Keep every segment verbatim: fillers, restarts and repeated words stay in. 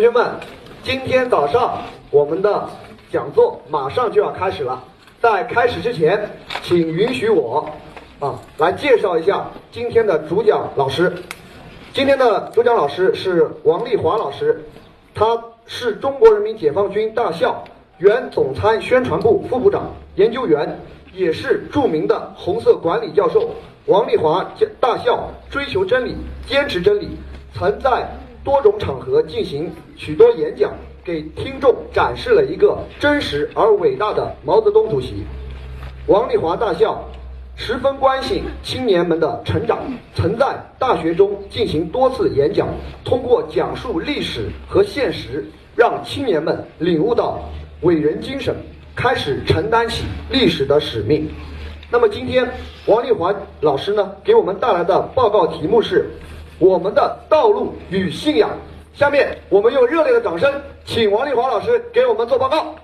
学们，今天早上我们的讲座马上就要开始了。在开始之前，请允许我啊来介绍一下今天的主讲老师。今天的主讲老师是王丽华老师，他是中国人民解放军大校原总参宣传部副部长、研究员，也是著名的红色管理教授。王丽华大校追求真理，坚持真理，曾在多种场合进行许多演讲，给听众展示了一个真实而伟大的毛泽东主席。王丽华大校十分关心青年们的成长，曾在大学中进行多次演讲，通过讲述历史和现实，让青年们领悟到伟人精神，开始承担起历史的使命。那么今天王丽华老师呢，给我们带来的报告题目是我们的道路与信仰。下面我们用热烈的掌声，请王丽华老师给我们做报告。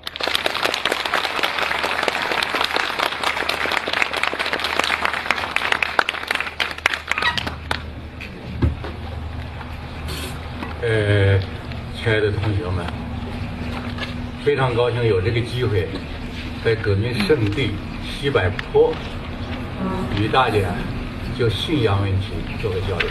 呃，亲爱的同学们，非常高兴有这个机会，在革命圣地西柏坡与大家就信仰问题做个交流。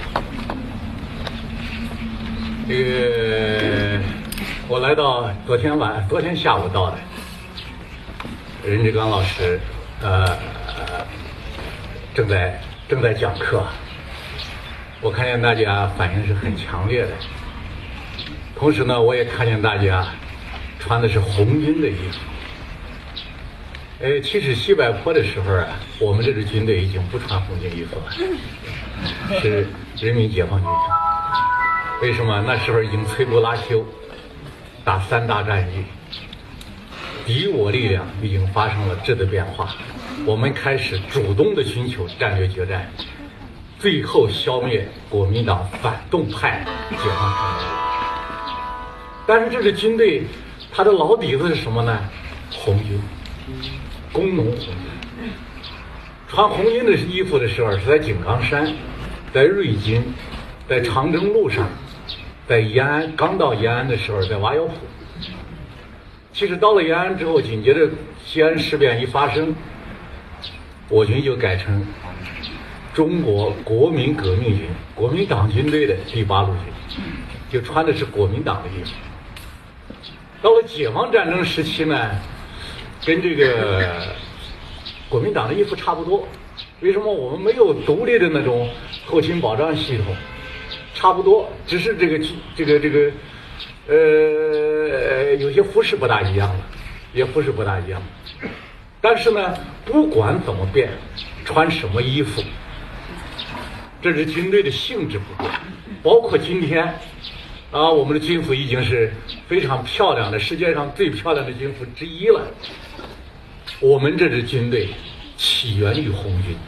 这个我来到昨天晚昨天下午到的，任志刚老师呃正在正在讲课，我看见大家反应是很强烈的。同时呢，我也看见大家穿的是红军的衣服。呃，其实西柏坡的时候啊，我们这支军队已经不穿红军衣服了，是人民解放军。为什么？那时候已经摧枯拉朽，打三大战役，敌我力量已经发生了质的变化，我们开始主动的寻求战略决战，最后消灭国民党反动派解放团队。但是这支军队，它的老底子是什么呢？红军，工农红军。穿红军的衣服的时候，是在井冈山，在瑞金，在长征路上，在延安，刚到延安的时候，在瓦窑铺。其实到了延安之后，紧接着西安事变一发生，我军就改成中国国民革命军，国民党军队的第八路军，就穿的是国民党的衣服。到了解放战争时期呢，跟这个国民党的衣服差不多。为什么我们没有独立的那种后勤保障系统？差不多，只是这个这个这个呃有些服饰不大一样了，也服饰不大一样。但是呢，不管怎么变，穿什么衣服，这支军队的性质不变。包括今天啊，我们的军服已经是非常漂亮的，世界上最漂亮的军服之一了。我们这支军队起源于红军，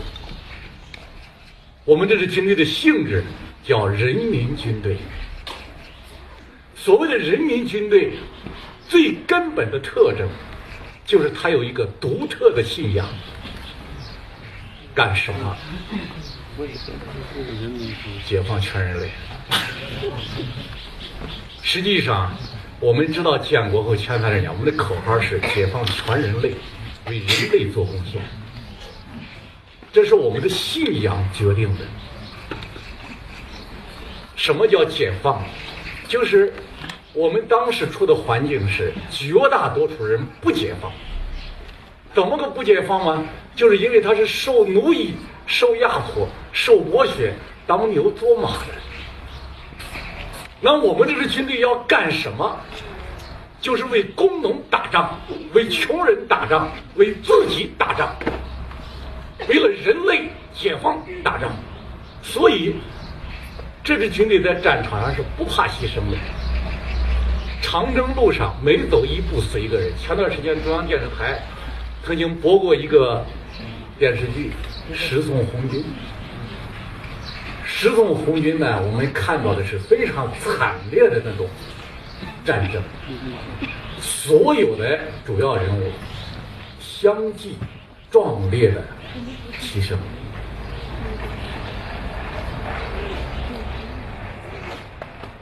我们这支军队的性质叫人民军队。所谓的人民军队，最根本的特征就是它有一个独特的信仰。干什么？解放全人类。实际上，我们知道建国后前三十年，我们的口号是解放全人类，为人类做贡献。这是我们的信仰决定的。什么叫解放？就是我们当时处的环境是绝大多数人不解放。怎么个不解放吗？就是因为他是受奴役、受压迫、受剥削、当牛做马的。那我们这支军队要干什么？就是为工农打仗，为穷人打仗，为自己打仗，为了人类解放打仗。所以这支军队在战场上是不怕牺牲的。长征路上每走一步死一个人。前段时间中央电视台曾经播过一个电视剧《十送红军》。十送红军呢，我们看到的是非常惨烈的那种战争，所有的主要人物相继壮烈的牺牲。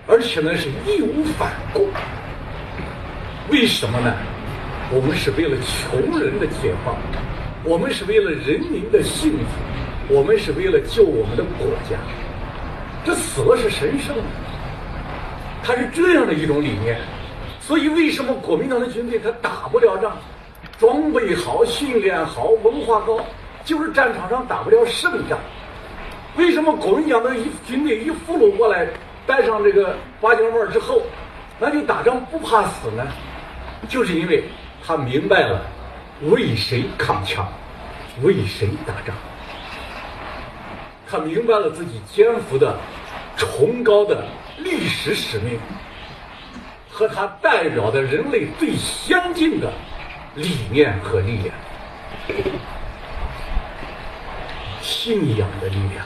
而且呢是义无反顾。为什么呢？我们是为了穷人的解放，我们是为了人民的幸福，我们是为了救我们的国家。这死了是神圣的，它是这样的一种理念。所以为什么国民党的军队他打不了仗，装备好，训练好，文化高，就是战场上打不了胜仗。为什么国民党的一军队一俘虏过来，戴上这个八角帽之后，那就打仗不怕死呢？就是因为他明白了为谁扛枪，为谁打仗。他明白了自己肩负的崇高的历史使命，和他代表的人类最先进的理念和力量，信仰的力量。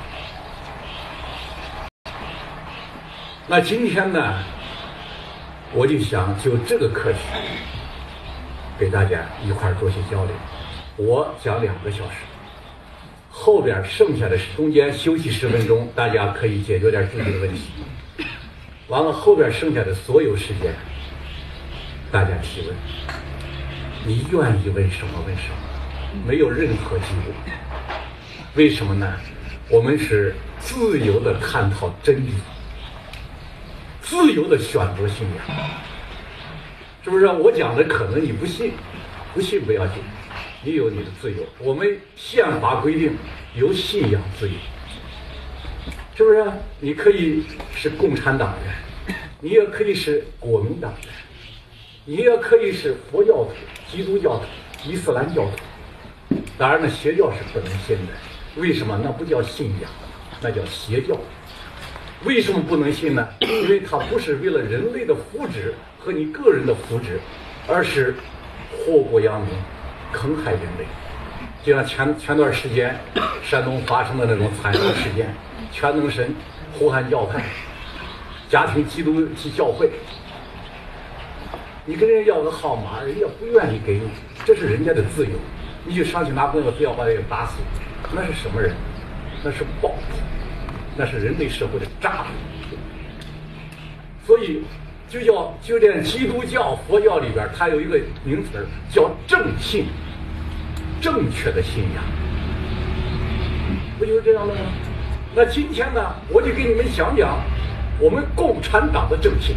那今天呢，我就想就这个课题给大家一块儿做些交流。我讲两个小时，后边剩下的是中间休息十分钟，大家可以解决点自己的问题。完了后边剩下的所有时间，大家提问，你愿意问什么问什么，没有任何记录。为什么呢？我们是自由的探讨真理，自由的选择信仰，是不是？我讲的可能你不信，不信不要紧，你有你的自由。我们宪法规定有信仰自由，是不是？你可以是共产党员，你也可以是国民党员，你也可以是佛教徒、基督教徒、伊斯兰教徒。当然了，邪教是不能信的。为什么？那不叫信仰，那叫邪教。为什么不能信呢？因为它不是为了人类的福祉和你个人的福祉，而是祸国殃民，坑害人类。就像前前段时间山东发生的那种惨痛事件，全能神胡汉教派家庭基督教会，你跟人家要个号码，人家不愿意给你，这是人家的自由，你就上去拿棍子非要把人打死，那是什么人？那是暴徒，那是人类社会的渣子。所以就叫就连基督教、佛教里边，它有一个名词叫正信，正确的信仰，不就是这样的吗？那今天呢，我就给你们讲讲我们共产党的正信。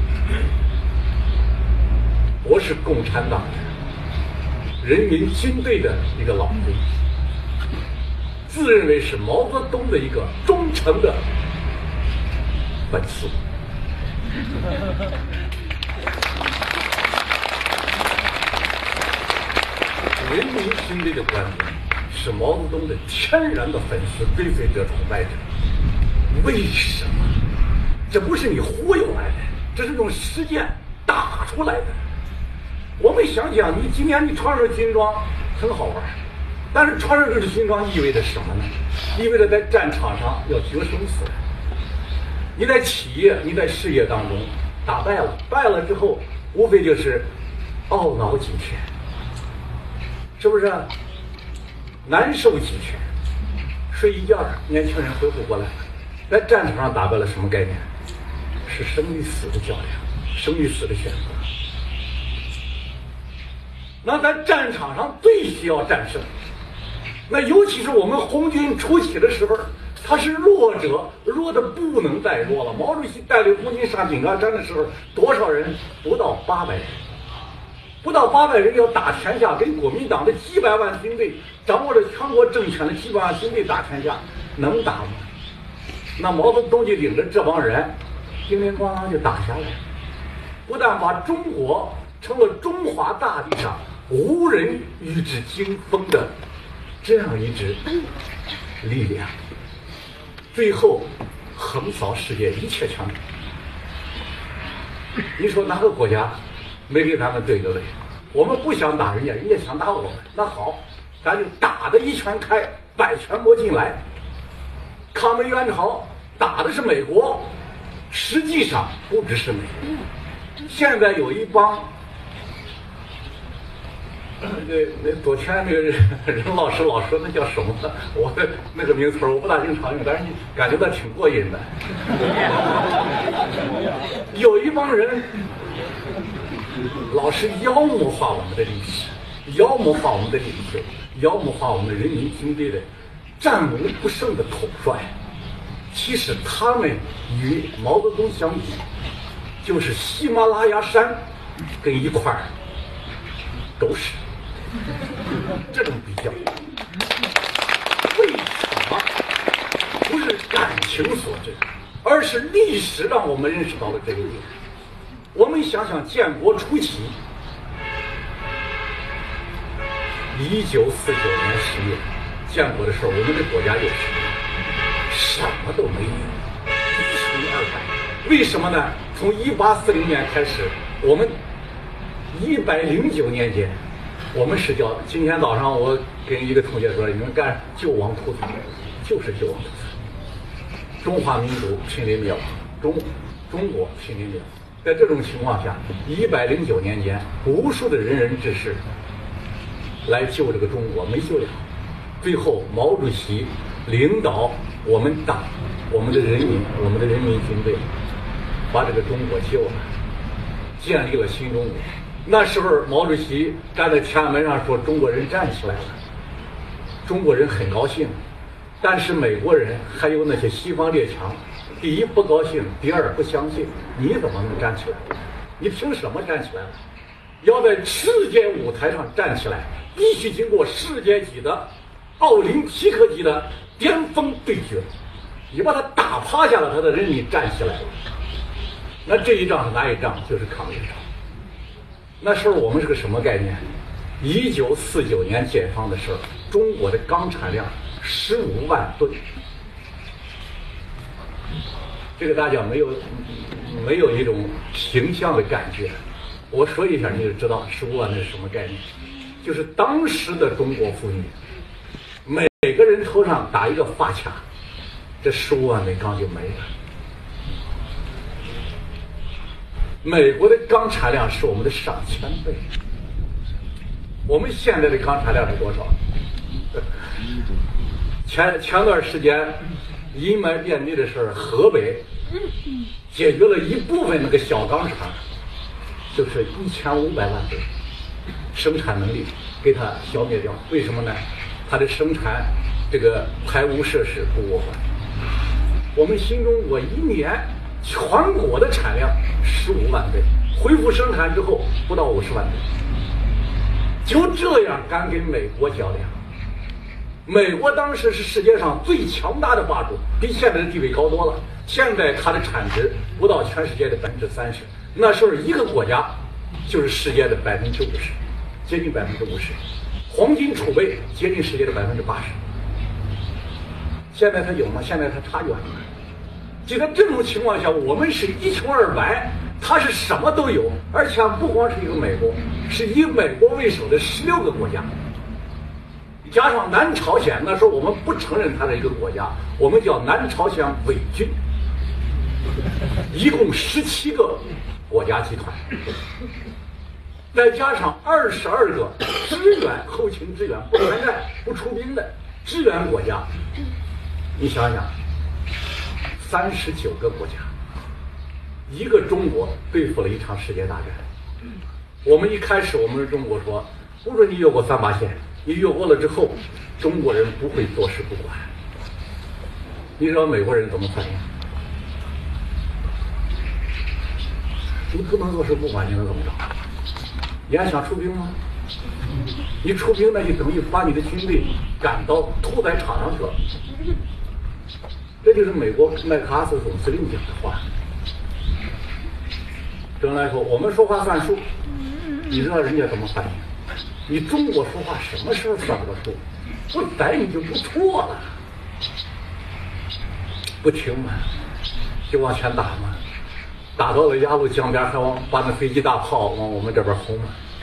我是共产党人民军队的一个老兵，自认为是毛泽东的一个忠诚的粉丝。人民军队的官兵是毛泽东的天然的粉丝、追随者、崇拜者。为什么？这不是你忽悠来的，这是用实践打出来的。我们想想，你今天你穿上军装很好玩，但是穿上这个军装意味着什么呢？意味着在战场上要决生死。你在企业、你在事业当中打败了，败了之后，无非就是懊恼几天，是不是？难受几天，睡一觉，年轻人恢复过来了。在战场上打败了什么概念？是生与死的较量，生与死的选择。那在战场上最需要战胜，那尤其是我们红军初起的时候，他是弱者，弱的不能再弱了。毛主席带领红军上井冈山的时候，多少人？不到八百人，不到八百人要打天下，跟国民党的几百万军队，掌握着全国政权的几百万军队打天下，能打吗？那毛泽东就领着这帮人，叮铃咣啷就打下来，不但把中国成了中华大地上无人与之争锋的这样一支力量，最后横扫世界一切强国。你说哪个国家没给咱们对个位？我们不想打人家，人家想打我们，那好，咱就打的一拳开，百拳莫进来。抗美援朝打的是美国，实际上不只是美国。现在有一帮那那昨天那个任老师老说那叫什么？我那个名词我不大经常用，但是你感觉到挺过瘾的。有一帮人老是妖魔化我们的历史，妖魔化我们的领袖，妖魔化我们人民军队的战无不胜的统帅。其实他们与毛泽东相比，就是喜马拉雅山跟一块儿都是这种比较。为什么不是感情所致，而是历史让我们认识到了这一点？我们想想建国初期，一九四九年十月建国的时候，我们的国家有什么？什么都没有，一穷二白。为什么呢？从一八四零年开始，我们一百零九年间，我们是叫今天早上我跟一个同学说，你们干救亡图存，就是救亡图存。中华民族濒临灭亡，中中国濒临灭亡。在这种情况下，一百零九年间，无数的仁人志士来救这个中国，没救了。最后，毛主席领导我们党、我们的人民、我们的人民军队，把这个中国救了，建立了新中国。那时候，毛主席站在天安门上说：“中国人站起来了。”中国人很高兴，但是美国人还有那些西方列强，第一不高兴，第二不相信。你怎么能站起来？你凭什么站起来了？要在世界舞台上站起来，必须经过世界级的奥林匹克级的巅峰对决。你把他打趴下了，他的人民站起来了。那这一仗是哪一仗？就是抗日仗。那时候我们是个什么概念？一九四九年解放的时候，中国的钢产量十五万吨。这个大家没有没有一种形象的感觉。我说一下你就知道十五万吨是什么概念。就是当时的中国妇女，每每个人头上打一个发卡，这十五万美钢就没了。美国的钢产量是我们的上千倍。我们现在的钢产量是多少？前前段时间阴霾遍地的时候，河北解决了一部分那个小钢厂，就是一千五百万吨生产能力给它消灭掉。为什么呢？它的生产这个排污设施不过关。我们新中国一年全国的产量十五万吨，恢复生产之后不到五十万吨，就这样敢跟美国较量。美国当时是世界上最强大的霸主，比现在的地位高多了。现在它的产值不到全世界的百分之三十，那时候一个国家就是世界的百分之五十，接近百分之五十，黄金储备接近世界的百分之八十。现在它有吗？现在它差远了。就在这种情况下，我们是一穷二白，它是什么都有，而且不光是一个美国，是以美国为首的十六个国家。加上南朝鲜，那时候我们不承认它是一个国家，我们叫南朝鲜伪军，一共十七个国家集团，再加上二十二个支援后勤支援不参战不出兵的支援国家，你想想，三十九个国家，一个中国对付了一场世界大战。我们一开始我们是中国说，不准你越过三八线。你越过了之后，中国人不会坐视不管。你知道美国人怎么反应？你不能坐视不管，你能怎么着？你还想出兵吗？你出兵那就等于把你的军队赶到屠宰场上去了。这就是美国麦克阿瑟总司令讲的话。正来说，我们说话算数，你知道人家怎么反应？你中国说话什么时候算过数？不逮你就不错了，不停嘛，就往前打嘛，打到了鸭绿江边，还往把那飞机大炮往我们这边轰嘛。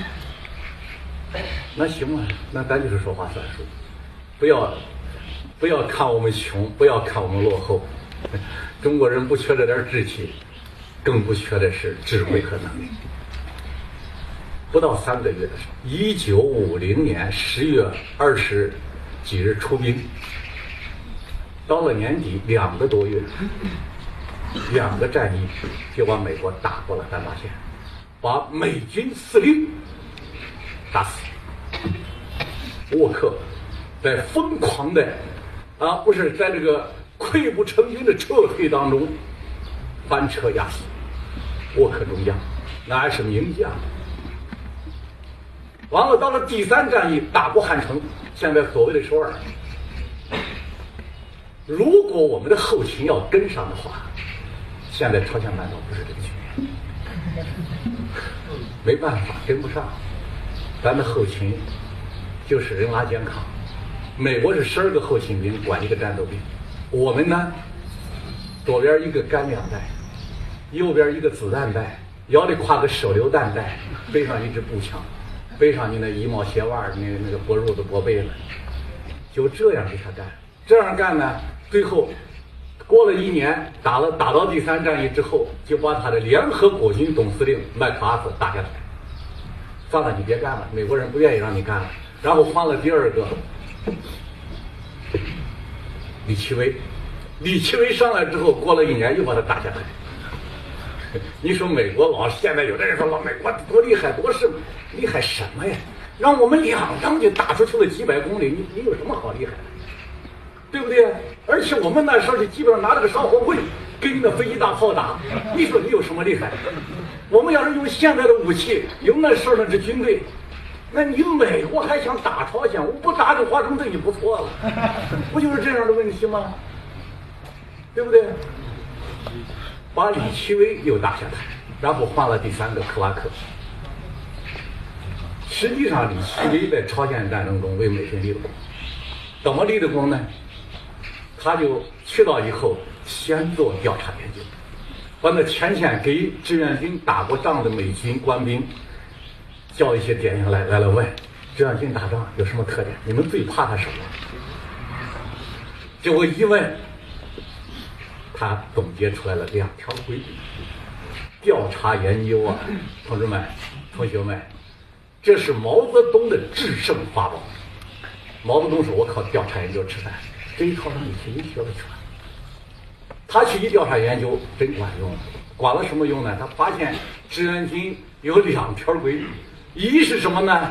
那行嘛，那咱就是说话算数，不要不要看我们穷，不要看我们落后。中国人不缺这点志气，更不缺的是智慧和能力。 不到三个月的时候，一九五零年十月二十几日出兵，到了年底两个多月，两个战役就把美国打过了丹巴线，把美军司令打死。沃克在疯狂的啊，不是在这个溃不成军的撤退当中翻车压死。沃克中将，那还是名将。完了，到了第三战役打过汉城，现在所谓的首尔。如果我们的后勤要跟上的话，现在朝鲜半岛不是这个局面，没办法跟不上。咱的后勤就是人拉肩扛，美国是十二个后勤兵管一个战斗兵，我们呢，左边一个干粮袋，右边一个子弹袋，腰里挎个手榴弹袋，背上一支步枪，背上你那衣帽鞋袜，那那个薄褥子薄被子，就这样给他干。这样干呢，最后过了一年，打了打到第三战役之后，就把他的联合国军总司令麦克阿瑟打下台，算了，你别干了，美国人不愿意让你干了。然后换了第二个李奇微，李奇微上来之后，过了一年又把他打下台。你说美国老现在有的人说老美国多厉害，多是厉害什么呀？让我们两仗就打出去了几百公里，你你有什么好厉害的？对不对？而且我们那时候就基本上拿着个烧火棍给你的飞机大炮打，你说你有什么厉害？我们要是用现在的武器，用那时候那支军队，那你美国还想打朝鲜？我不打就华盛顿就不错了，不就是这样的问题吗？对不对？把李奇微又打下台，然后换了第三个克拉克。实际上，李奇微在朝鲜战争中为美军立了功，怎么立的功呢？他就去到以后，先做调查研究，把那前线给志愿军打过仗的美军官兵叫一些点员来来了问，志愿军打仗有什么特点？你们最怕他什么？结果一问，他总结出来了两条规律。调查研究啊，同志们、同学们，这是毛泽东的制胜法宝。毛泽东说：“我靠调查研究吃饭。”这一套让李奇微学了出来。他去一调查研究，真管用。管了什么用呢？他发现志愿军有两条规律，一是什么呢？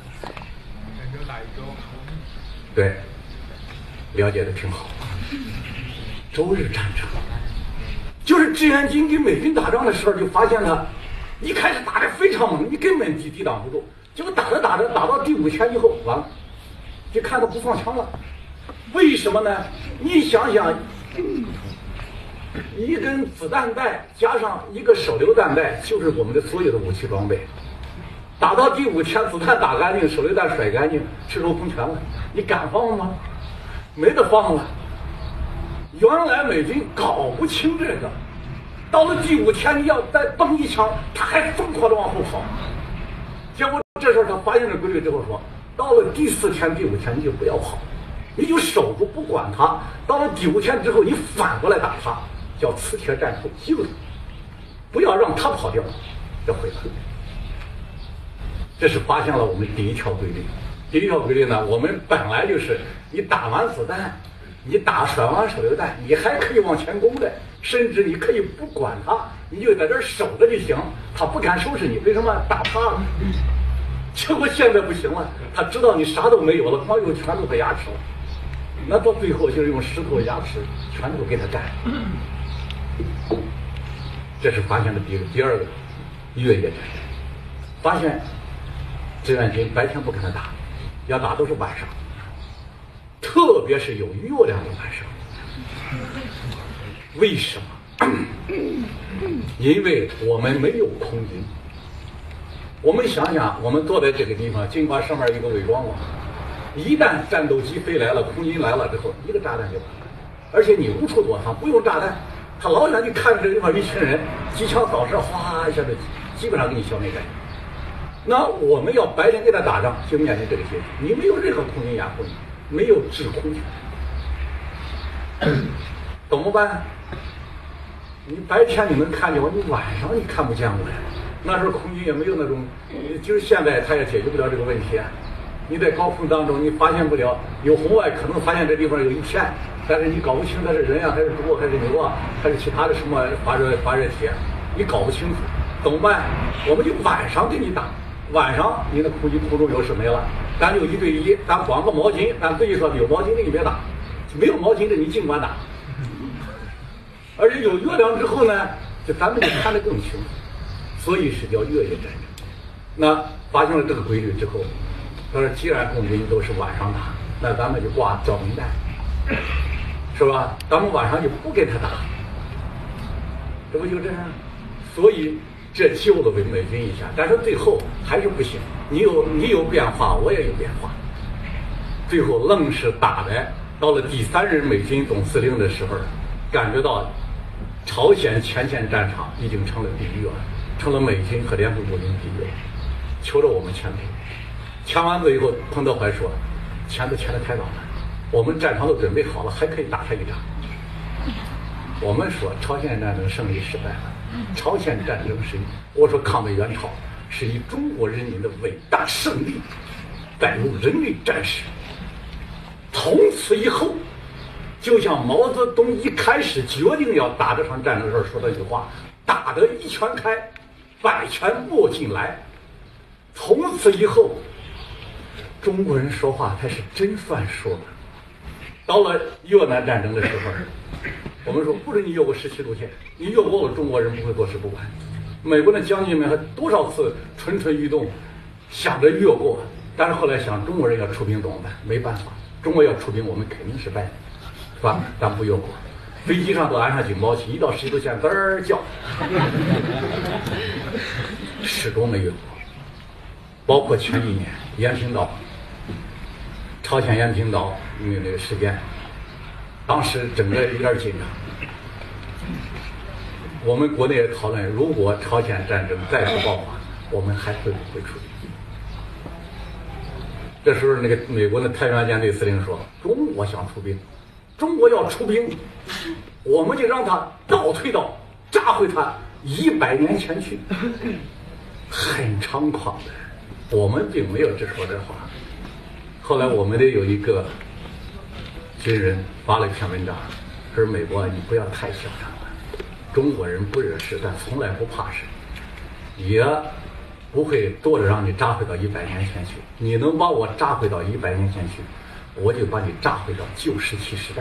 对，了解的挺好。周日战争，就是志愿军跟美军打仗的时候，就发现了，一开始打得非常猛，你根本抵抵挡不住。结果打着打着，打到第五天以后，完了，就看他不放枪了。为什么呢？你想想，一根子弹带加上一个手榴弹带，就是我们的所有的武器装备。打到第五天，子弹打干净，手榴弹甩干净，赤手空拳了，你敢放吗？没得放了。原来美军搞不清这个，到了第五天，你要再崩一枪，他还疯狂的往后跑。结果这时候他发现了规律之后说，到了第四天、第五天你就不要跑，你就守住不管他。到了第五天之后，你反过来打他，叫磁铁战术，记住，不要让他跑掉，要回来。这是发现了我们第一条规律。第一条规律呢，我们本来就是你打完子弹，你打甩完手榴弹，你还可以往前攻的，甚至你可以不管他，你就在这儿守着就行，他不敢收拾你。为什么？打怕了。结果现在不行了，他知道你啥都没有了，光有拳头和牙齿了，那到最后就是用石头、牙齿全都给他干。这是发现的第一个。第二个，越野战争，发现志愿军白天不跟他打，要打都是晚上，特别是有月亮的晚上。为什么？因为我们没有空军。我们想想，我们坐在这个地方，尽管上面有一个伪装网，一旦战斗机飞来了，空军来了之后，一个炸弹就完了，而且你无处躲藏，不用炸弹，他老远就看着这个地方一群人，机枪扫射，哗一下就基本上给你消灭干净。那我们要白天给他打仗，就面临这个结局，你没有任何空军掩护你，没有制空权，怎么办？你白天你能看见我，你晚上你看不见我呀。 那时候空军也没有那种，就是现在他也解决不了这个问题。你在高空当中，你发现不了，有红外可能发现这地方有一片，但是你搞不清它是人啊，还是猪，还是牛啊，还是其他的什么发热发热体，你搞不清楚，怎么办？我们就晚上给你打，晚上你的空军空中优势没了，咱就一对一，咱光个毛巾，咱自己说有毛巾的你别打，没有毛巾的你尽管打。而且有月亮之后呢，就咱们就看得更清楚，所以是叫月夜战争。那发现了这个规律之后，他说既然空军都是晚上打，那咱们就挂照明弹，是吧？咱们晚上就不给他打，这不就这样？所以这救了美军一下，但是最后还是不行。你有你有变化，我也有变化，最后愣是打的。到了第三任美军总司令的时候，感觉到朝鲜前线战场已经成了第一了，成了美军和联合国军第一了，求着我们前头。签完字以后，彭德怀说：“签字签得太早了，我们战场都准备好了，还可以打他一仗。”我们说朝鲜战争胜利失败了，朝鲜战争是我说抗美援朝是以中国人民的伟大胜利载入人类战史。从此以后，就像毛泽东一开始决定要打这场战争的时候说的一句话：“打得一拳开，百拳莫进来。”从此以后，中国人说话才是真算数的。到了越南战争的时候，我们说不准你越过十七度线，你越过了，中国人不会坐视不管。美国的将军们还多少次蠢蠢欲动，想着越过，但是后来想中国人要出兵怎么办？没办法，中国要出兵，我们肯定是败的，是吧？咱不越过。飞机上都安上警报器，一到十七度线滋儿叫，始终没越过。包括前几年延平岛，朝鲜延平岛那个那个事件，当时整个有点紧张。我们国内也讨论，如果朝鲜战争再次爆发，我们还会不会出兵？这时候那个美国的太平洋舰队司令说：“中国想出兵，中国要出兵，我们就让他倒退到炸回他一百年前去。”很猖狂的。我们并没有直说这话。后来我们的有一个军人发了一篇文章，说美国你不要太嚣张了，中国人不惹事，但从来不怕事，也不会多着让你扎回到一百年前去。你能把我扎回到一百年前去，我就把你扎回到旧石器时代。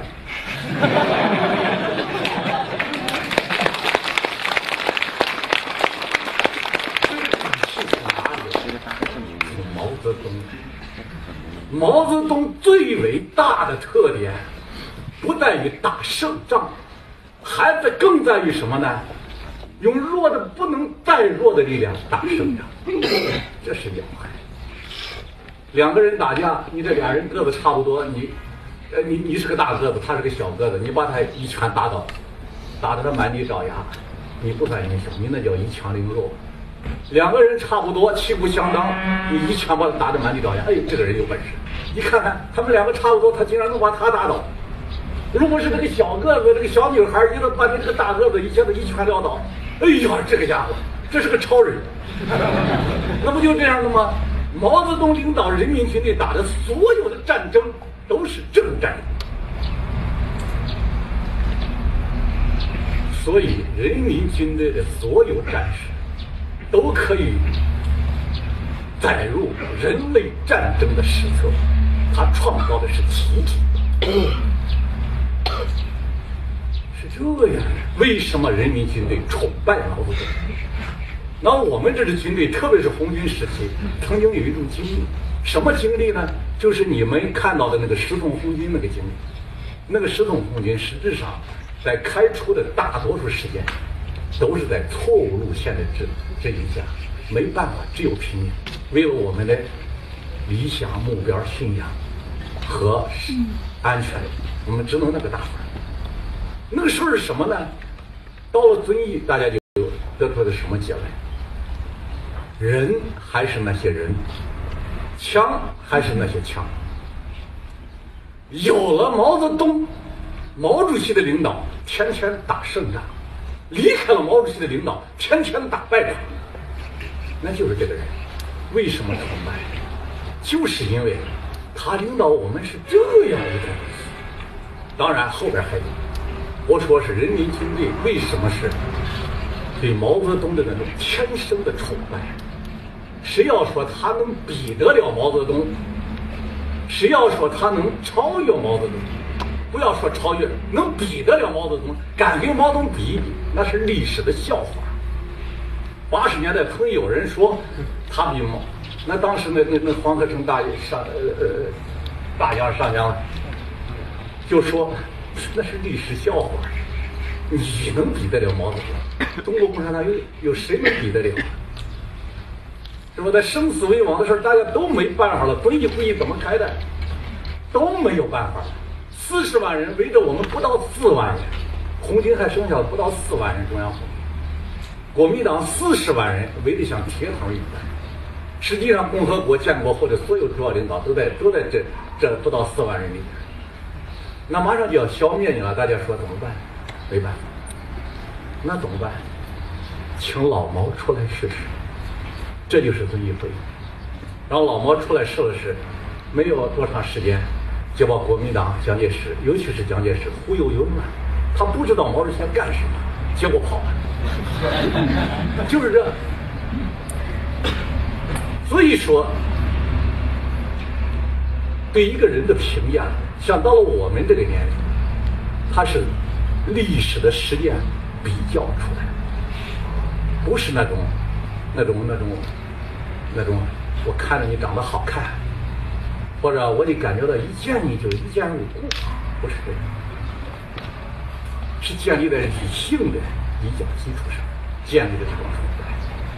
毛泽东，毛泽东最伟大的特点，不在于打胜仗，还在更在于什么呢？用弱的不能再弱的力量打胜仗，这是要害。两个人打架，你这俩人个子差不多，你，呃，你你是个大个子，他是个小个子，你把他一拳打倒，打得他满地找牙，你不算英雄，你那叫一强凌弱。两个人差不多，旗鼓相当，你一拳把他打得满地找牙，哎，这个人有本事。你看看他们两个差不多，他竟然能把他打倒。如果是这个小个子，这个小女孩，一个把你这个大个子一下子一拳撂倒，哎呀，这个家伙，这是个超人。那不就这样的吗？毛泽东领导人民军队打的所有的战争都是政战，所以人民军队的所有战士都可以载入人类战争的史册，他创造的是奇迹。是这样的，为什么人民军队崇拜毛泽东？那我们这支军队，特别是红军时期，曾经有一种经历，什么经历呢？就是你们看到的那个十送红军那个经历。那个十送红军实质上在开出的大多数时间，都是在错误路线的指指引下，没办法，只有拼命，为了我们的理想、目标、信仰和安全，我们只能那个打法。那个时候是什么呢？到了遵义，大家就得出了什么结论？人还是那些人，枪还是那些枪。有了毛泽东、毛主席的领导，天天打胜仗；离开了毛主席的领导，天天打败仗。 那就是这个人。为什么崇拜？就是因为他领导我们是这样一种东西。当然后边还有，我说是人民军队为什么是对毛泽东的那种天生的崇拜？谁要说他能比得了毛泽东，谁要说他能超越毛泽东，不要说超越，能比得了毛泽东，敢跟毛泽东比一比，那是历史的笑话。八十年代曾有人说他比毛，那当时那那那黄河城大上呃呃大洋上将就说那是历史笑话，你能比得了毛泽东？中国共产党有有谁能比得了？是吧？在生死为王的事儿，大家都没办法了，遵义会议怎么开的，都没有办法了。四十万人围着我们不到四万人，红军还剩下不到四万人，中央红军。国民党四十万人围得像铁桶一般，实际上共和国建国后的所有主要领导都在都在这这不到四万人里面。那马上就要消灭你了，大家说怎么办？没办法，那怎么办？请老毛出来试试，这就是遵义会议。然后老毛出来试了试，没有多长时间，就把国民党蒋介石，尤其是蒋介石忽悠悠了。他不知道毛主席要干什么，结果跑了。就是这，所以说，对一个人的评价，像到了我们这个年龄，他是历史的实践比较出来的，不是那种、那种、那种、那种，我看着你长得好看，或者我得感觉到一见你就一见如故，不是这样，是建立在理性的比较基础上建立的这种崇拜。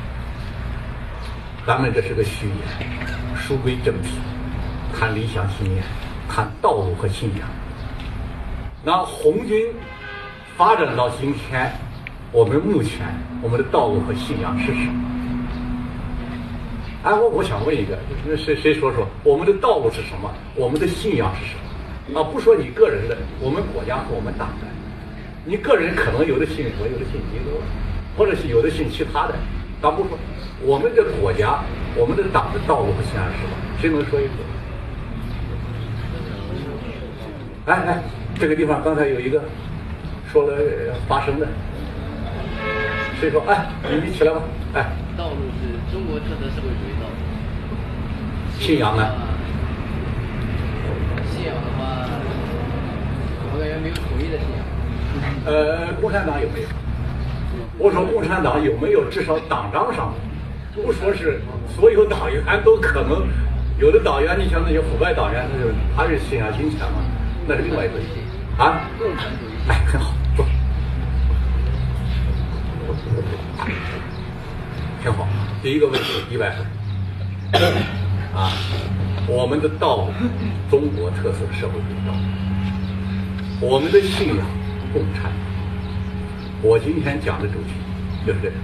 咱们这是个序言，书归正题，谈理想信念，谈道路和信仰。那红军发展到今天，我们目前我们的道路和信仰是什么？哎，我我想问一个，那谁谁说说我们的道路是什么？我们的信仰是什么？啊，不说你个人的，我们国家和我们党的。你个人可能有的信我，有的信基督，或者是有的信其他的，咱不说。我们的国家，我们的党的道路和信仰是什么？谁能说一说？哎哎，这个地方刚才有一个说了发生的，谁说？哎，你你起来吧。哎， 道路是中国特色社会主义道路。 信仰呢？ 信仰的话，我感觉没有统一的信仰。 呃，共产党有没有？我说共产党有没有至少党章上的？不说是所有党员都可能，有的党员，你像那些腐败党员，那就他是信仰金钱嘛，那是另外一回事啊。 共产主义。 哎，很好，坐，挺好。第一个问题一百分啊，我们的道路，中国特色社会主义道路，我们的信仰，共产党。我今天讲的主题就是这个。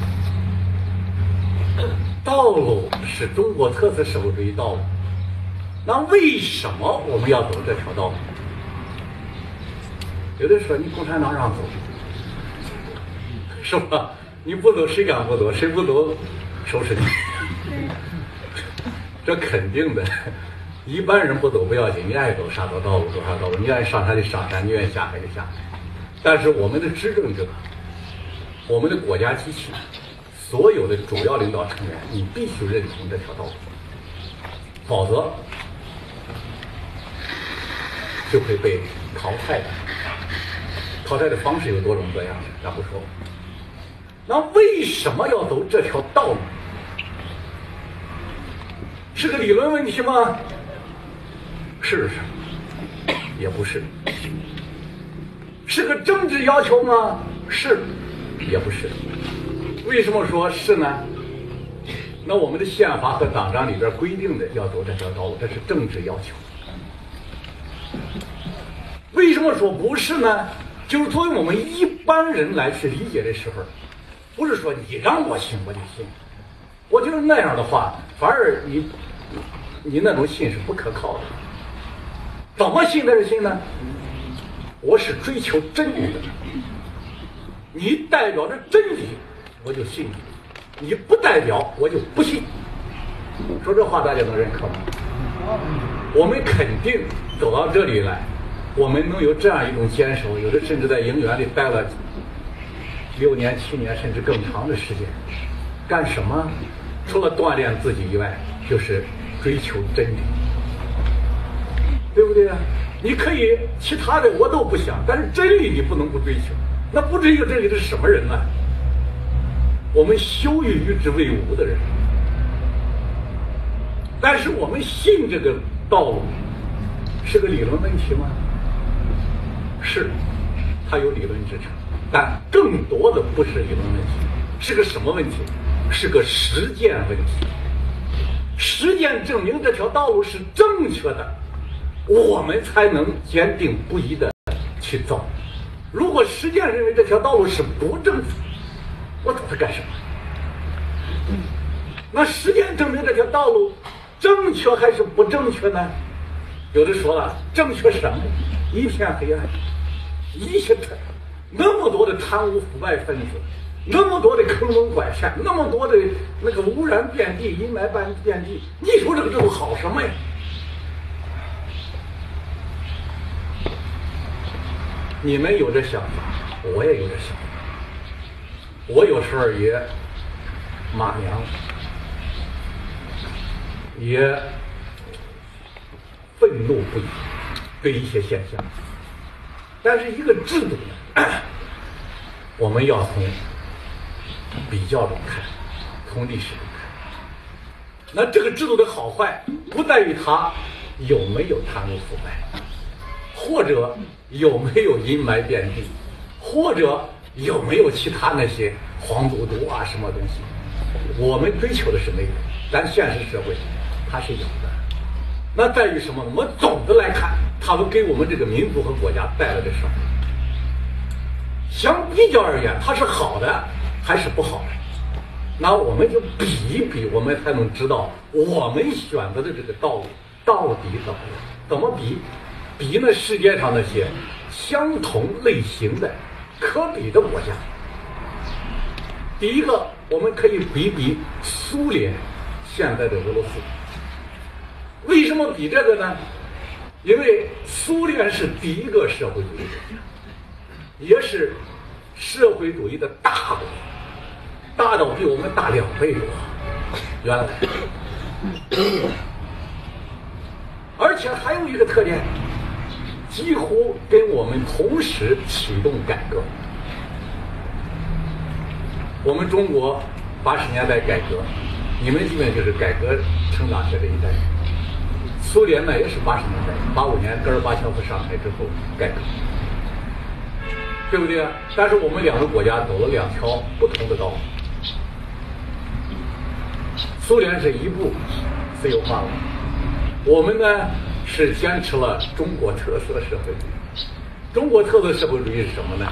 道路是中国特色社会主义道路，那为什么我们要走这条道路？有的说你共产党让走，是吧？你不走谁敢不走？谁不走收拾你。这肯定的，一般人不走不要紧，你爱走啥走道路走啥道路，你愿意上山就上山，你愿意下海就下海。但是我们的执政者，我们的国家机器，所有的主要领导成员，你必须认同这条道路，否则就会被淘汰的。淘汰的方式有多种多样，咱不说。那为什么要走这条道路？是个理论问题吗？是是，也不是。是个政治要求吗？是，也不是。为什么说是呢？那我们的宪法和党章里边规定的要走这条道路，这是政治要求。为什么说不是呢？就是作为我们一般人来去理解的时候，不是说你让我信我就信。我觉得那样的话，反而你你那种信是不可靠的。怎么信才是信呢？我是追求真理的，你代表着真理，我就信你。 你不代表我就不信。说这话大家能认可吗？我们肯定走到这里来，我们能有这样一种坚守，有的甚至在营园里待了六年、七年，甚至更长的时间，干什么？除了锻炼自己以外，就是追求真理，对不对啊？你可以其他的我都不想，但是真理你不能不追求。那不追求真理的是什么人呢？我们羞于与之为伍的人。但是我们信这个道路是个理论问题吗？是，它有理论支撑，但更多的不是理论问题，是个什么问题？是个实践问题。实践证明这条道路是正确的，我们才能坚定不移的去走。如果实践认为这条道路是不正确，我走它干什么？那实践证明这条道路正确还是不正确呢？有的说了，正确什么？一片黑暗，一些那么多的贪污腐败分子，那么多的坑蒙拐骗，那么多的那个污染遍地，阴霾般遍地，你说这个制度好什么呀？你们有这想法，我也有这想法。我有时候也骂娘，也愤怒不已对一些现象。但是一个制度呢，我们要从比较中看，从历史中看。那这个制度的好坏，不在于它有没有贪污腐败，或者有没有阴霾遍地，或者有没有其他那些黄赌毒啊什么东西。我们追求的是没有，但现实社会它是有的。那在于什么？我们总的来看，它们给我们这个民族和国家带来的什么？相比较而言，它是好的还是不好的？那我们就比一比，我们才能知道我们选择的这个道路到底怎么样。怎么比？比那世界上那些相同类型的可比的国家。第一个，我们可以比比苏联现在的俄罗斯。为什么比这个呢？因为苏联是第一个社会主义国家，也是社会主义的大国，大到比我们大两倍多。原来，而且还有一个特点，几乎跟我们同时启动改革。我们中国八十年代改革，你们基本就是改革成长学这一代人。苏联呢也是八十年代，八五年戈尔巴乔夫上台之后改革，对不对啊？但是我们两个国家走了两条不同的道路。苏联是一步自由化了，我们呢是坚持了中国特色社会主义。中国特色社会主义是什么呢？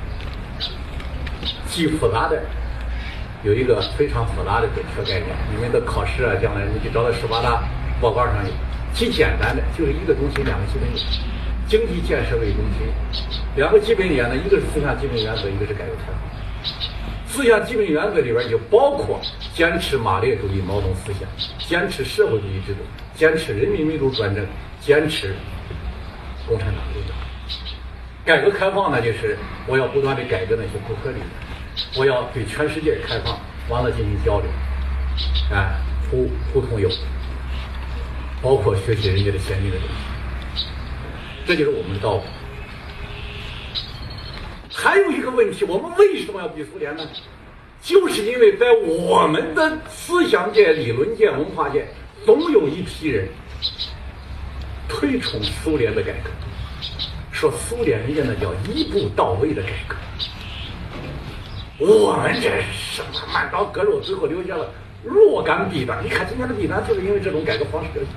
既复杂的，有一个非常复杂的准确概念，你们的考试啊，将来你去找到十八大报告上有。极简单的就是一个中心，两个基本点，经济建设为中心。两个基本点呢，一个是思想基本原则，一个是改革开放。思想基本原则里边就包括坚持马列主义毛泽东思想，坚持社会主义制度，坚持人民民主专政，坚持共产党领导。改革开放呢，就是我要不断的改革那些不合理的，我要对全世界开放，完了进行交流，哎，互互通有无。包括学习人家的先进的东西，这就是我们的道路。还有一个问题，我们为什么要比苏联呢？就是因为在我们的思想界、理论界、文化界，总有一批人推崇苏联的改革，说苏联人家那叫一步到位的改革。我们这什么慢刀割肉，最后留下了若干弊端。你看今天的弊端，就是因为这种改革方式留下。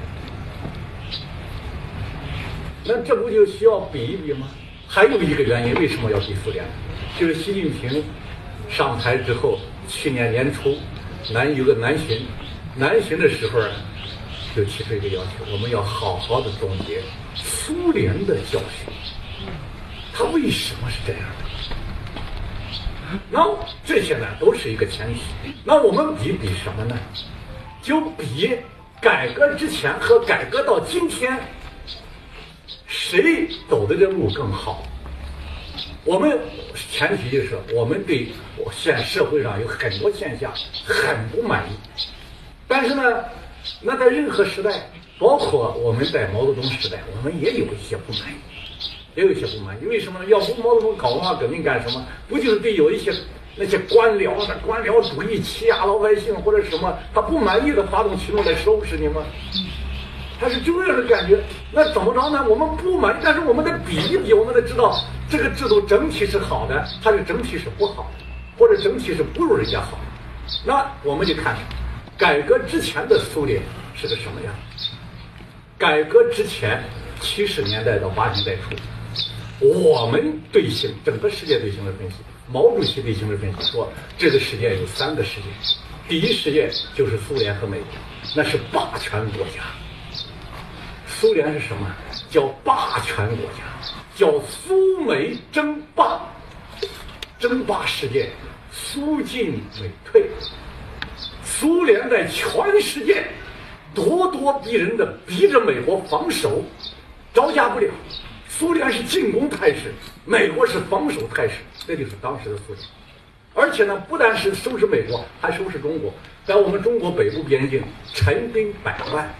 那这不就需要比一比吗？还有一个原因，为什么要比苏联？就是习近平上台之后，去年年初南有个南巡，南巡的时候就提出一个要求，我们要好好的总结苏联的教训。他为什么是这样的？ 那这些呢都是一个前提。那我们比比什么呢？就比改革之前和改革到今天，谁走的这路更好？我们前提就是我们对我现在社会上有很多现象很不满意，但是呢，那在任何时代，包括我们在毛泽东时代，我们也有一些不满意，也有一些不满意。为什么呢？要不毛泽东搞文化革命干什么？不就是对有一些那些官僚的官僚主义欺压老百姓或者什么，他不满意的发动群众来收拾你吗？他是这样的感觉。那怎么着呢？我们不满意，但是我们得比一比，我们得知道这个制度整体是好的，它是整体是不好的，或者整体是不如人家好。那我们就看改革之前的苏联是个什么样。改革之前七十年代到八十年代初，我们对形整个世界对形势分析，毛主席对形势分析说，这个世界有三个世界，第一世界就是苏联和美国，那是霸权国家。苏联是什么？叫霸权国家，叫苏美争霸，争霸世界，苏进美退。苏联在全世界咄咄逼人的逼着美国防守，招架不了。苏联是进攻态势，美国是防守态势，这就是当时的苏联。而且呢，不但是收拾美国，还收拾中国。在我们中国北部边境，陈兵百万。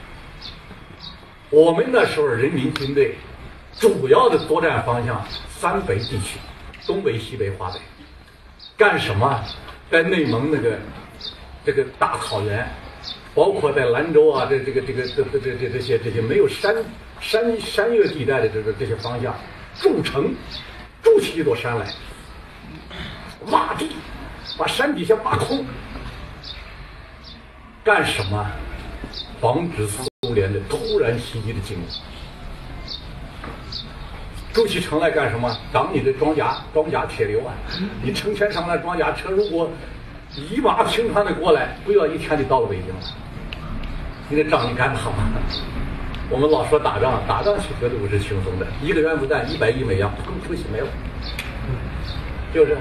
我们那时候人民军队主要的作战方向三北地区，东北、西北、华北。干什么？在内蒙那个这个大草原，包括在兰州啊，这这个这个这这这这这些这些没有山山山岳地带的这个这些方向，筑城，筑起一座山来，挖地，把山底下挖空。干什么？防止苏联的突然袭击的进攻。筑起城来干什么？挡你的装甲装甲铁流啊！你成千上万装甲车，如果一马平川的过来，不要一天就到了北京了。你这仗你干得好吗？我们老说打仗，打仗是绝对不是轻松的，一个原子弹一百亿美元，砰出去没了，就是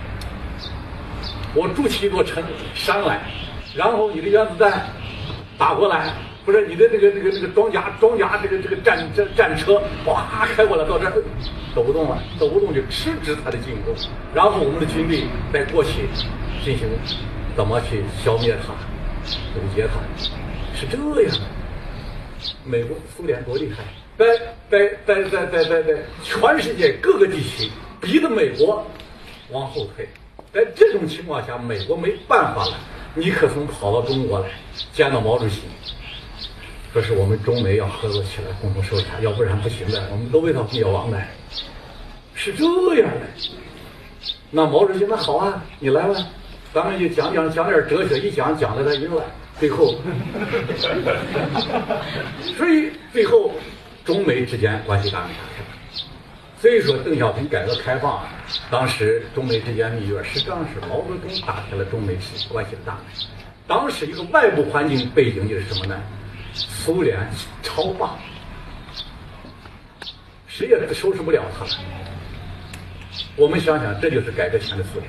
我筑起一座城山来，然后你的原子弹打过来，不是你的这个这个这个装甲装甲这个这个战战战车哇开过来到这儿走不动了，走不动就迟滞他的进攻，然后我们的军队再过去进行怎么去消灭他、堵截他，是这样的。美国、苏联多厉害，在在在在在在在全世界各个地区逼着美国往后退。在这种情况下，美国没办法了，尼克松跑到中国来见到毛主席，说是我们中美要合作起来，共同收场，要不然不行的，我们都为他灭亡的，是这样的。那毛主席那好啊，你来吧，咱们就讲讲讲点哲学，一讲讲的他晕了，最后，所以最后中美之间关系大没打开。所以说，邓小平改革开放，当时中美之间蜜月，实际上是毛泽东打开了中美之间关系的大门。当时一个外部环境背景就是什么呢？苏联超霸，谁也收拾不了他了。我们想想，这就是改革前的苏联。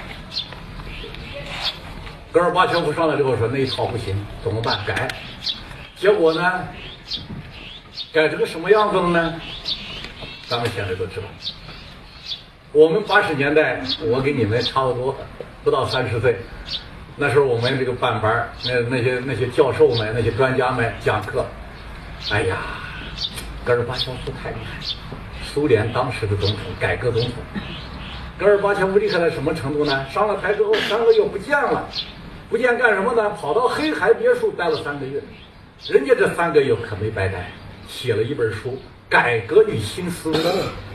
戈尔巴乔夫上来之后说那一套不行，怎么办？改。结果呢，改成个什么样子了呢？咱们现在都知道。我们八十年代，我跟你们差不多，不到三十岁。那时候我们这个办班，那那些那些教授们、那些专家们讲课，哎呀，戈尔巴乔夫太厉害了。苏联当时的总统，改革总统，戈尔巴乔夫厉害到什么程度呢？上了台之后三个月不见了，不见干什么呢？跑到黑海别墅待了三个月。人家这三个月可没白待，写了一本书《改革与新思维》，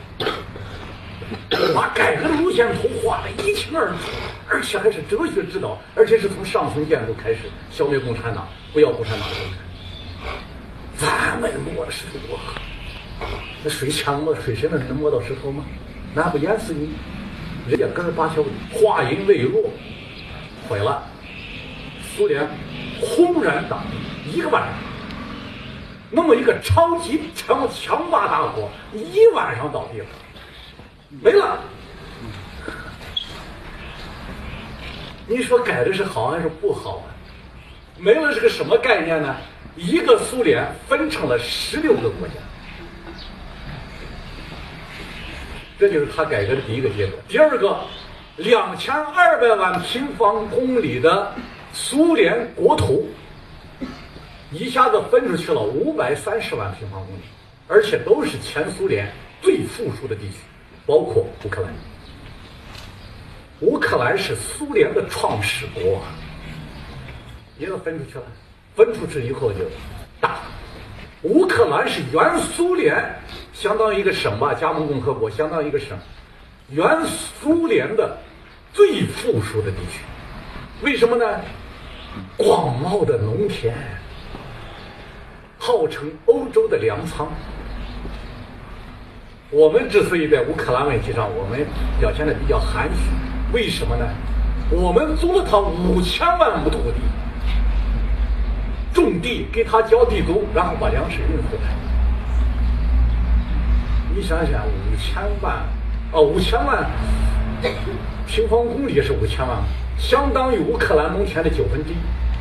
把改革的路线图画得一清二楚，而且还是哲学指导，而且是从上层建筑开始，消灭共产党，不要共产党的共产。咱们摸着石头过河，那水枪摸水深的能摸到石头吗？那不淹死你？人家戈尔巴乔夫话音未落，毁了，苏联轰然倒地，一个晚上。那么一个超级强强霸大国，一晚上倒闭了，没了。 你说改的是好还是不好啊？没了是个什么概念呢？一个苏联分成了十六个国家，这就是他改革的第一个结果。第二个，两千二百万平方公里的苏联国土，一下子分出去了五百三十万平方公里，而且都是前苏联最富庶的地区，包括乌克兰。乌克兰是苏联的创始国，也都分出去了。分出去以后就大。乌克兰是原苏联，相当于一个省吧，加盟共和国，相当于一个省，原苏联的最富庶的地区。为什么呢？广袤的农田，号称欧洲的粮仓。我们之所以在乌克兰问题上我们表现的比较含蓄，为什么呢？我们租了他五千万亩土地，种地给他交地租，然后把粮食运回来。你想想，五千万，哦，五千万平方公里是五千万，相当于乌克兰农田的九分之一。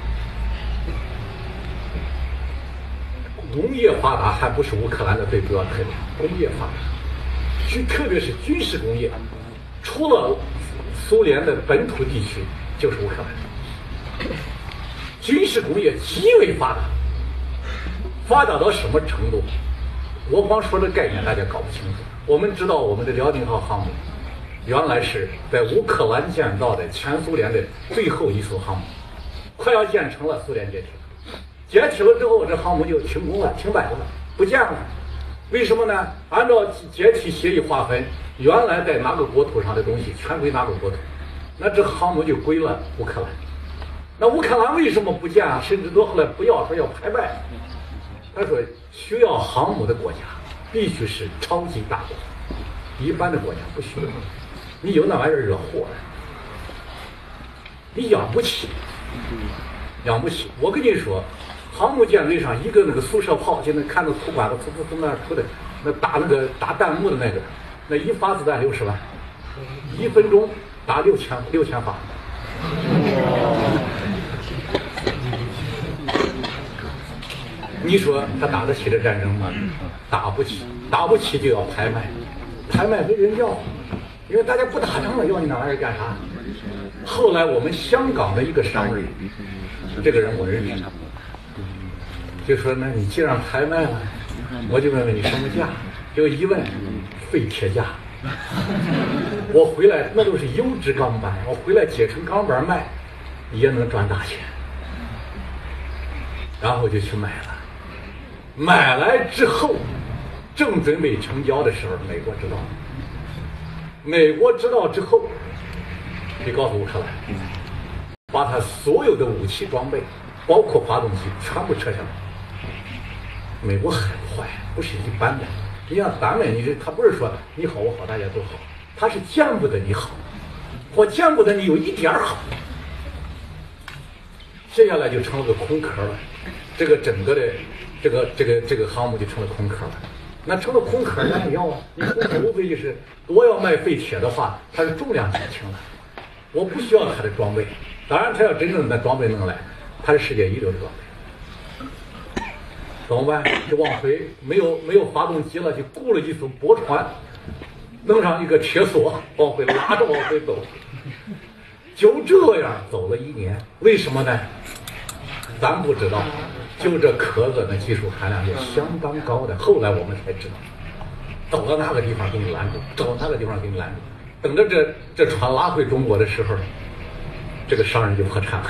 农业发达还不是乌克兰的最主要特点，工业发达，军特别是军事工业，除了苏联的本土地区，就是乌克兰。军事工业极为发达，发达到什么程度？我光说这概念大家搞不清楚。我们知道我们的辽宁号航母，原来是在乌克兰建造的前苏联的最后一艘航母，快要建成了，苏联解体了。解体了之后，这航母就停工了，停摆了，不见了。为什么呢？按照解体协议划分，原来在哪个国土上的东西全归哪个国土，那这航母就归了乌克兰。那乌克兰为什么不建啊？甚至到后来不要，说要拍卖。他说需要航母的国家必须是超级大国，一般的国家不需要。你有那玩意儿惹祸了，你养不起，养不起。我跟你说，航母舰队上一个那个速射炮，就能看到土管子从从那儿出的，那打那个打弹幕的那个，那一发子弹六十万，一分钟打六千六千发。你说他打得起这战争吗？打不起，打不起就要拍卖，拍卖没人要，因为大家不打仗了，要你那玩意儿干啥？后来我们香港的一个商人，这个人我认识，就说那你既然拍卖了，我就问问你什么价？就一问，废铁价。我回来那都是优质钢板，我回来解成钢板卖，也能赚大钱。然后就去买了。买来之后，正准备成交的时候，美国知道。美国知道之后，就告诉乌克兰，把他所有的武器装备，包括发动机，全部撤下来。美国很坏，不是一般的。你像咱们，你这他不是说你好我好大家都好，他是见不得你好，我见不得你有一点好。接下来就成了个空壳了，这个整个的。这个这个这个航母就成了空壳了，那成了空壳咱也要啊！你空壳无非就是我要卖废铁的话，它是重量减轻了，我不需要它的装备。当然，它要真正的装备弄来，它是世界一流的装备。怎么办？就往回，没有没有发动机了，就雇了一艘驳船，弄上一个铁索，往回拉着往回走。就这样走了一年，为什么呢？咱不知道。就这壳子，那技术含量是相当高的。后来我们才知道，走到那个地方给你拦住，走到那个地方给你拦住。等着这这船拉回中国的时候，这个商人就破产了。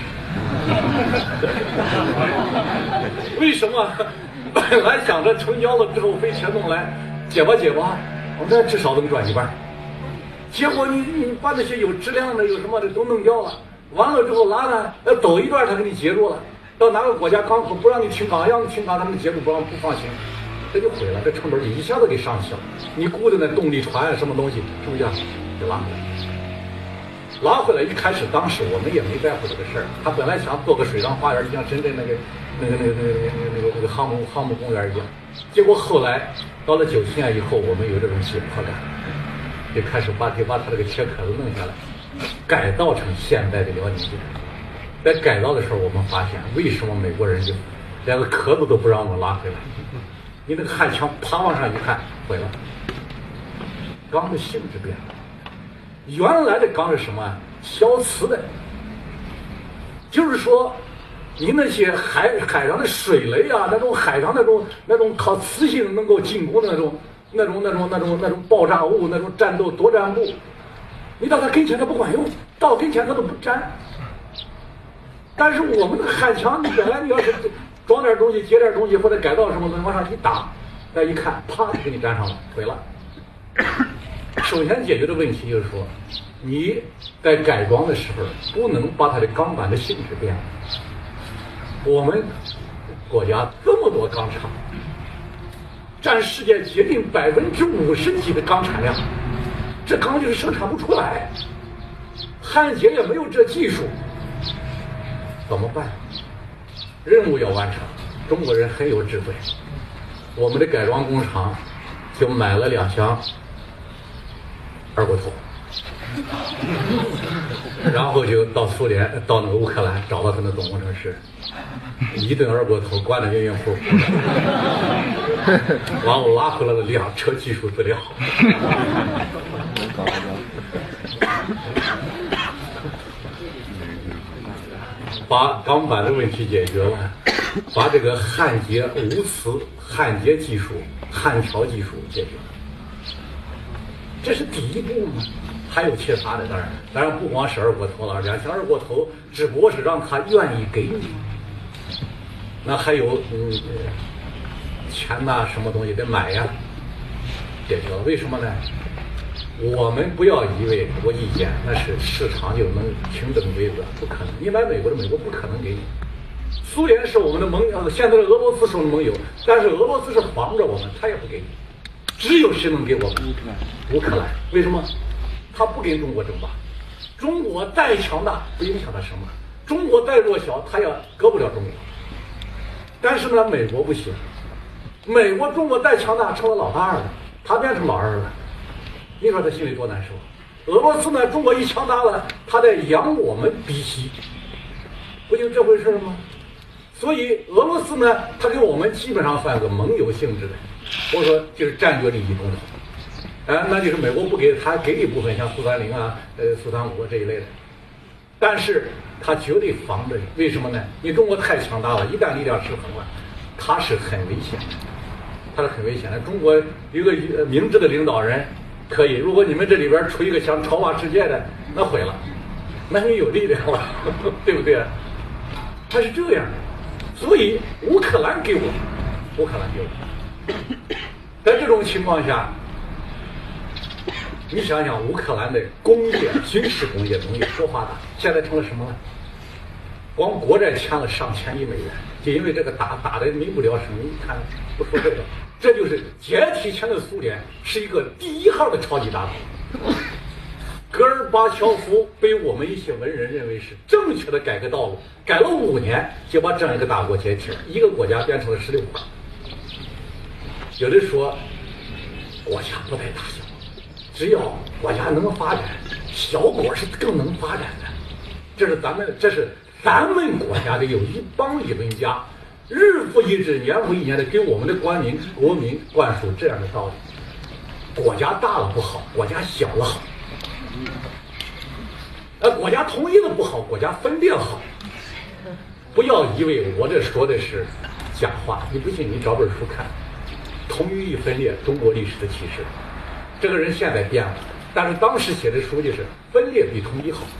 为什么？本来想着成交了之后废铁弄来解吧解吧，我们至少能赚一半。结果你你把那些有质量的、有什么的都弄掉了，完了之后拉呢，要走一段他给你截住了。到哪个国家港口不让你停港，让你停港，他们结果不让不放行，这就毁了，这成本就一下子给上去了。你雇的那动力船啊，什么东西，是不是这样？就拉回来，拉回来。一开始当时我们也没在乎这个事儿，他本来想做个水上花园，就像深圳那个那个那个那个那个那个那个航母航母公园一样。结果后来到了九七年以后，我们有这种紧迫感，就开始把就把他这个铁壳子弄下来， 改造成现在的辽宁舰。在改造的时候，我们发现为什么美国人就连个壳子都不让我们拉回来？你那个焊枪啪往上一看，毁了。钢的性质变了，原来的钢是什么？消磁的，就是说，你那些海海上的水雷啊，那种海上那种那种靠磁性能够进攻的那种那种那种那种那种爆炸物，那种战斗作战部，你到它跟前它不管用，到跟前它都不粘。但是我们的焊枪，你原来你要是装点东西、接点东西或者改造什么东西往上一打，再一看，啪就给你粘上了，毁了。首先解决的问题就是说，你在改装的时候不能把它的钢板的性质变了。我们国家这么多钢厂，占世界接近百分之五十几的钢产量，这钢就是生产不出来，焊接也没有这技术，怎么办？任务要完成，中国人很有智慧，我们的改装工厂就买了两箱二锅头，然后就到苏联，到那个乌克兰找到他那总工程师，一顿二锅头灌得晕晕乎乎的，完我拉回来了两车技术资料。把钢板的问题解决了，把这个焊接无磁焊接技术、焊条技术解决了，这是第一步嘛。还有其他的，当然，当然不光是二锅头了，两箱二锅头只不过是让他愿意给你。那还有嗯，钱呐、什么东西得买呀，解决了。为什么呢？我们不要以为我意见那是市场就能平等规则，不可能。你买美国的，美国不可能给你。苏联是我们的盟友，现在的俄罗斯是我们的盟友，但是俄罗斯是防着我们，他也不给你。只有谁能给我们？乌克兰。为什么？他不跟中国争霸。中国再强大不影响他什么，中国再弱小他也割不了中国。但是呢，美国不行。美国中国再强大成了老大了，他变成老二了。你说他心里多难受？俄罗斯呢？中国一强大了，他在扬我们鼻息，不就这回事吗？所以俄罗斯呢，他跟我们基本上算个盟友性质的，或者说就是战略利益共同。啊，那就是美国不给他给一部分，像苏三零啊、呃苏三五这一类的，但是他绝对防着你。为什么呢？你中国太强大了，一旦力量失衡了，他是很危险的，他是很危险的。中国一个明智的领导人。可以，如果你们这里边出一个想超霸世界的，那毁了，那你有力量了，对不对？他是这样的，所以乌克兰给我，乌克兰给我，在这种情况下，你想想乌克兰的工业、军事工业能力多发达，现在成了什么呢？光国债欠了上千亿美元，就因为这个打打的民不聊生。你看，不说这个。这就是解体前的苏联是一个第一号的超级大国。戈尔巴乔夫被我们一些文人认为是正确的改革道路，改了五年就把这样一个大国解体了，一个国家变成了十六个。有的说国家不在大小，只要国家能发展，小国是更能发展的。这是咱们这是咱们国家的有一帮理论家。日复一日，年复一年的给我们的官民国民灌输这样的道理：国家大了不好，国家小了好；呃，国家统一了不好，国家分裂好。不要以为我这说的是假话，你不信你找本书看，《统一与分裂：中国历史的启示》。这个人现在变了，但是当时写的书就是分裂比统一好，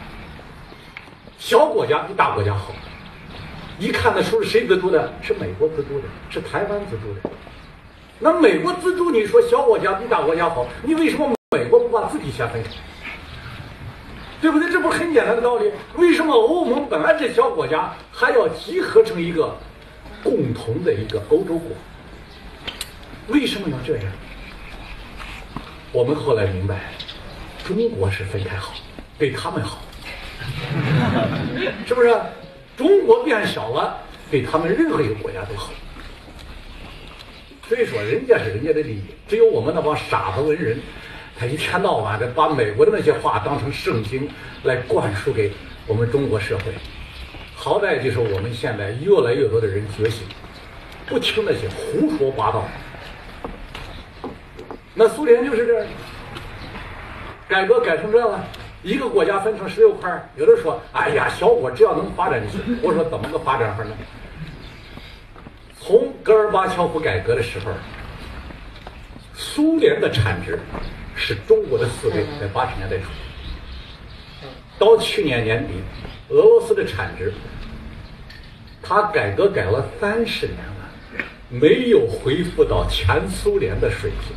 小国家比大国家好。一看那书是谁资助的？是美国资助的，是台湾资助的。那美国资助你说小国家比大国家好，你为什么美国不把自己先分开？对不对？这不是很简单的道理？为什么欧盟本来是小国家，还要集合成一个共同的一个欧洲国？为什么要这样？我们后来明白，中国是分开好，对他们好，是不是？中国变小了，对他们任何一个国家都好。所以说，人家是人家的利益，只有我们那帮傻子文人， 他一天到晚的把美国的那些话当成圣经来灌输给我们中国社会。好歹就是我们现在越来越多的人觉醒，不听那些胡说八道。那苏联就是这样，改革改成这样了，一个国家分成十六块，有的说，哎呀，小国只要能发展就行。我说怎么个发展法呢？从戈尔巴乔夫改革的时候，苏联的产值是中国的四倍，在八十年代初。到去年年底，俄罗斯的产值，它改革改了三十年了，没有恢复到前苏联的水平。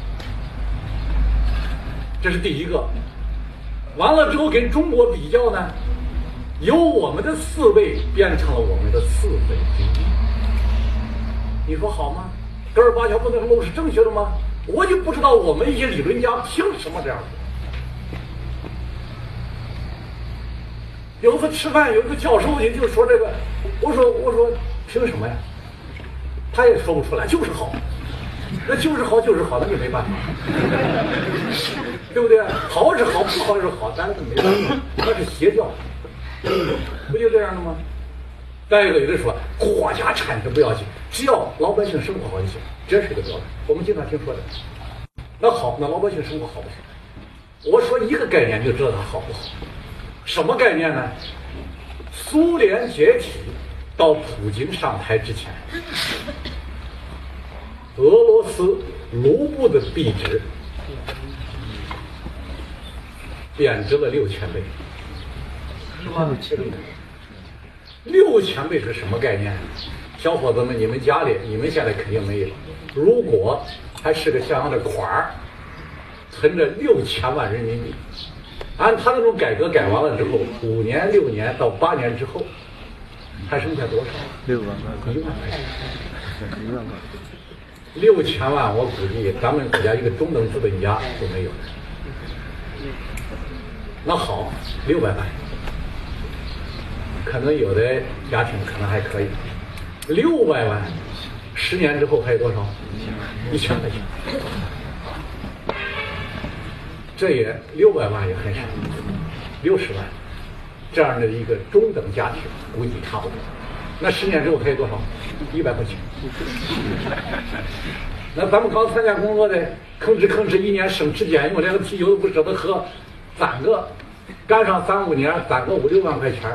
这是第一个。完了之后跟中国比较呢，由我们的四倍变成了我们的四分之一。你说好吗？戈尔巴乔夫那个路是正确的吗？我就不知道我们一些理论家凭什么这样说。有一次吃饭，有一个教授也就说这个，我说我说凭什么呀？他也说不出来，就是好，那就是好就是好，那就没办法，对不对？好是好，不好是好，咱是没办法，那是邪教，不就这样的吗？再一个有的说国家产值不要紧，只要老百姓生活好就行，这是个标准，我们经常听说的。那好，那老百姓生活好不行？我说一个概念就知道它好不好。什么概念呢？苏联解体到普京上台之前，俄罗斯卢布的币值贬值了六千倍。六千倍是什么概念？小伙子们，你们家里，你们现在肯定没有。如果还是个像样的款儿，存着六千万人民币，按他那种改革改完了之后，五年、六年到八年之后，还剩下多少？ 六万块， 一万块钱。 一万块。 六千万，我估计咱们国家一个中等资本家都没有。那好，六百万，可能有的家庭可能还可以。六百万，十年之后还有多少？一千块钱。这也六百万也很少，六十万，这样的一个中等家庭估计差不多。那十年之后还有多少？一百块钱。那咱们刚参加工作的，吭哧吭哧一年省吃俭用，连个啤酒都不舍得喝，攒个干上三五年，攒个五六万块钱。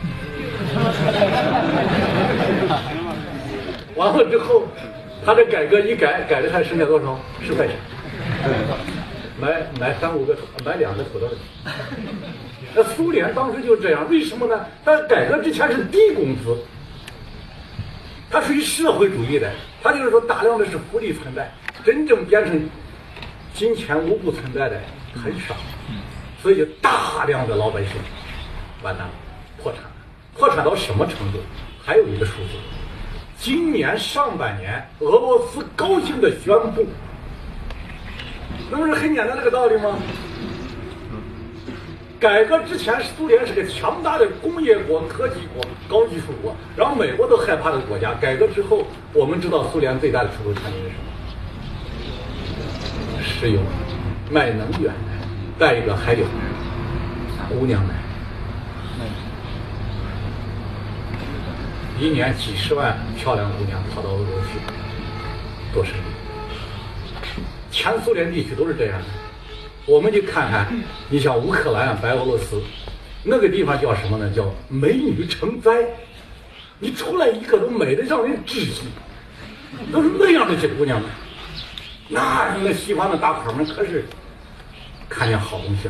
完了之后，他这改革一改，改的还剩下多少？十块钱。买买三五个，买两个土豆。那苏联当时就这样，为什么呢？它改革之前是低工资，它属于社会主义的，它就是说大量的是福利存在，真正变成金钱无故存在的很少，所以就大量的老百姓完蛋了，破产了。破产到什么程度？还有一个数字，今年上半年俄罗斯高兴地宣布，那不是很简单这个道理吗？改革之前，苏联是个强大的工业国、科技国、高技术国，然后美国都害怕的国家。改革之后，我们知道苏联最大的出口产品是什么？石油、卖能源的，再一个还有姑娘们，一年几十万漂亮姑娘跑到俄国去做生意。前苏联地区都是这样的。我们就看看，你像乌克兰、白俄罗斯，那个地方叫什么呢？叫美女成灾，你出来一个都美得让人窒息，都是那样的些姑娘们。那那西方的大款们可是看见好东西了。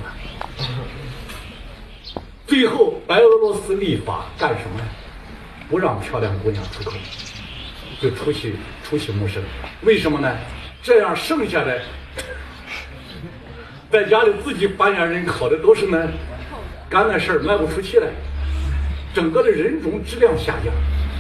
最后，白俄罗斯立法干什么呢？不让漂亮姑娘出口，就出去出去谋生。为什么呢？这样剩下的。在家里自己繁衍人口的都是呢，干那事儿卖不出去了，整个的人种质量下降，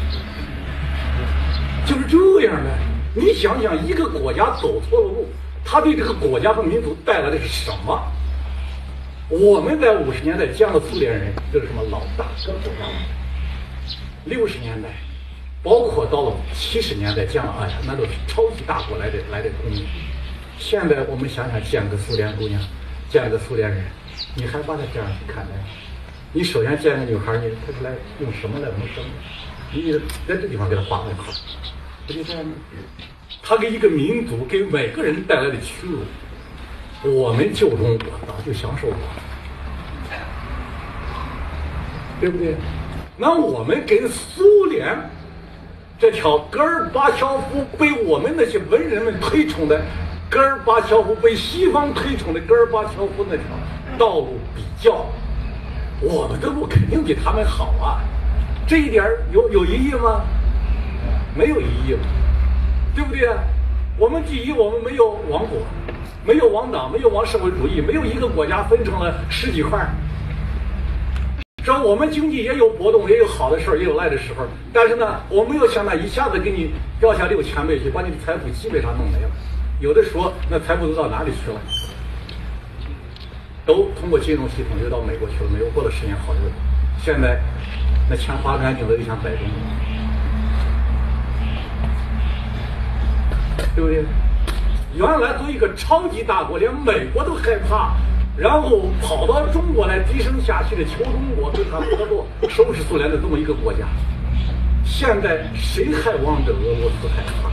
就是这样的。你想想，一个国家走错了路，他对这个国家和民族带来的是什么？我们在五十年代见了苏联人，就是什么老大哥国家；六十年代，包括到了七十年代见了，哎呀，那都是超级大国来的来的公民。现在我们想想，见个苏联姑娘， 见个苏联人，你还把他这样去看待？你首先见个女孩，你他是来用什么来谋生的？你在这地方给他画问号，不就这样吗？他给一个民族、给每个人带来的屈辱，我们旧中国早就享受过了，对不对？那我们跟苏联这条戈尔巴乔夫被我们那些文人们推崇的戈尔巴乔夫被西方推崇的戈尔巴乔夫那条道路比较，我们的路肯定比他们好啊，这一点有有意义吗？没有意义了，对不对啊？我们第一，我们没有亡国，没有亡党，没有亡社会主义，没有一个国家分成了十几块。这我们经济也有波动，也有好的事儿，也有赖的时候，但是呢，我没有像那一下子给你掉下六千倍去，把你的财富基本上弄没了。有的说那财富都到哪里去了？都通过金融系统又到美国去了，美国过了十年好日子。现在那钱花干净了，就想摆中国，对不对？原来作为一个超级大国，连美国都害怕，然后跑到中国来低声下气的求中国跟他合作收拾苏联的这么一个国家，现在谁还望着俄罗斯害怕？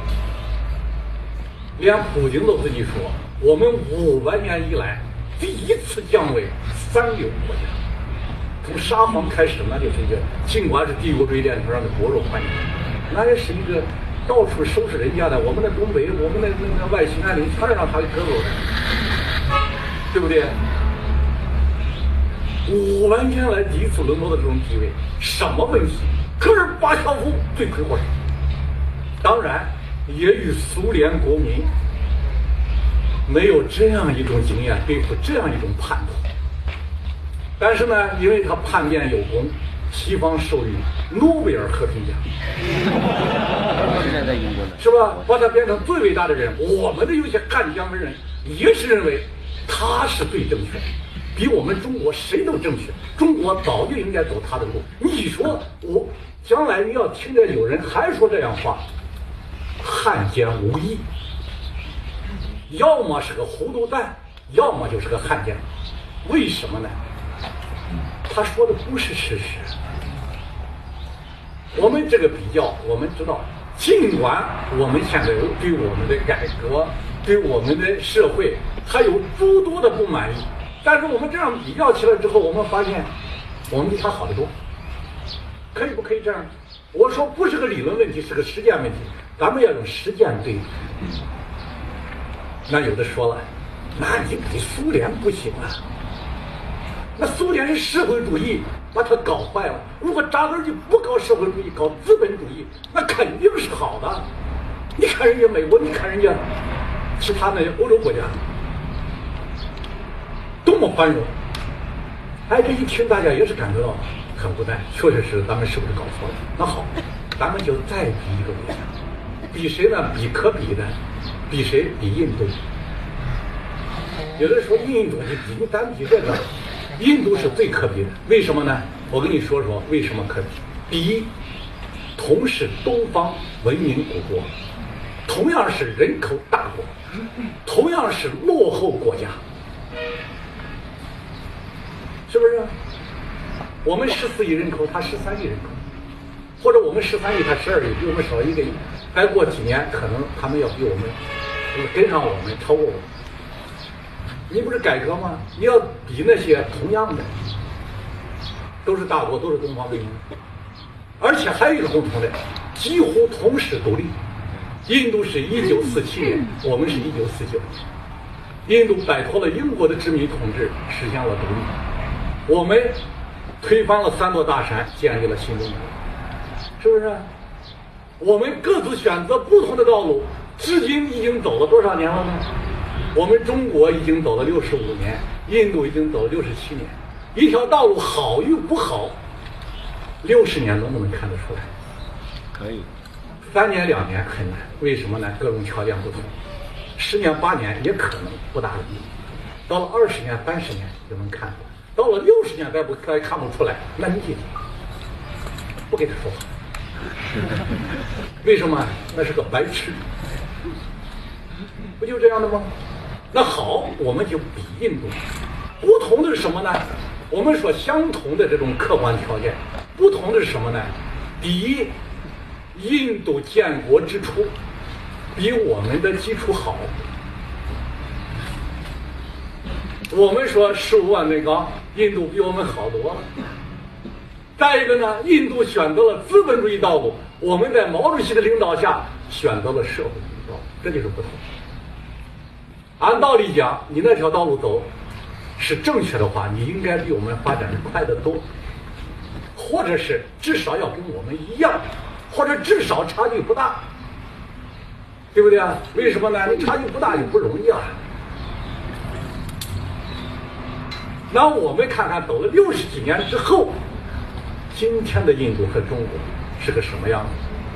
连普京都自己说，我们五万年以来第一次降为三流国家。从沙皇开始，那就是一个尽管是帝国主义链条上的薄弱环境，那也是一个到处收拾人家的。我们的东北，我们的那个外西南领全是让他给割走的，对不对？五万年来第一次沦落的这种地位，什么问题？戈尔巴乔夫罪魁祸首，当然也与苏联国民没有这样一种经验对付这样一种叛徒。但是呢，因为他叛变有功，西方授予诺贝尔和平奖， 现在在英国呢， 是吧？把他变成最伟大的人。我们的有些汉江文人也是认为他是最正确的，比我们中国谁都正确。中国早就应该走他的路。你说我将来你要听着有人还说这样话，汉奸无义，要么是个糊涂蛋，要么就是个汉奸。为什么呢？他说的不是事实。我们这个比较，我们知道，尽管我们现在对我们的改革、对我们的社会还有诸多的不满意，但是我们这样比较起来之后，我们发现我们比他好得多。可以不可以这样？我说不是个理论问题，是个实践问题，咱们要用实践对比。那有的说了，那你比苏联不行啊，那苏联是社会主义把它搞坏了，如果扎根就不搞社会主义，搞资本主义，那肯定是好的。你看人家美国，你看人家其他那些欧洲国家多么繁荣。哎，这一听大家也是感觉到很无奈，确实是咱们是不是搞错了？那好，咱们就再比一个国家，比谁呢？比可比的，比谁？比印度。有的说印度，你比咱比这个，印度是最可比的。为什么呢？我跟你说说为什么可比。第一，同是东方文明古国，同样是人口大国，同样是落后国家，是不是？我们十四亿人口，他十三亿人口，或者我们十三亿，他十二亿，比我们少一个亿。再过几年，可能他们要比我们跟上我们，超过我们。你不是改革吗？你要比那些同样的，都是大国，都是东方文明，而且还有一个共同的，几乎同时独立。印度是一九四七年，我们是一九四九年。印度摆脱了英国的殖民统治，实现了独立。我们推翻了三座大山，建立了新中国，是不是？我们各自选择不同的道路，至今已经走了多少年了呢？我们中国已经走了六十五年，印度已经走了六十七年。一条道路好与不好，六十年能不能看得出来？ 可以。 三年两年很难，为什么呢？各种条件不同。十年八年也可能不大容易，到了二十年三十年就能看出来，到了六十年再不再看不出来，那你记住，不给他说话。为什么？那是个白痴，不就这样的吗？ 那好，我们就比印度。不同的是什么呢？我们说相同的这种客观条件，不同的是什么呢？第一，印度建国之初比我们的基础好。我们说十五万美高，印度比我们好多了。再一个呢，印度选择了资本主义道路，我们在毛主席的领导下选择了社会主义道路，这就是不同。按道理讲，你那条道路走是正确的话，你应该比我们发展的快得多，或者是至少要跟我们一样，或者至少差距不大，对不对啊？为什么呢？你差距不大也不容易啊。那我们看看走了六十几年之后，今天的印度和中国是个什么样子？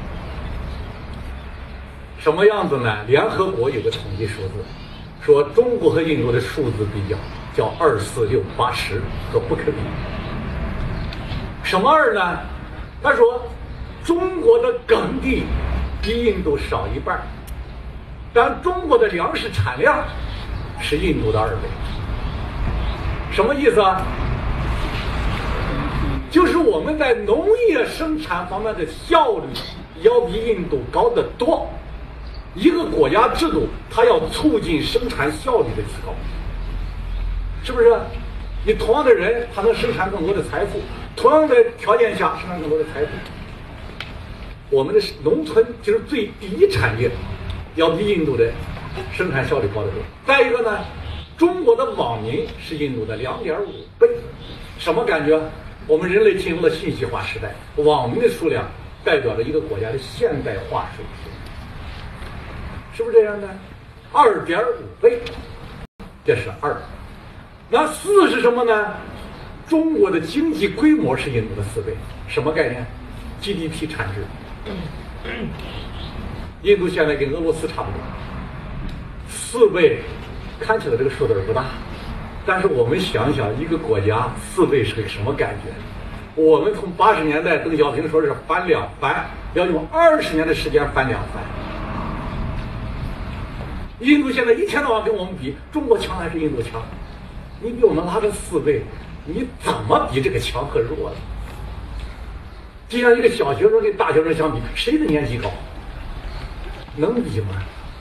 什么样子呢？联合国有个统计数字，说中国和印度的数字比较叫二四六八十和不可比。什么二呢？他说中国的耕地比印度少一半，但中国的粮食产量是印度的二倍。什么意思啊？就是我们在农业生产方面的效率要比印度高得多。一个国家制度，它要促进生产效率的提高，是不是？你同样的人，他能生产更多的财富，同样的条件下生产更多的财富。我们的农村就是最第一产业，要比印度的生产效率高得多。再一个呢，中国的网民是印度的两点五倍。什么感觉？我们人类进入了信息化时代，网民的数量代表着一个国家的现代化水平，是不是这样的？二点五倍，这是二。那四是什么呢？中国的经济规模是印度的四倍。什么概念 ？G D P 产值。印度现在跟俄罗斯差不多，四倍，看起来这个数字不大。但是我们想想，一个国家四倍是个什么感觉？我们从八十年代邓小平说是翻两番，要用二十年的时间翻两番。印度现在一天到晚跟我们比，中国强还是印度强？你比我们拉了四倍，你怎么比这个强和弱呢？就像一个小学生跟大学生相比，谁的年级高？能比吗？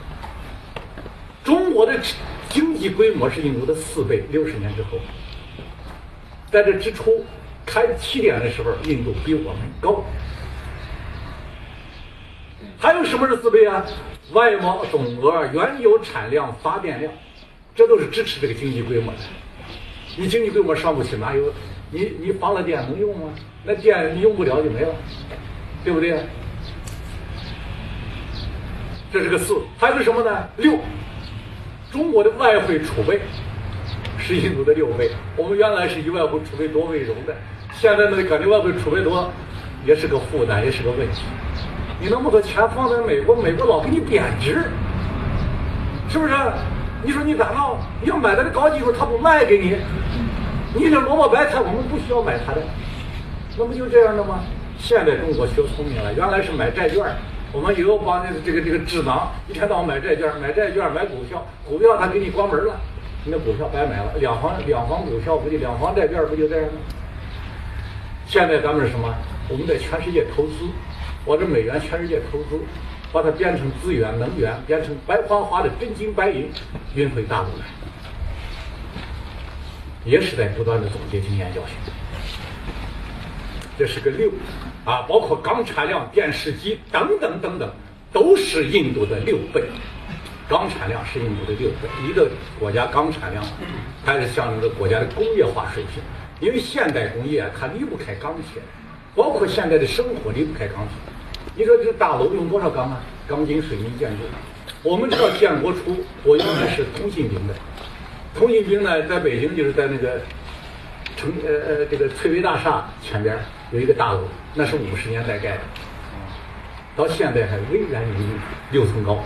中国的经济规模是印度的四倍，六十年之后，在这之初开起点的时候，印度比我们高。还有什么是四倍啊？外贸总额、原油产量、发电量，这都是支持这个经济规模的。你经济规模上不去，哪有你你发了电能用吗？那电你用不了就没了，对不对？这是个四。还有个什么呢？六。中国的外汇储备是印度的六倍。我们原来是以外汇储备多为荣的，现在呢感觉外汇储备多也是个负担，也是个问题。你那么多钱放在美国，美国老给你贬值，是不是？你说你咋闹？你要买它的高技术，他不卖给你。你这萝卜白菜，我们不需要买它的，那不就这样的吗？现在中国学聪明了，原来是买债券。我们以后帮这个这个这个智囊一天到晚买债券，买债券买股票，股票他给你关门了，你的股票白买了。两房两房股票不就两房债券不就这样吗？现在咱们是什么？我们在全世界投资，把这美元全世界投资，把它变成资源能源，变成白花花的真金白银运回大陆来，也是在不断的总结经验教训。这是个六。啊，包括钢产量、电视机等等等等，都是印度的六倍。钢产量是印度的六倍。一个国家钢产量，它是象征着国家的工业化水平。因为现代工业它离不开钢铁，包括现在的生活离不开钢铁。你说这个大楼用多少钢啊？钢筋水泥建筑。我们知道建国初，我原来是通信兵的，通信兵呢在北京就是在那个城呃呃这个翠微大厦前边有一个大楼。那是五十年代盖的，到现在还巍然屹立，六层高。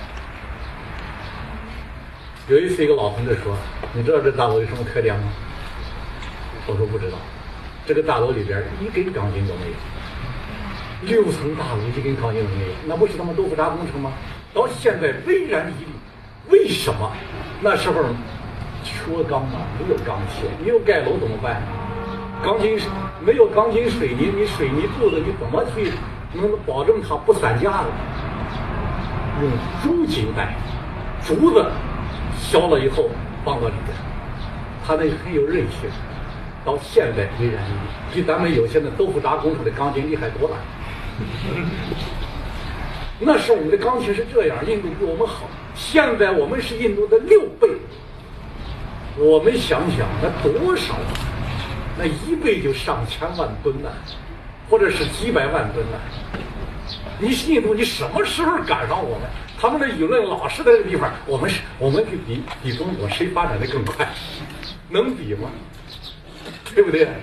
有一次一个老同志说：“你知道这大楼有什么特点吗？”我说不知道。这个大楼里边一根钢筋都没有，六层大楼一根钢筋都没有，那不是他们豆腐渣工程吗？到现在巍然屹立，为什么？ 那时候缺钢嘛，没有钢铁，你要盖楼怎么办？钢筋没有钢筋水泥，你水泥柱子你怎么去能保证它不散架呢？用竹筋带，竹子削了以后放到里边，它那很有韧性，到现在依然比咱们有些的豆腐渣工厂的钢筋厉害多了。那时候我们的钢琴是这样，印度比我们好，现在我们是印度的六倍。我们想想，那多少？那一倍就上千万吨了，或者是几百万吨了。你印度，你什么时候赶上我们？他们的舆论老是在这个地方，我们是，我们比比比中国谁发展的更快？能比吗？对不对？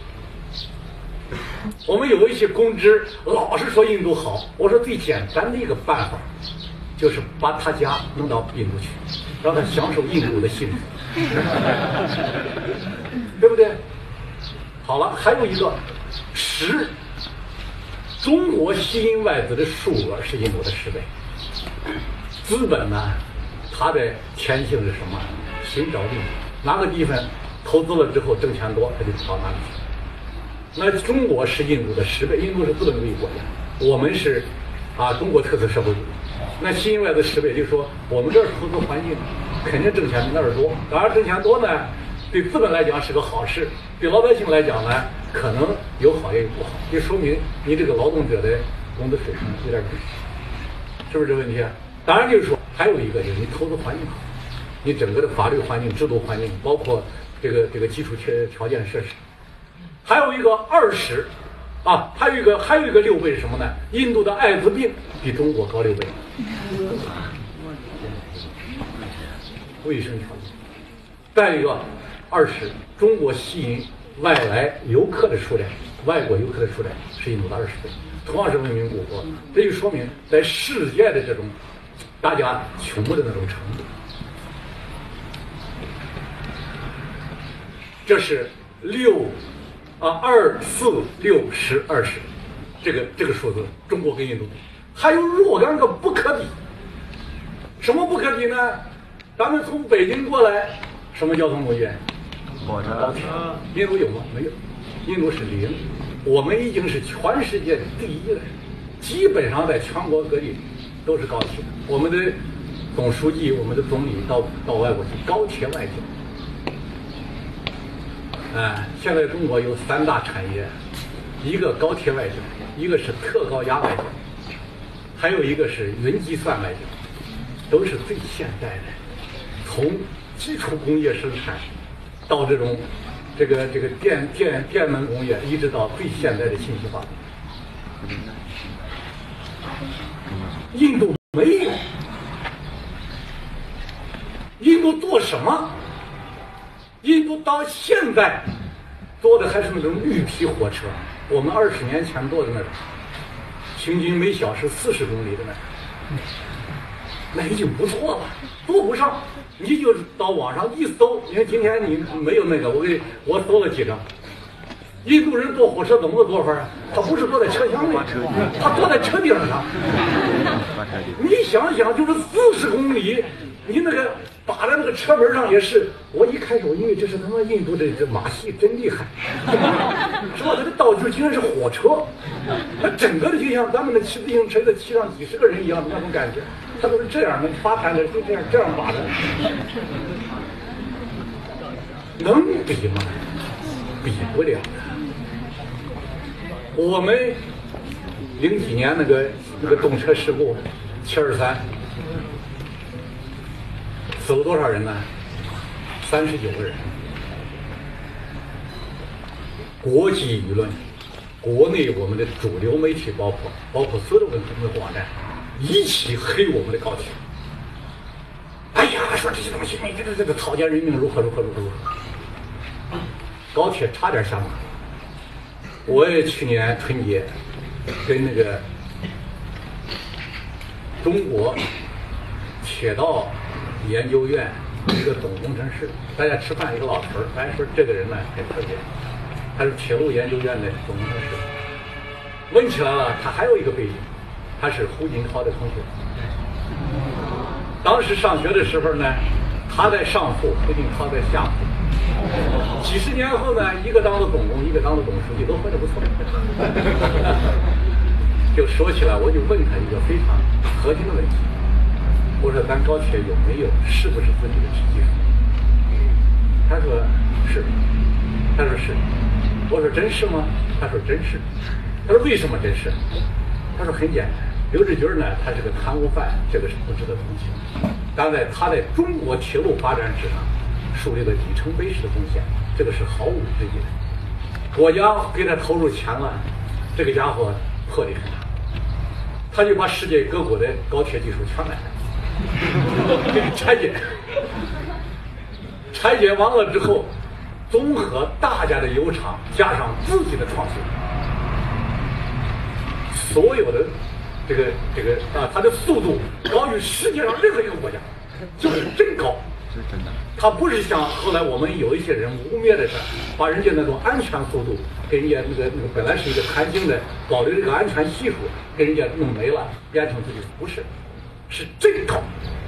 我们有一些公知老是说印度好，我说最简单的一个办法，就是把他家弄到印度去，让他享受印度的幸福，对不对？好了，还有一个十，中国吸引外资的数额是印度的十倍。资本呢，它的天性是什么？寻找利益，哪个地方投资了之后挣钱多，它就跑哪里去。那中国是印度的十倍，印度是资本主义国家，我们是啊中国特色社会主义。那吸引外资十倍，就是说我们这儿投资环境肯定挣钱比那儿多。当然挣钱多呢，对资本来讲是个好事，对老百姓来讲呢，可能有好也有不好，就说明你这个劳动者的工资水平有点低，是不是这问题啊？当然就是说还有一个就是你投资环境好，你整个的法律环境、制度环境，包括这个这个基础条条件设施。还有一个二十，啊，还有一个还有一个六倍是什么呢？印度的艾滋病比中国高六倍，卫生条件。再一个，二十，中国吸引外来游客的数量，外国游客的数量是印度的二十倍，同样是文明古国，这就说明在世界的这种大家穷的那种程度。这是六。啊，二四六十二十，这个这个数字，中国跟印度比，还有若干个不可比。什么不可比呢？咱们从北京过来，什么交通工具？ 火车。 高铁。印度有吗？没有，印度是零。我们已经是全世界第一了，基本上在全国各地都是高铁。我们的总书记、我们的总理到到外国去，高铁外交。哎，现在中国有三大产业，一个高铁外交，一个是特高压外交，还有一个是云计算外交，都是最现代的，从基础工业生产到这种这个这个电电电能工业，一直到最现代的信息化。印度没有，印度做什么？印度到现在坐的还是那种绿皮火车，我们二十年前坐的那种，平均每小时四十公里的那种，那已经不错了，坐不上，你就到网上一搜，因为今天你没有那个，我给我搜了几张。印度人坐火车怎么个坐法啊？他不是坐在车厢里，他坐在车顶上。你想想，就是四十公里，你那个打在那个车门上也是。我一开始我以为这是他妈印度的这马戏真厉害，是吧？这个道具竟然是火车，它整个的就像咱们的骑自行车的骑上几十个人一样的那种感觉，它都是这样的，发盘的就这样这样把的，能比吗？比不了。我们零几年那个那个动车事故，七二三，死了多少人呢？三十九个人。国际舆论，国内我们的主流媒体，包括包括所有的文化网站，一起黑我们的高铁。哎呀，说这些东西，这个这个草菅人命如何如何如何如何，高铁差点下马。我也去年春节跟那个中国铁道研究院一个总工程师，大家吃饭，一个老头儿，大家说这个人呢很特别，他是铁路研究院的总工程师。问起来了，他还有一个背景，他是胡锦涛的同学。当时上学的时候呢， 他在上铺，胡锦涛在下铺。几十年后呢，一个当了总工，一个当了董书记，都混得不错。就说起来，我就问他一个非常核心的问题，我说咱高铁有没有，是不是自己的技术？他说是，他说是，我说真是吗？他说真是。他说为什么真是？他说很简单，刘志军呢，他是个贪污犯，这个是不值得同情。但在他在中国铁路发展史上树立了里程碑式的贡献，这个是毫无质疑的。国家给他投入钱了，这个家伙魄力很大，他就把世界各国的高铁技术全买了，给拆解。拆解完了之后，综合大家的悠长，加上自己的创新，所有的这个这个啊，它的速度高于世界上任何一个国家，就是真高。它不是像后来我们有一些人污蔑的是，把人家那种安全速度给人家那个那个本来是一个弹性的保留这个安全系数，给人家弄没了，变成自己不是，是真高。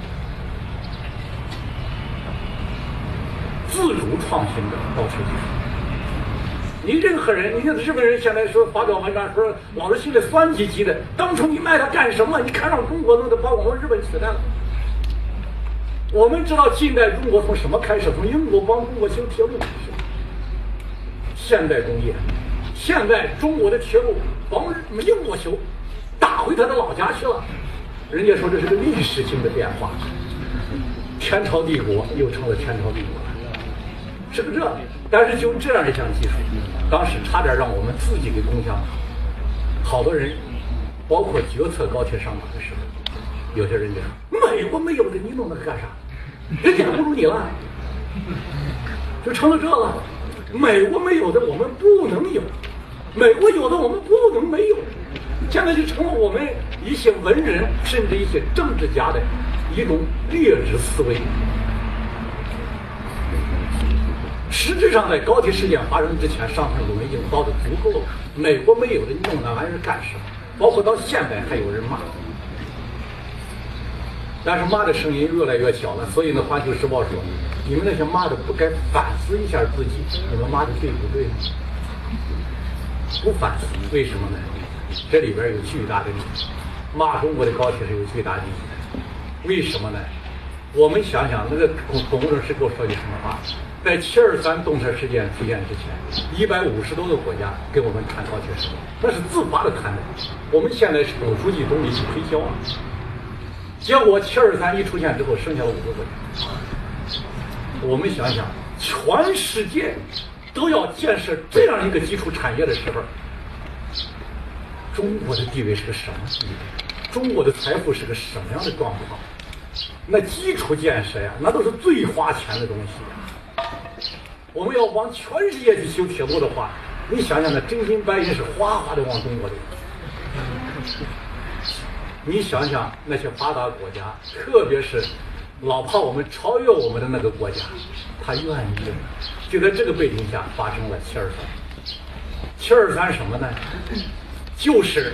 自主创新的高铁技术，你任何人，你看日本人现在说发表文章说，老是心里酸唧唧的，当初你卖它干什么？你看上中国弄得把我们日本取代了。我们知道近代中国从什么开始？从英国帮中国修铁路开始，现代工业，现在中国的铁路帮英国修，打回他的老家去了。人家说这是个历史性的变化，天朝帝国又成了天朝帝国了。是个这，但是就这样一项技术，当时差点让我们自己给攻下了。好多人，包括决策高铁上马的时候，有些人就说：“美国没有的，你弄那个干啥？人家不如你了。”就成了这了。美国没有的，我们不能有；美国有的，我们不能没有。现在就成了我们一些文人甚至一些政治家的一种劣质思维。实质上，在高铁事件发生之前，上层我们已经报的足够了。美国没有的，你弄那玩意儿干什么？包括到现在还有人骂，但是骂的声音越来越小了。所以呢，《环球时报》说，你们那些骂的不该反思一下自己，你们骂的对不对？不反思，为什么呢？这里边有巨大的利益，骂中国的高铁是有巨大利益的。为什么呢？我们想想，那个龚龚正是给我说句什么话？在七二三动车事件出现之前，一百五十多个国家跟我们谈高铁事件，那是自发的谈的。我们现在是董书记、总理去推销啊。结果七二三一出现之后，剩下了五个国家。我们想想，全世界都要建设这样一个基础产业的时候，中国的地位是个什么地位？中国的财富是个什么样的状况？那基础建设呀，那都是最花钱的东西呀。我们要往全世界去修铁路的话，你想想那真金白银是哗哗的往中国流。你想想那些发达国家，特别是老怕我们超越我们的那个国家，他愿意。就在这个背景下发生了七二三。七二三什么呢？就是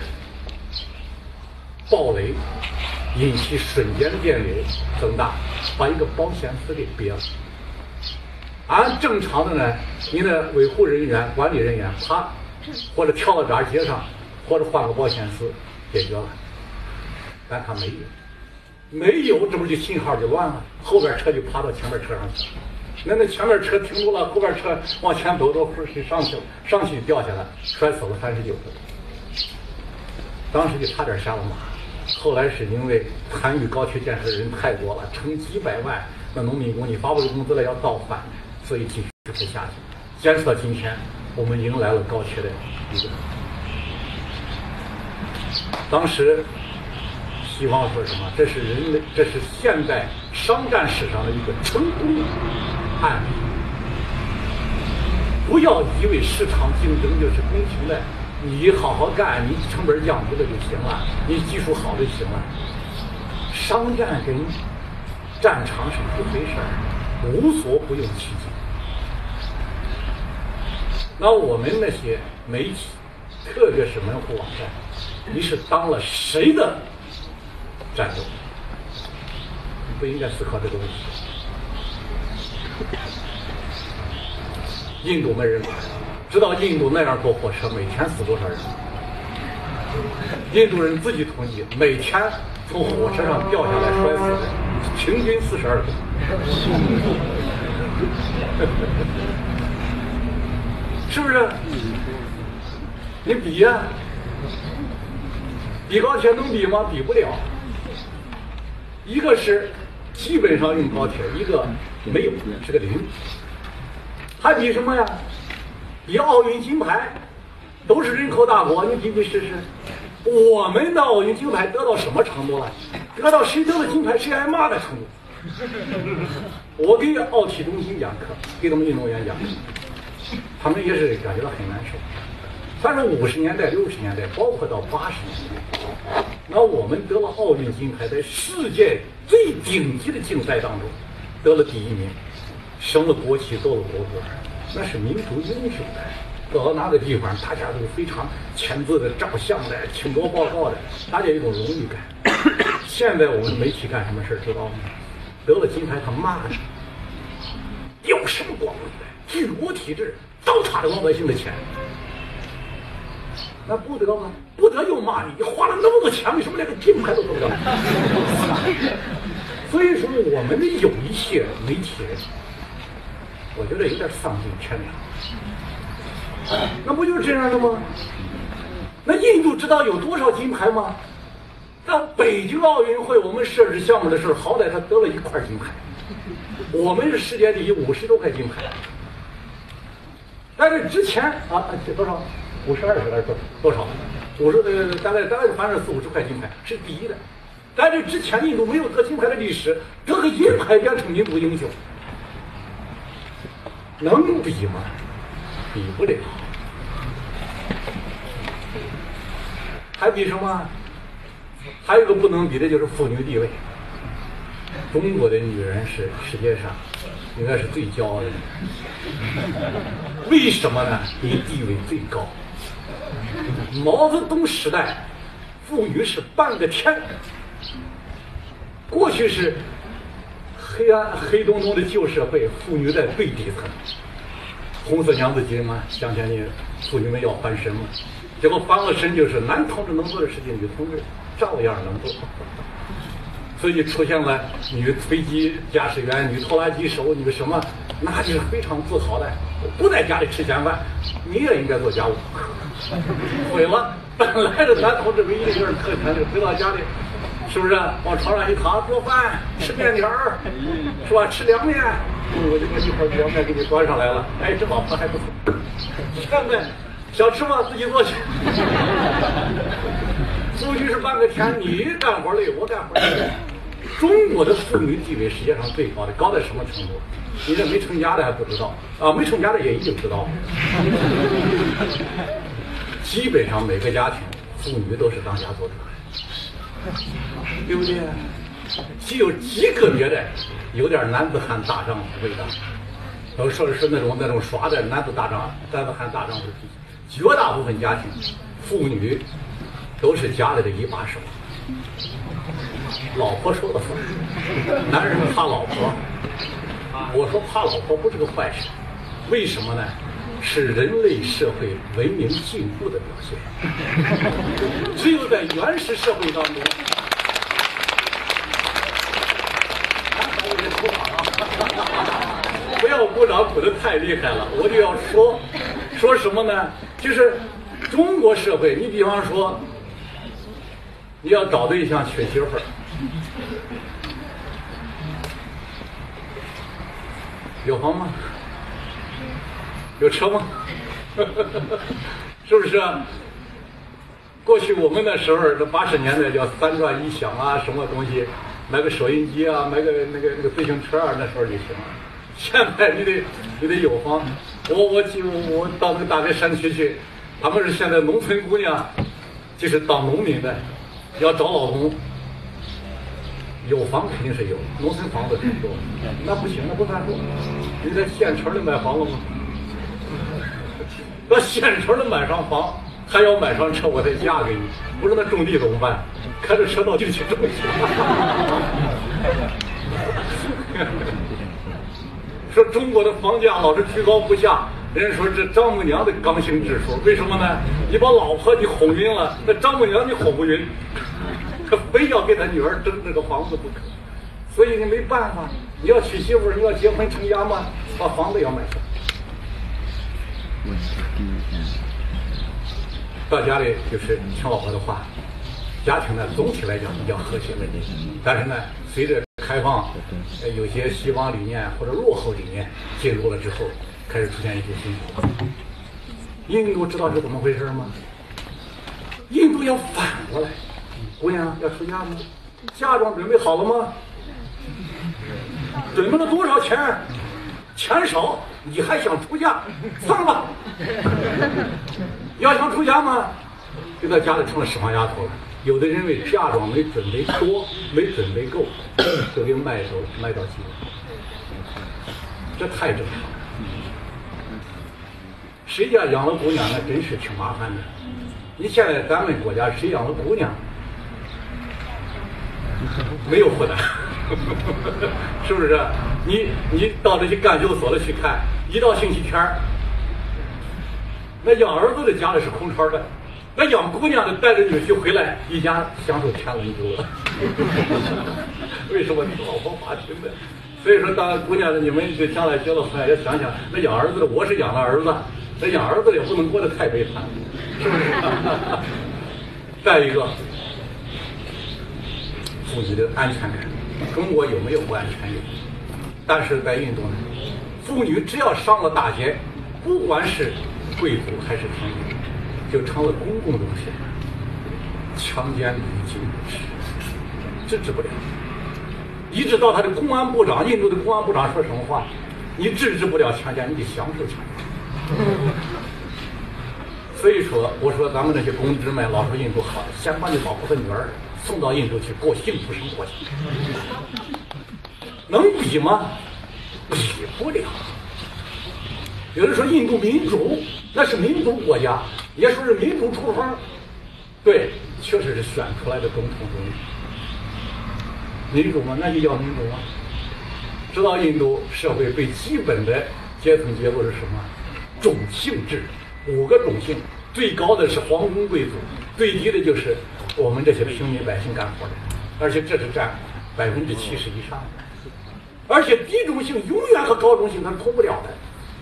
暴雷引起瞬间电流增大，把一个保险丝给憋了。按正常的呢，你的维护人员、管理人员，啪，或者跳到闸街上，或者换个保险丝解决了。但他没有，没有，这不就信号就乱了，后边车就爬到前面车上去了。那那前面车停住了，后边车往前走，都是上去了，上去掉下来，摔死了三十九个。当时就差点下了马。后来是因为参与高铁建设的人太多了，成几百万，那农民工你发不出工资来要造反，所以继续才下去。坚持到今天，我们迎来了高铁的一个。当时希望说什么？这是人类，这是现代商战史上的一个成功案例。不要以为市场竞争就是公平的。你好好干，你成本降低了就行了，你技术好就行了。商战跟战场是一回事儿，无所不用其极。那我们那些媒体，特别是门户网站，你是当了谁的战斗？你不应该思考这个问题。 印度没人管，知道印度那样坐火车每天死多少人？印度人自己统计，每天从火车上掉下来摔死的，平均四十二个。是不是？你比呀、啊，比高铁能比吗？比不了。一个是基本上用高铁，一个没有，是个零。还比什么呀？比奥运金牌，都是人口大国，你比比试试。我们的奥运金牌得到什么程度了？得到谁得了金牌谁挨骂的程度。我给奥体中心讲课，给他们运动员讲课，他们也是感觉到很难受。但是五十年代、六十年代，包括到八十年代，那我们得了奥运金牌，在世界最顶级的竞赛当中得了第一名，升了国旗，奏了国歌，那是民族英雄的。到哪个地方，大家都非常签字的、照相的、请多报告的，大家有一种荣誉感。现在我们媒体干什么事知道吗？得了金牌，他骂着，有什么光荣的？巨国体制，糟蹋了老百姓的钱。那不得吗？不得又骂你，你花了那么多钱，为什么连个金牌都得不到？所以说，我们的有一些媒体人，我觉得有点丧尽天良。那不就是这样的吗？那印度知道有多少金牌吗？到北京奥运会我们设置项目的时候，好歹他得了一块金牌，我们是世界第一，五十多块金牌。但是之前啊，这多少？五十二还是多多少？五十呃，大概大概反正四五十块金牌是第一的。但是之前印度没有得金牌的历史，得个银牌变成民族英雄，能比吗？比不了。还比什么？还有一个不能比的就是妇女地位。中国的女人是世界上应该是最骄傲的女人。为什么呢？因为地位最高。毛泽东时代，妇女是半个天。过去是黑暗黑洞洞的旧社会，妇女在最底层。红色娘子军嘛，想想你妇女们要翻身嘛，结果翻了身就是男同志能做的事情，女同志照样能做。所以出现了女飞机驾驶员、女拖拉机手、女什么，那就是非常自豪的。不在家里吃闲饭，你也应该做家务。毁了，本来的男同志唯一的一个特权就是回到家里，是不是往床上一躺，做饭，吃面条儿，是吧？吃凉面，我就把一块凉面给你端上来了。哎，这老婆还不错。现在想吃吗？自己做去。妇女是半个天，你干活累，我干活累。中国的妇女地位世界上最高的，高在什么程度？你这没成家的还不知道啊，没成家的也一定知道。基本上每个家庭，妇女都是当家做主的，对不对？只有极个别的有点男子汉大丈夫的味道，都说是那种那种耍的男子大丈男子汉大丈夫的脾气。绝大部分家庭，妇女都是家里的一把手，老婆说了算，男人怕老婆。我说怕老婆不是个坏事，为什么呢？是人类社会文明进步的表现。只有在原始社会当中，不要鼓掌鼓得太厉害了，我就要说说什么呢？就是中国社会，你比方说，你要找对象娶媳妇儿，有房吗？有车吗？是不是啊？过去我们那时候，这八十年代叫三转一响啊，什么东西，买个收音机啊，买个那个那个自行车啊，那时候就行了。现在你得你得有房。我我我到那个大别山区去，他们是现在农村姑娘，就是当农民的，要找老公，有房肯定是有，农村房子很多，那不行，那不算数。你在县城里买房了吗？到县城里买上房，还要买上车，我再嫁给你。不是那种地怎么办？开着车到地去种去。 说中国的房价老是居高不下。人家说这丈母娘的刚性之说，为什么呢？你把老婆你哄晕了，那丈母娘你哄不晕，他非要给他女儿争这个房子不可。所以你没办法，你要娶媳妇，你要结婚成家嘛，把房子要买下。到家里就是听老婆的话，家庭呢总体来讲比较和谐稳定。但是呢，随着开放，呃，有些西方理念或者落后理念进入了之后，开始出现一些新情。印度知道是怎么回事吗？印度要反过来，姑娘要出嫁吗？嫁妆准备好了吗？准备了多少钱？钱少，你还想出嫁？算了，要想出家吗？就在家里成了屎黄丫头了。有的认为嫁妆没准备多，没准备够，就给卖走，卖到几了，这太正常了。谁家养了姑娘，那真是挺麻烦的。你现在咱们国家谁养了姑娘，没有负担，是不是？你你到这些干休所了去看，一到星期天儿，那养儿子的家里是空巢的，那养姑娘的带着女婿回来，一家享受天伦之乐。为什么？你老婆法庭的。所以说，当姑娘的你们这将来结了婚，要想想，那养儿子的，我是养了儿子，那养儿子也不能过得太悲惨，是不是？再一个，妇女的安全感，中国有没有不安全有？但是在印度呢，妇女只要上了大街，不管是贵族还是平民，就成了公共东西，强奸屡禁不止，制止不了。一直到他的公安部长，印度的公安部长说什么话？你制止不了强奸，你得享受强奸。所以说，我说咱们那些公知们老说印度好，先把你老婆和女儿送到印度去过幸福生活去，能比吗？比不了。有人说印度民主，那是民主国家，也说是民主出风，对，确实是选出来的总统中。民主吗？那就叫民主吗？知道印度社会最基本的阶层结构是什么？种姓制，五个种姓，最高的是皇宫贵族，最低的就是我们这些平民百姓干活的，而且这是占百分之七十以上的，而且低种姓永远和高种姓它是通不了的，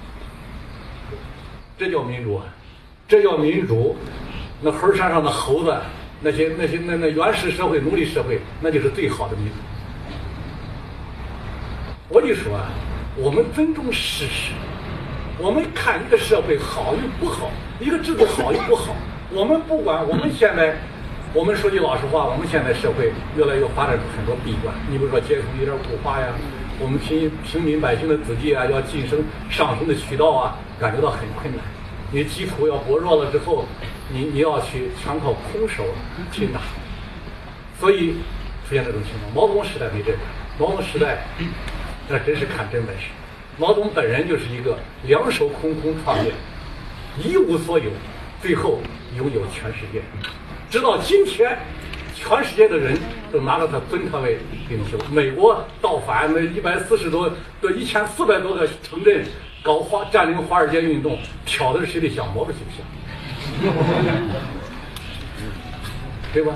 这叫民主啊！这叫民主。那猴山上的猴子。那些那些那那原始社会奴隶社会，那就是最好的民主。我就说啊，我们尊重事实，我们看一个社会好与不好，一个制度好与不好，我们不管。我们现在，我们说句老实话，我们现在社会越来越发展出很多弊端。你比如说街头有点固化呀，我们平平民百姓的子弟啊，要晋升上升的渠道啊，感觉到很困难。你基础要薄弱了之后，你你要去全靠空手去打，所以出现这种情况。毛泽东时代没这个，毛泽东时代那真是看真本事。毛泽东本人就是一个两手空空创业，一无所有，最后拥有全世界。直到今天，全世界的人都拿着他尊他为领袖。美国造反那一百四十多的一千四百多个城镇搞华占领华尔街运动，挑的是谁的响？毛主席的响。对吧？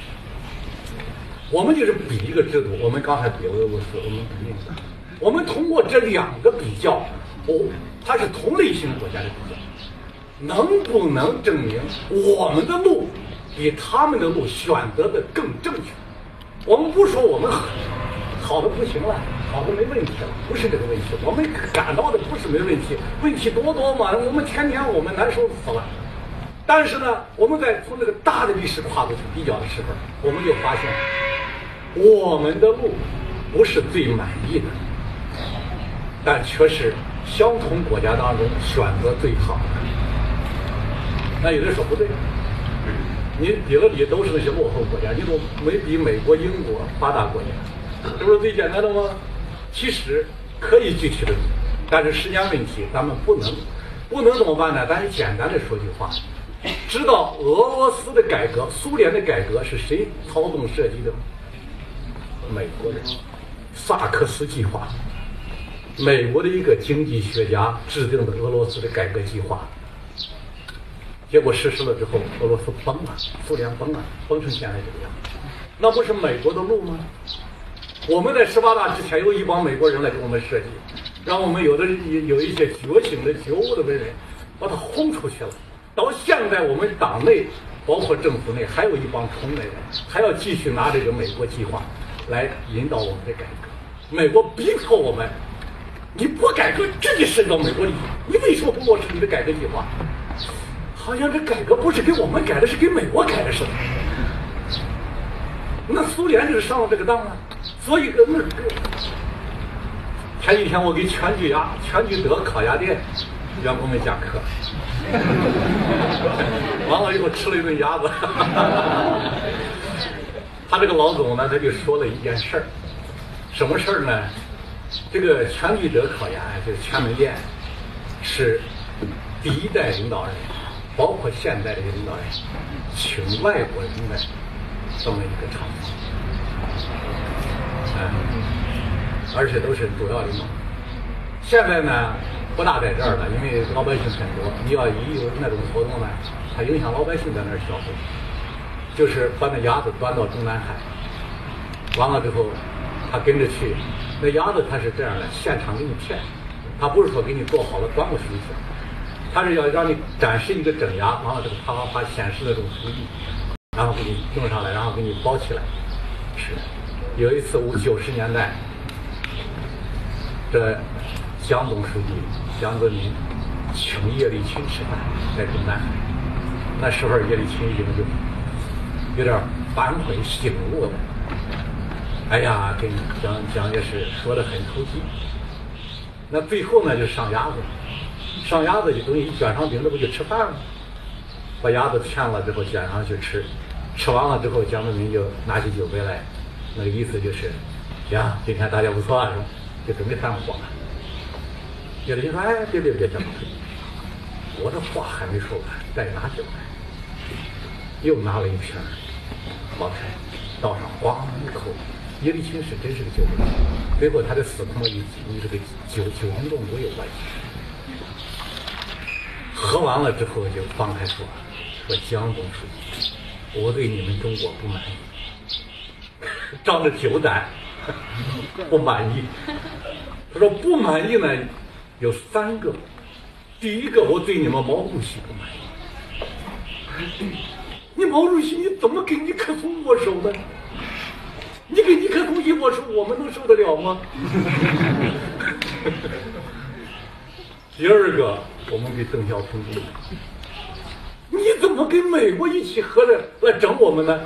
我们就是比一个制度，我们刚才比俄罗斯，我们比印度，我们通过这两个比较，哦，它是同类型国家的比较，能不能证明我们的路比他们的路选择的更正确？我们不说我们好的不行了，好的没问题了，不是这个问题，我们感到的不是没问题，问题多多嘛，我们天天我们难受死了。但是呢，我们在从这个大的历史跨度去比较的时候，我们就发现，我们的路不是最满意的，但却是相同国家当中选择最好的。那有人说不对，你比了比都是那些落后国家，你都没比美国、英国发达国家，这不是最简单的吗？其实可以具体的比，但是时间问题，咱们不能，不能怎么办呢？咱就简单的说句话。知道俄罗斯的改革、苏联的改革是谁操纵设计的吗？美国人，萨克斯计划。 美国的一个经济学家制定的俄罗斯的改革计划，结果实施了之后，俄罗斯崩了，苏联崩了，崩成现在这个样子，那不是美国的路吗？我们在十八大之前有一帮美国人来给我们设计，让我们有的有一些觉醒的觉悟的文人把他轰出去了。到现在我们党内包括政府内还有一帮同类人，还要继续拿这个美国计划来引导我们的改革。美国逼迫我们，你不改革直接涉及到美国利益，你为什么不落实你的改革计划？好像这改革不是给我们改的，是给美国改的似的。那苏联就是上了这个当啊，所以那个前几天我给全聚鸭、全聚德烤鸭店员工们讲课，完了以后吃了一顿鸭子。他这个老总呢，他就说了一件事儿，什么事儿呢？这个全聚德烤鸭就是全门店，是第一代领导人，包括现在这些领导人，请外国人的这么一个场所，嗯，而且都是主要领导。现在呢，不大在这儿了，因为老百姓很多。你要一有那种活动呢，它影响老百姓在那儿消费，就是把那鸭子端到中南海，完了之后，他跟着去。那鸭子它是这样的，现场给你片，他不是说给你做好了端过去就行，他是要让你展示一个整鸭，完了这个啪啪啪显示那种厨艺，然后给你弄上来，然后给你包起来吃。有一次五九十年代，这江总书记江泽民请叶利钦吃饭，在中南海，那时候叶利钦已经就有点反悔醒悟了。哎呀，跟蒋蒋介石说的很投机。那最后呢，就上鸭子，上鸭子就东西一卷上饼，这不就吃饭吗？把鸭子片了之后卷上去吃，吃完了之后，江泽民就拿起酒杯来，那个意思就是，呀，今天大家不错啊，就准备散伙了。有的人说，哎，别别别，江总书记，我这话还没说完，再拿酒来，又拿了一瓶茅台，倒上，咣一口。叶利钦是真是个酒鬼，最后他的死跟我与与这个酒酒精中毒有关系。喝完了之后就放开说，说江总书记，我对你们中国不满意，仗着酒胆不满意。他说不满意呢有三个，第一个我对你们毛主席不满意，你毛主席你怎么跟尼克松握手呢？你给尼克松一握手，我们能受得了吗？第二个，我们给邓小平不满意，你怎么跟美国一起合着来整我们呢？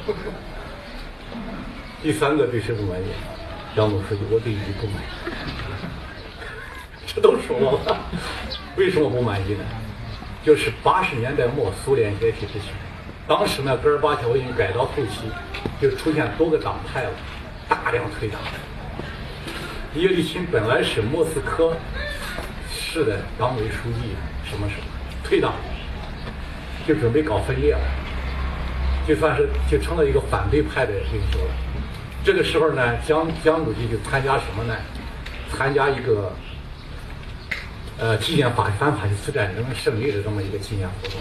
第三个对谁不满意？江总书记，我对你不满意。这都说了，为什么不满意呢？就是八十年代末苏联解体之前，当时呢，戈尔巴乔因改到后期。就出现多个党派了，大量退党。叶利钦本来是莫斯科市的党委书记，什么什么退党，就准备搞分裂了，就算是就成了一个反对派的领袖了。这个时候呢，江江主席就参加什么呢？参加一个呃纪念法反法西斯战争胜利的这么一个纪念活动。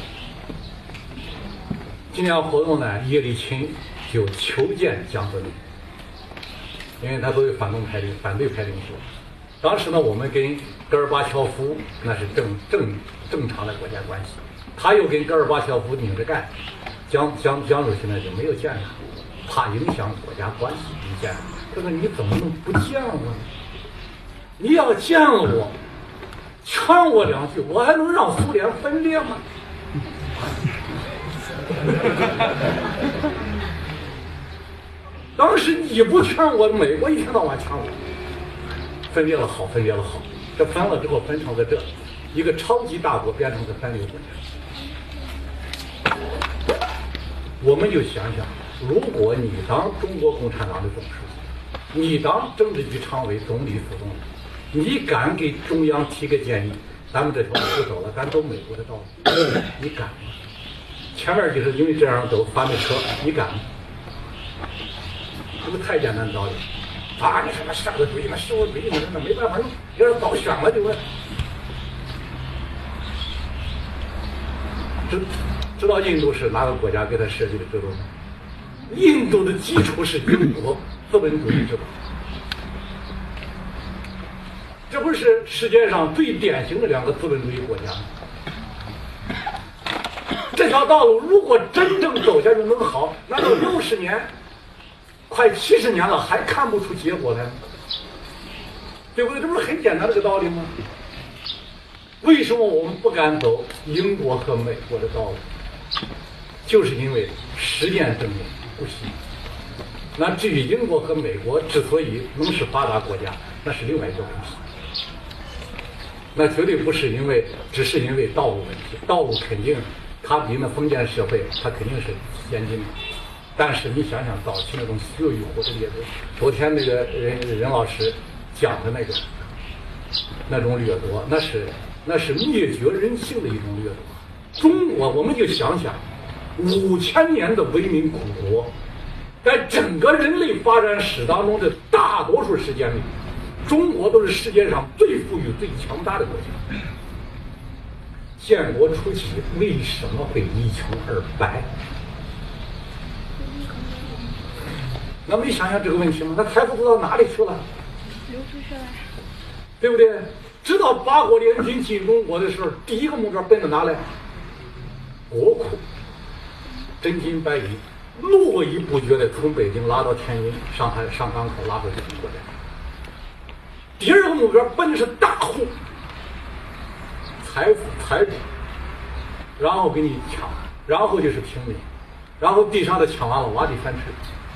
纪念活动呢，叶利钦就求见江泽民，因为他作为反动派领反对派领袖。当时呢，我们跟戈尔巴乔夫那是正正正常的国家关系，他又跟戈尔巴乔夫拧着干，江江江主席呢就没有见他，怕影响国家关系，没见他。他说你怎么能不见我呢？你要见了我，劝我两句，我还能让苏联分裂吗？当时你不劝我，美国一天到晚劝我，分裂了好，分裂了好，这分了之后分成了这一个超级大国变成了三流国家。我们就想想，如果你当中国共产党的总书记，你当政治局常委、总理、副总理，你敢给中央提个建议，咱们这条路不走了，咱走美国的道路，你敢吗？前面就是因为这样走翻的车，你敢吗？这不太简单的道理。 啊，你说那社会主义那社会主义那那没办法用，要是早选了就问。知知道印度是哪个国家给他设计的制度吗？印度的基础是英国资本主义制度，这不是世界上最典型的两个资本主义国家吗？这条道路如果真正走下去能好，难道六十年、快七十年了还看不出结果来吗？对不对？这不是很简单的个道理吗？为什么我们不敢走英国和美国的道路？就是因为实践证明不行。那至于英国和美国之所以能是发达国家，那是另外一个问题。那绝对不是因为，只是因为道路问题。道路肯定，它比那封建社会，它肯定是先进的。但是你想想，早期那种血与火的掠夺，昨天那个任任老师讲的那个那种掠夺，那是那是灭绝人性的一种掠夺。中国，我们就想想，五千年的文明古国，在整个人类发展史当中的大多数时间里，中国都是世界上最富裕、最强大的国家。建国初期为什么会一穷二白？那没想想这个问题吗？那财富都到哪里去了？ 流出去了， 对不对？直到八国联军进中国的时候，第一个目标奔着哪来？国库，真金白银，络绎不绝的从北京拉到天津、上海、上港口拉回中国来。第二个目标奔的是大户，财富、财主，然后给你抢，然后就是平民，然后地上的抢完了，挖地翻车。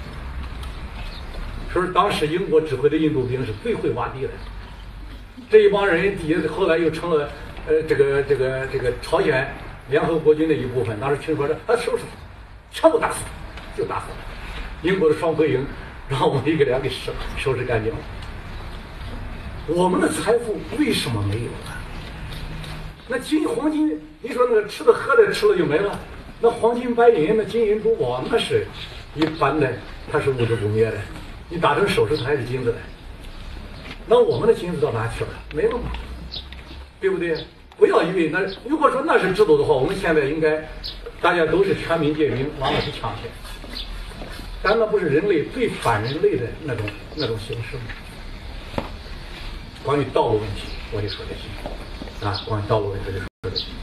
说是当时英国指挥的印度兵是最会挖地的，这一帮人底下后来又成了呃这个这个这个朝鲜联合国军的一部分。当时听说这啊收拾，全部打死，就打死了。英国的双回营，然后我们一个连给收收拾干净了。我们的财富为什么没有呢？那金黄金，你说那个吃的喝的吃了就没了，那黄金白银、那金银珠宝，那是一般的，它是物质不灭的。你打成首饰，它还是金子的。那我们的金子到哪去了？没了吗？对不对？不要以为那如果说那是制度的话，我们现在应该大家都是全民皆兵，完了去抢去。但那不是人类最反人类的那种那种形式吗？关于道路问题，我就说这些啊。关于道路问题，我就说这些。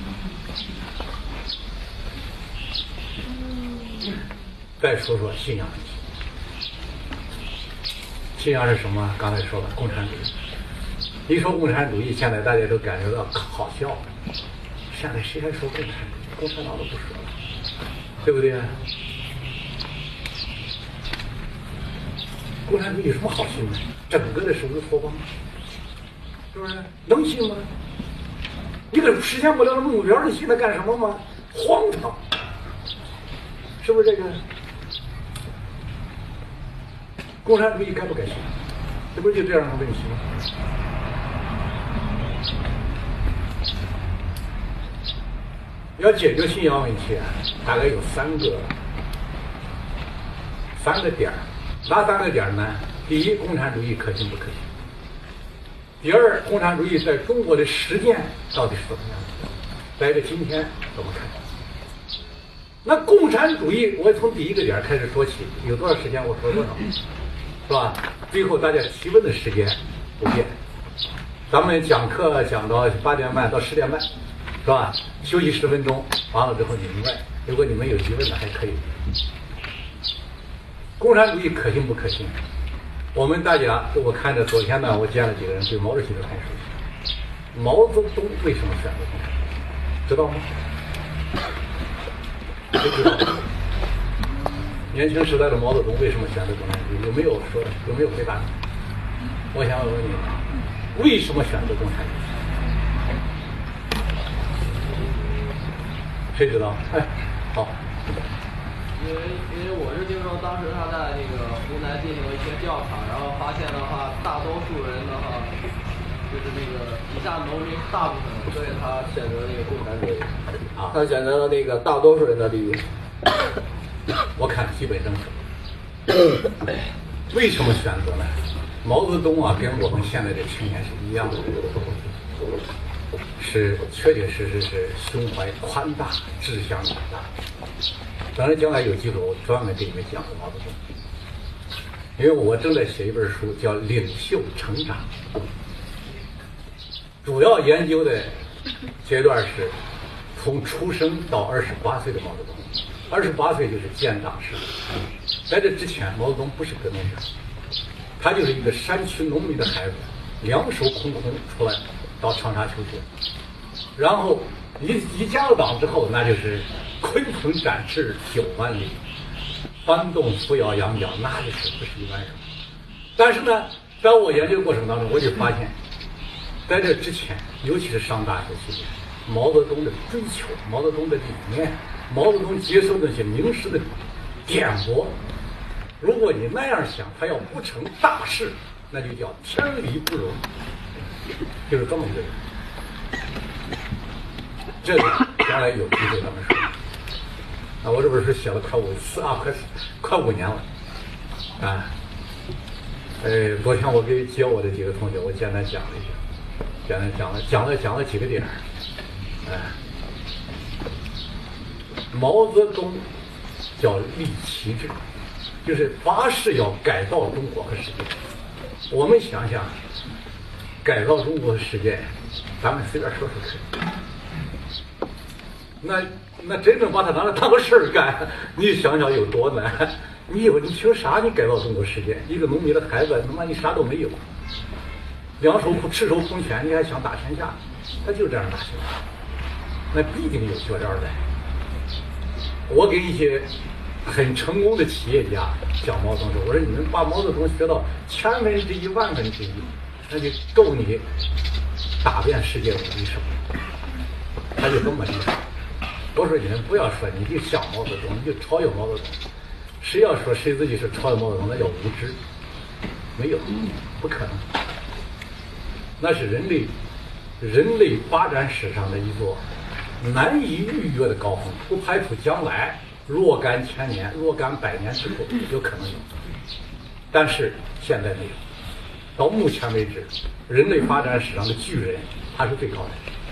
再说说信仰问题。信仰是什么？刚才说了，共产主义。一说共产主义，现在大家都感觉到好笑。现在谁还说共产主义？共产党都不说了，对不对？共产主义有什么好信的？整个的是乌托邦，是不是？能信吗？你可实现不了的目标，你信它干什么吗？荒唐，是不是这个？共产主义该不该信？这不是就这样的问题吗？要解决信仰问题啊，大概有三个三个点儿。哪三个点儿呢？第一，共产主义可信不可信？第二，共产主义在中国的实践到底是怎么样的？再一个，今天怎么看？那共产主义，我从第一个点开始说起，有多少时间我说多少，是吧？最后大家提问的时间不变，咱们讲课讲到八点半到十点半，是吧？休息十分钟，完了之后你明白。如果你们有疑问的还可以。共产主义可信不可信？我们大家，我看着昨天呢，我见了几个人对毛主席都很熟悉。毛泽东为什么选择共产主义？知道吗？谁知道？年轻时代的毛泽东为什么选择共产主义？有没有说的？有没有回答？我想问问你，为什么选择共产主义？谁知道？哎，好。 因为因为我是听说当时他在那个湖南进行了一些调查，然后发现的话，大多数人的话，就是那个以下农民大部分，所以他选择那个共产主义。 啊， 他选择了那个大多数人的利益。 我看基本上是。 为什么选择呢？毛泽东啊，跟我们现在的青年是一样的，是确确实实是胸怀宽大，志向远大。当然，将来有机会我专门给你们讲毛泽东，因为我正在写一本书，叫《领袖成长》，主要研究的阶段是从出生到二十八岁的毛泽东。二十八岁就是建党时，在这之前，毛泽东不是革命者，他就是一个山区农民的孩子，两手空空出来到长沙求学，然后一一加入党之后，那就是鲲鹏展翅九万里，翻动扶摇羊角，那就是不是一般人。但是呢，在我研究过程当中，我就发现，在这之前，尤其是上大学期间，毛泽东的追求，毛泽东的理念，毛泽东接受那些名师的点拨，如果你那样想，他要不成大事，那就叫天理不容，就是这么一个人。这个将来有机会咱们说。啊，我这本书写了快五四啊，快快五年了，啊，呃，昨天我给教我的几个同学，我简单讲了一下，简单讲了讲了讲了几个点儿，哎、啊，毛泽东叫立旗帜，就是发誓要改造中国和世界。我们想想，改造中国和世界，咱们随便说说可以。那那真正把它拿来当个事儿干，你想想有多难？你有你凭啥你改造中国世界？一个农民的孩子，他妈你啥都没有，两手空赤手空拳，你还想打天下？他就这样打下来，那必定有学招的。我给一些很成功的企业家讲毛泽东说，我说你们把毛泽东学到千分之一、万分之一，那就够你打遍世界无敌手。他就这么厉害。我说你们不要说你就像毛泽东，你就超越毛泽东。谁要说谁自己是超越毛泽东，那叫无知，没有，不可能。那是人类人类发展史上的一座难以逾越的高峰，不排除将来若干千年、若干百年之后有可能有，但是现在没有。到目前为止，人类发展史上的巨人，他是最高的。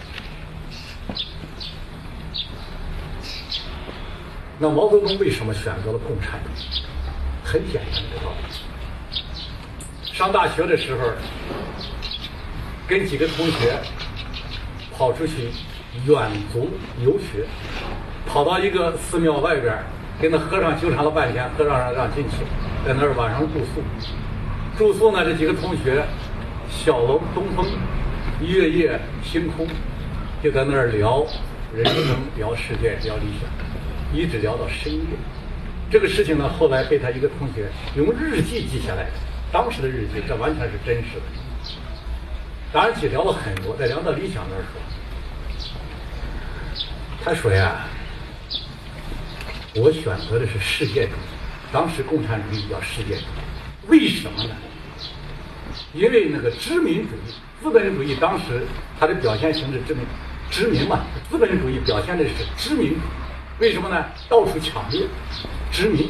那毛泽东为什么选择了共产主义？很简单的道理。上大学的时候，跟几个同学跑出去远足游学，跑到一个寺庙外边，跟那和尚纠缠了半天，和尚让让进去，在那儿晚上住宿。住宿呢，这几个同学，小楼东风，月夜星空，就在那儿聊人生、聊世界、聊理想。一直聊到深夜，这个事情呢，后来被他一个同学用日记记下来的，当时的日记，这完全是真实的。当然，只聊了很多，在聊到理想那儿说，他说呀，我选择的是世界主义，当时共产主义叫世界主义，为什么呢？因为那个殖民主义、资本主义当时它的表现形式殖民，殖民嘛，资本主义表现的是殖民主义。为什么呢？到处抢掠，殖民，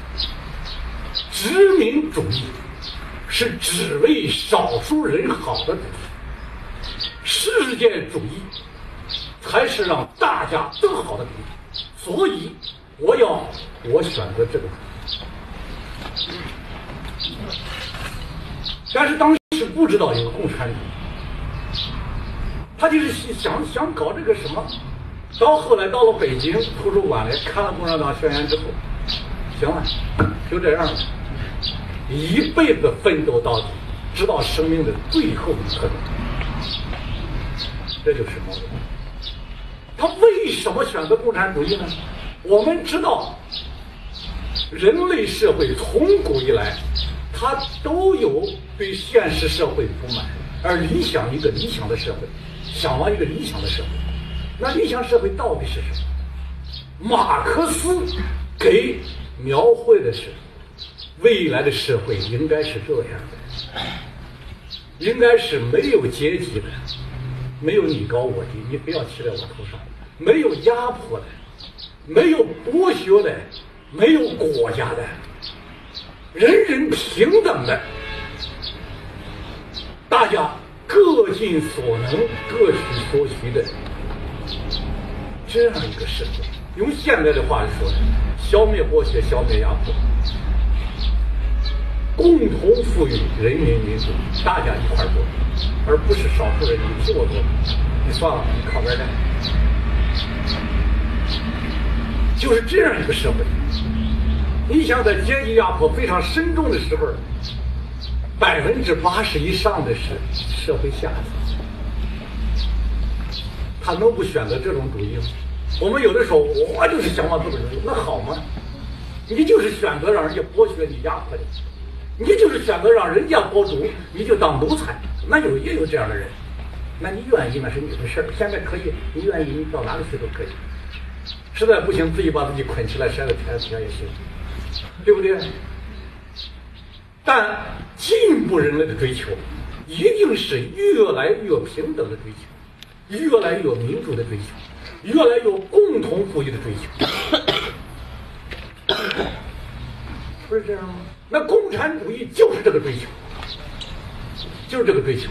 殖民主义是只为少数人好的主义，世界主义才是让大家都好的主义。所以，我要我选择这个主义。但是当时不知道有共产主义，他就是想想搞这个什么。到后来到了北京图书馆来看了共产党宣言之后，行了，就这样了，一辈子奋斗到底，直到生命的最后一刻。这就是毛泽东。他为什么选择共产主义呢？我们知道，人类社会从古以来，他都有对现实社会不满，而理想一个理想的社会，向往一个理想的社会。那理想社会到底是什么？马克思给描绘的是未来的社会应该是这样的，应该是没有阶级的，没有你高我低，你非要骑在我头上，没有压迫的，没有剥削的，没有国家的， 人人平等的，大家各尽所能，各取所需的这样一个社会。用现在的话说，消灭剥削，消灭压迫，共同富裕人民民主，大家一块做，而不是少数人你替我做，你算了，你靠边站，就是这样一个社会。你想在阶级压迫非常深重的时候，百分之八十以上的是社会下层，他能不选择这种主义吗？我们有的时候我就是想往资本主义，那好吗？你就是选择让人家剥削你、压迫你，你就是选择让人家包主，你就当奴才。那有也有这样的人，那你愿意那是你的事儿。现在可以，你愿意你到哪里去都可以。实在不行，自己把自己捆起来，晒在太阳底下也行，对不对？但进步人类的追求，一定是越来越平等的追求，越来越民主的追求，越来越共同富裕的追求，不是这样吗？那共产主义就是这个追求，就是这个追求。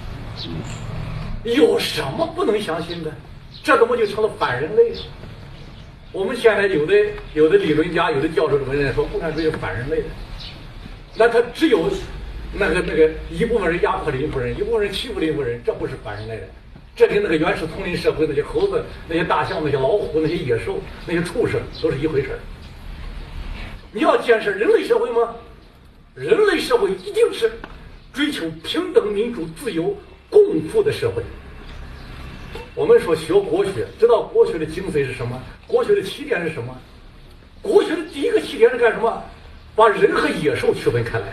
有什么不能相信的？这怎么就成了反人类了？我们现在有的有的理论家、有的教授、文人说共产主义是反人类的，那他只有那个那个一部分人压迫另一部分人，一部分人欺负另一部分人，这不是反人类的。这跟那个原始丛林社会那些猴子、那些大象、那些老虎、那些野兽、那些畜生都是一回事儿。你要建设人类社会吗？人类社会一定是追求平等、民主、自由、共富的社会。我们说学国学，知道国学的精髓是什么？国学的起点是什么？国学的第一个起点是干什么？把人和野兽区分开来。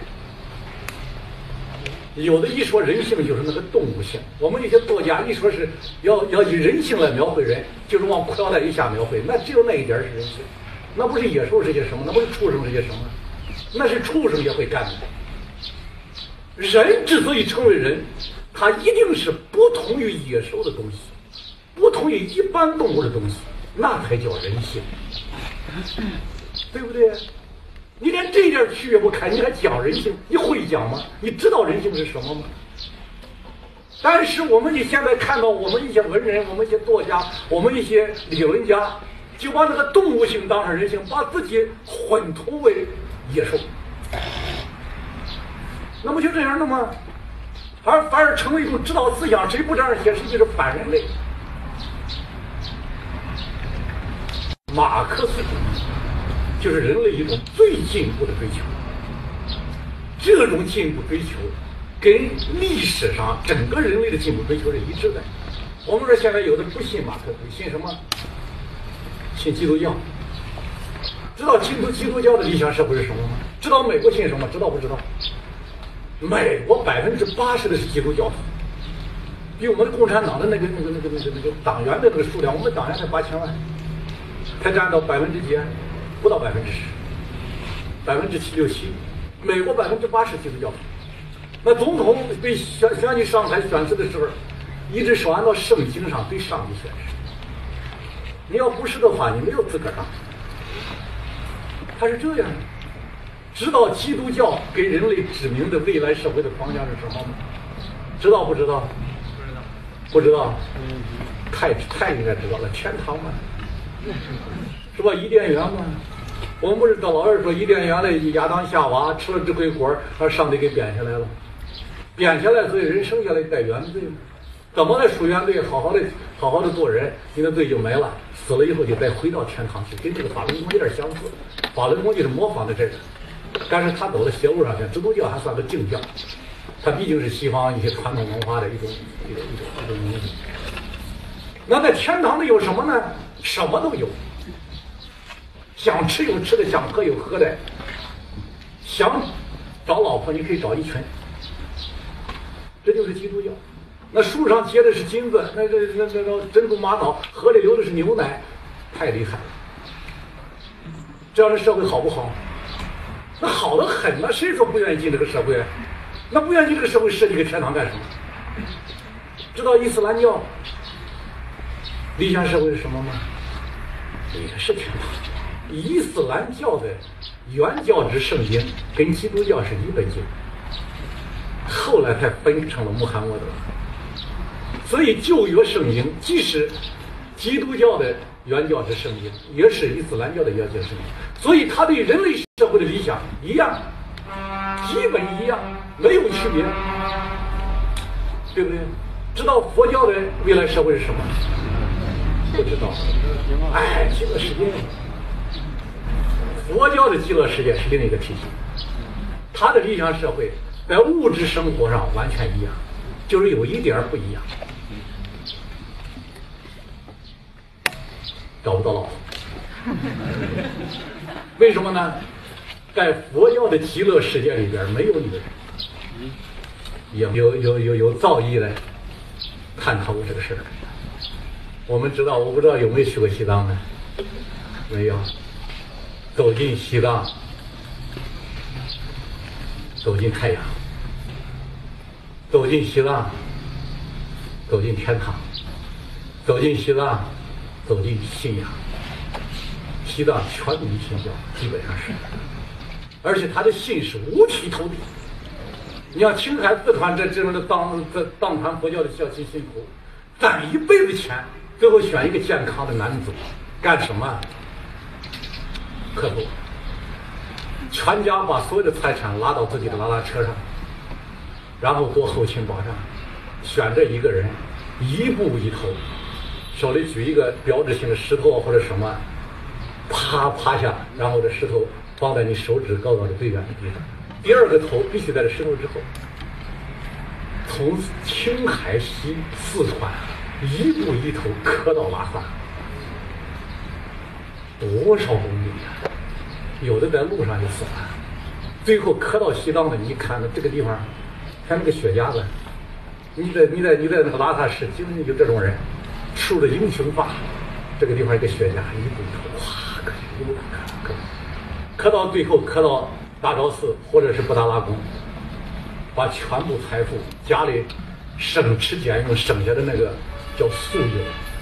有的一说人性就是那个动物性，我们有些作家一说是要要以人性来描绘人，就是往裤腰带以下描绘，那只有那一点是人性，那不是野兽是些什么？那不是畜生是些什么？那是畜生也会干的。人之所以成为人，它一定是不同于野兽的东西，不同于一般动物的东西，那才叫人性，对不对？你连这点区别不开，你还讲人性？你会讲吗？你知道人性是什么吗？但是我们你现在看到我们一些文人，我们一些作家，我们一些理论家，就把那个动物性当成人性，把自己混同为野兽，那不就这样的吗？而反而成为一种指导思想，谁不这样写，谁就是反人类。马克思主义就是人类一种最进步的追求，这种进步追求跟历史上整个人类的进步追求是一致的。我们说现在有的不信马克思，信什么？信基督教。知道基督基督教的理想社会是什么吗？知道美国信什么？知道不知道？美国百分之八十的是基督教徒，比我们的共产党的那个那个那个那个那个党员的那个数量，我们党员才八千万，才占到百分之几？不到百分之十，百分之七六七。美国百分之八十基督教徒。那总统被选选举上台选举的时候，一直是按照圣经上对上帝宣誓。你要不是的话，你没有资格当。他是这样的。知道基督教给人类指明的未来社会的方向是什么吗？知道不知道？不知道。不知道？嗯，太太应该知道了，天堂嘛，是吧？伊甸园嘛。我们不是到老二说伊甸园的亚当夏娃吃了这鬼果，把上帝给贬下来了，贬下来，所以人生下来带原罪嘛。怎么来赎原罪？好好的好好的做人，你的罪就没了，死了以后就再回到天堂去，跟这个法轮功有点相似。法轮功就是模仿的这个。但是他走到邪路上去，基督教还算个正教，它毕竟是西方一些传统文化的一种一种一种一种东西。那在天堂里有什么呢？什么都有，想吃有吃的，想喝有喝的，想找老婆你可以找一群，这就是基督教。那树上结的是金子，那那那那那珍珠玛瑙，河里流的是牛奶，太厉害了。这样的社会好不好？那好得很呢，谁说不愿意进这个社会？那不愿意进这个社会，设计个天堂干什么？知道伊斯兰教理想社会是什么吗？也是天堂。伊斯兰教的原教旨圣经跟基督教是一本经，后来才分成了穆罕默德。所以旧约圣经既是基督教的原教旨圣经，也是伊斯兰教的原教旨圣经，所以它对人类社会的理想一样，基本一样，没有区别，对不对？知道佛教的未来社会是什么？不知道。哎，极乐世界。佛教的极乐世界是另一个体系，它的理想社会在物质生活上完全一样，就是有一点不一样。找不到老婆，为什么呢？在佛教的极乐世界里边没有女人。有有有有有造诣的探讨过这个事儿。我们知道，我不知道有没有去过西藏呢？没有。走进西藏，走进太阳；走进西藏，走进天堂；走进西藏，走进信仰。西藏全民信教，基本上是，而且他的信是五体投地。你像青海、四川这这种的藏这藏传佛教的孝亲信徒，攒一辈子钱，最后选一个健康的男子，干什么？刻度，全家把所有的财产拉到自己的拉拉车上，然后做后勤保障，选这一个人，一步一头，手里举一个标志性的石头或者什么，啪趴下，然后这石头放在你手指高高的最远的地方。第二个头必须在这石头之后，从青海西四川一步一头磕到拉萨。多少公里啊！有的在路上就死了，最后磕到西藏的，你一看那这个地方，像那个雪茄子，你在你在你在那个拉萨市，经常有这种人，梳着英雄发，这个地方一个雪茄，一步一头，哗，磕一步磕磕，磕到最后磕到大昭寺或者是布达拉宫，把全部财富家里省吃俭用省下的那个叫素油。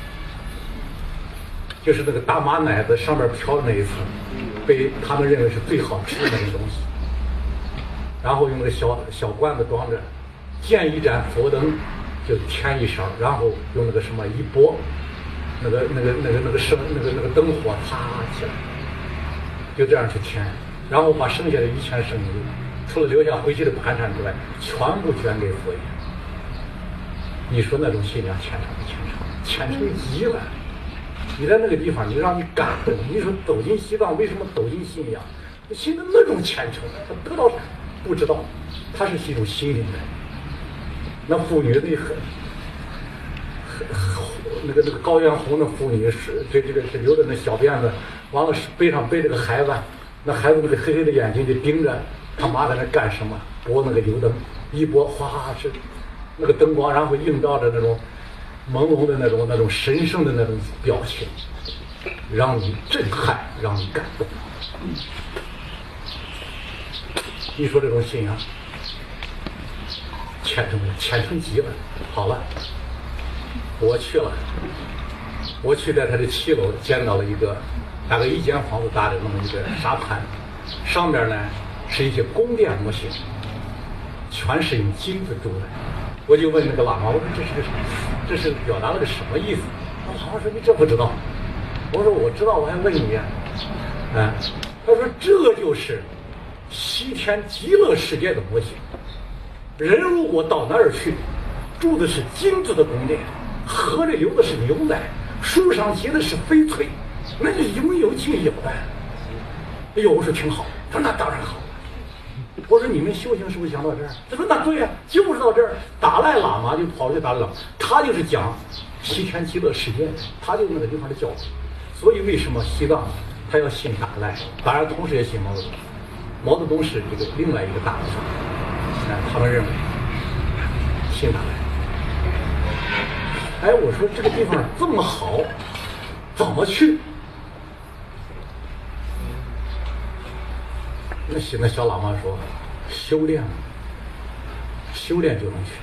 就是那个大马奶子上面飘的那一层，被他们认为是最好吃的那个东西，然后用那个小小罐子装着，见一盏佛灯就添一勺，然后用那个什么一拨，那个那个那个那个生那个那个灯火啪起来，就这样去添，然后把剩下的一钱剩余，除了留下回去的盘缠之外，全部捐给佛爷。你说那种信仰虔诚不虔诚？虔诚极了。你在那个地方，你让你感动。你说走进西藏，为什么走进信仰？信的那种虔诚，他得到不知道，他是一种心灵的。那妇女那很，很那个那个高原红的妇女是这这个是留着那小辫子，完了背上背着个孩子，那孩子那个黑黑的眼睛就盯着他妈在那干什么，拨那个油灯，一拨哗是那个灯光，然后映照着那种。朦胧的那种、那种神圣的那种表情，让你震撼，让你感动。你说这种信仰，虔诚虔诚极了。好了，我去了，我去在他的七楼见到了一个大概一间房子大的那么一个沙盘，上面呢是一些宫殿模型，全是用金子铸的。我就问那个喇嘛，我说这是个什么？这是表达了个什么意思？那喇嘛说你这不知道。我说我知道，我还问你啊。啊，他说这就是西天极乐世界的模型。人如果到那儿去，住的是金子的宫殿，河里流的是牛奶，树上结的是翡翠，那就应有尽有的。哎呦，我说挺好。他说那当然好。我说你们修行是不是讲到这儿？他说那对呀、啊，就是到这儿。达赖喇嘛就跑去达赖喇嘛，他就是讲西天极乐世界，他就是那个地方的教主。所以为什么西藏他要信达赖？当然同时也信毛泽东。毛泽东是这个另外一个大部分，哎，他们认为信达赖。哎，我说这个地方这么好，怎么去？那现在小喇嘛说，修炼，修炼就能去。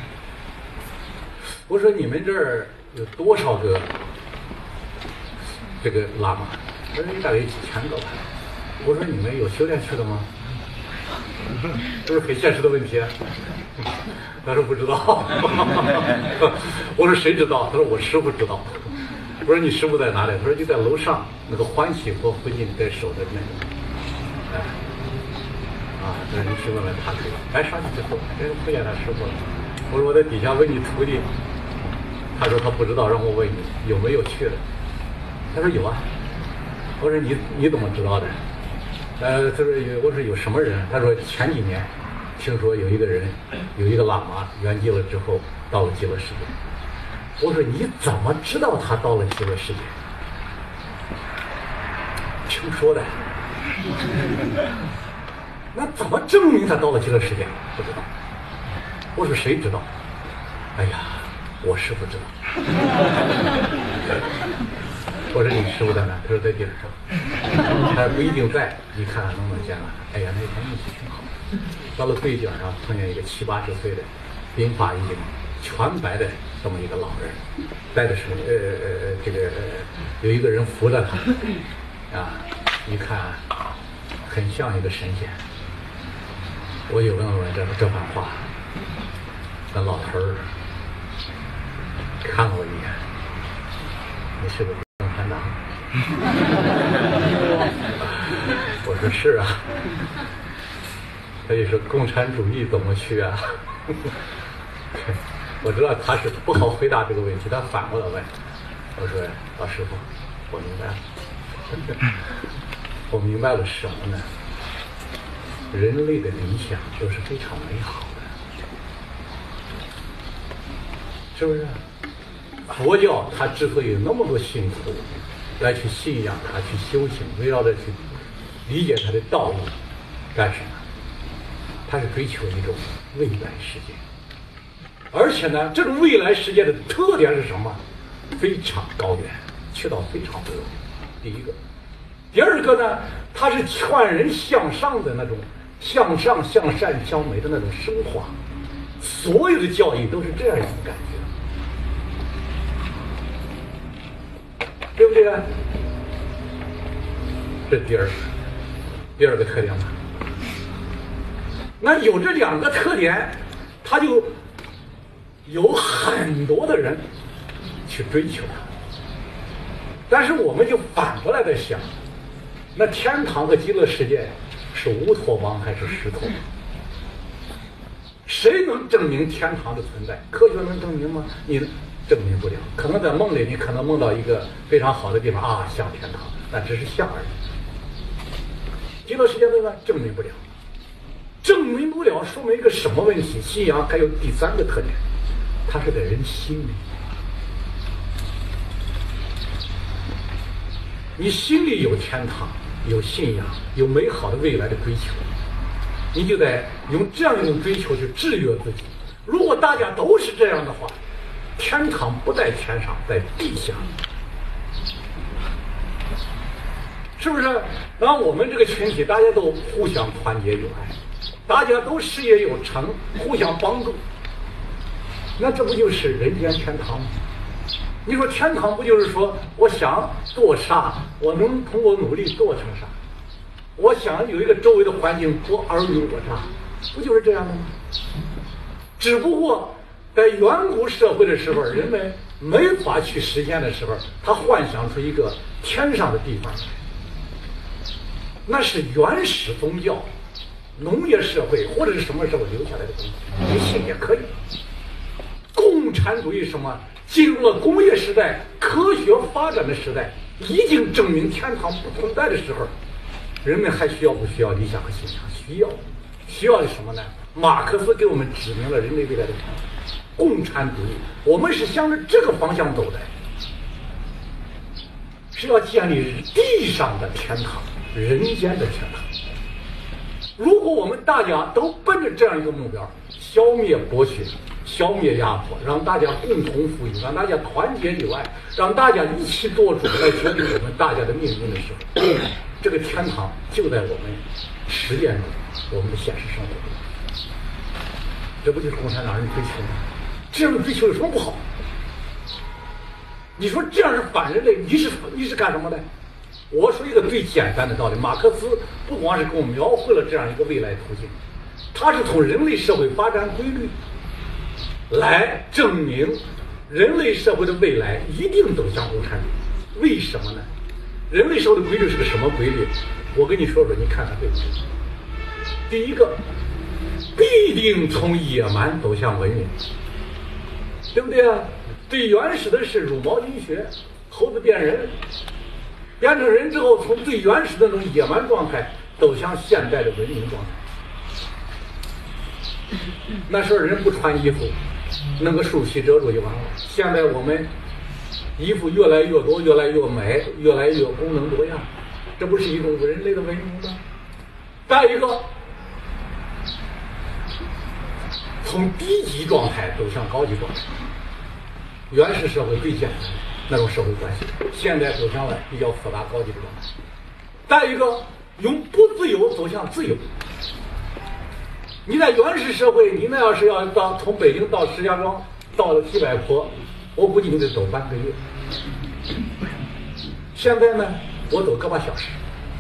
我说你们这儿有多少个这个喇嘛？他说大概有几千个吧。 我说你们有修炼去的吗？这是很现实的问题。他说不知道。我说谁知道？他说我师傅知道。我说你师傅在哪里？他说就在楼上那个欢喜佛附近在守的那个。哎，啊，他说你去问问他去吧。哎，上去之后，哎，碰见他师傅了。我说我在底下问你徒弟。他说他不知道，让我问你有没有去的。他说有啊。我说你你怎么知道的？呃，他说有，我说有什么人？他说前几年听说有一个人，有一个喇嘛圆寂了之后到了极乐世界。我说你怎么知道他到了极乐世界？听说的。那怎么证明他到了极乐世界？不知道。我说谁知道？哎呀，我师傅知道。我说你师傅在哪？他说在顶上。他不一定在，你看看能不能见了？哎呀，那天运气挺好。到了最顶上，碰见一个七八十岁的，鬓发一领，全白的这么一个老人，带的是呃呃这个呃有一个人扶着他，啊，一看很像一个神仙。我有问问这这番话，那老头儿看了我一眼，你是不是共产党？我说是啊。他就说共产主义怎么去啊？我知道他是不好回答这个问题，他反过来问。我说老师傅，我明白了。我明白了什么呢？人类的理想都是非常美好的，是不是？佛教它之所以有那么多信徒来去信仰它、去修行，围绕着去理解它的道义，干什么？它是追求一种未来世界，而且呢，这种未来世界的特点是什么？非常高远，去到非常不容易。第一个，第二个呢，它是劝人向上的那种向上、向善、向美的那种升华。所有的教义都是这样一种感觉，对不对？这第二个，第二个特点嘛。那有这两个特点，他就有很多的人去追求它。但是我们就反过来在想，那天堂和极乐世界是乌托邦还是实托邦？谁能证明天堂的存在？科学能证明吗？你证明不了。可能在梦里，你可能梦到一个非常好的地方啊，像天堂，但只是像而已。极乐世界对吧？证明不了。证明不了，说明一个什么问题？信仰还有第三个特点，它是在人心里。你心里有天堂，有信仰，有美好的未来的追求，你就得用这样一种追求去制约自己。如果大家都是这样的话，天堂不在天上，在地下，是不是？然后我们这个群体，大家都互相团结友爱。大家都事业有成，互相帮助，那这不就是人间天堂吗？你说天堂不就是说，我想做啥，我能通过努力做成啥？我想有一个周围的环境多尔虞我诈，不就是这样的吗？只不过在远古社会的时候，人们没法去实现的时候，他幻想出一个天上的地方来，那是原始宗教。农业社会或者是什么时候留下来的东西，你信也可以。共产主义什么进入了工业时代、科学发展的时代，已经证明天堂不存在的时候，人们还需要不需要理想和信仰？需要。需要的什么呢？马克思给我们指明了人类未来的天堂。共产主义，我们是向着这个方向走的，是要建立地上的天堂，人间的天堂。如果我们大家都奔着这样一个目标，消灭剥削，消灭压迫，让大家共同富裕，让大家团结友爱，让大家一起做主来决定我们大家的命运的时候，这个天堂就在我们实践中，我们的现实生活中。这不就是共产党人追求吗？这样的追求有什么不好？你说这样是反人类，你是你是干什么的？ 我说一个最简单的道理，马克思不光是给我们描绘了这样一个未来途径，他是从人类社会发展规律来证明人类社会的未来一定走向共产主义。为什么呢？人类社会的规律是个什么规律？我跟你说说，你看看对不对？第一个，必定从野蛮走向文明，对不对啊？最原始的是茹毛饮血，猴子变人，变成人之后，从最原始的那种野蛮状态走向现代的文明状态。那时候人不穿衣服，弄个树皮遮住就完了。现在我们衣服越来越多，越来越美，越来越功能多样，这不是一种人类的文明吗？再一个，从低级状态走向高级状态。原始社会最简单的那种社会关系，现在走向了比较复杂高级的状态。再一个，由不自由走向自由。你在原始社会，你那要是要到从北京到石家庄到了西柏坡，我估计你得走半个月。现在呢，我走个把小时，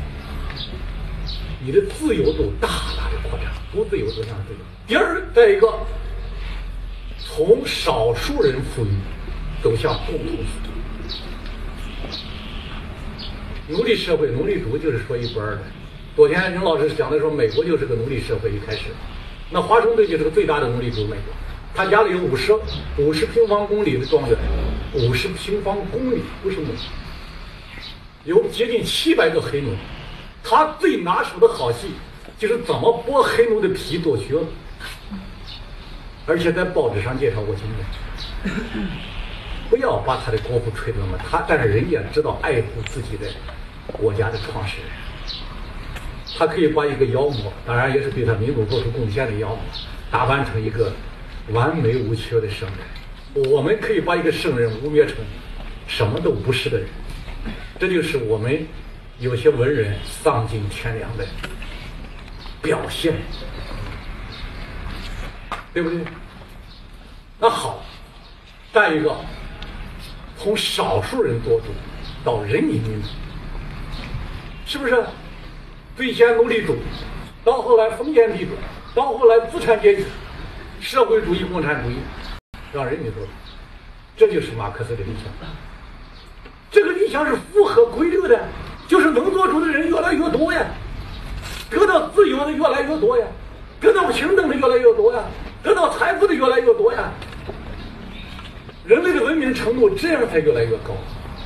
你的自由度大大的扩张，不自由走向自由。第二，再一个，从少数人富裕走向共同富裕。奴隶社会、奴隶主就是说一波的。昨天任老师讲的说，美国就是个奴隶社会，一开始，那华盛顿就是个最大的奴隶主，美国，他家里有五十五十平方公里的庄园，五十平方公里不是亩，有接近七百个黑奴。他最拿手的好戏就是怎么剥黑奴的皮做靴子，而且在报纸上介绍过经验。不要把他的国父吹得那么大，但是人家知道爱护自己的国家的创始人。他可以把一个妖魔，当然也是对他民族做出贡献的妖魔，打扮成一个完美无缺的圣人。我们可以把一个圣人污蔑成什么都不是的人，这就是我们有些文人丧尽天良的表现，对不对？那好，再一个，从少数人做主到人民民主，是不是？最先奴隶主，到后来封建帝国，到后来资产阶级，社会主义、共产主义，让人民做主，这就是马克思的理想。这个理想是符合规律的，就是能做主的人越来越多呀，得到自由的越来越多呀，得到平等的越来越多呀，得到财富的越来越多呀。人类的文明程度这样才越来越高。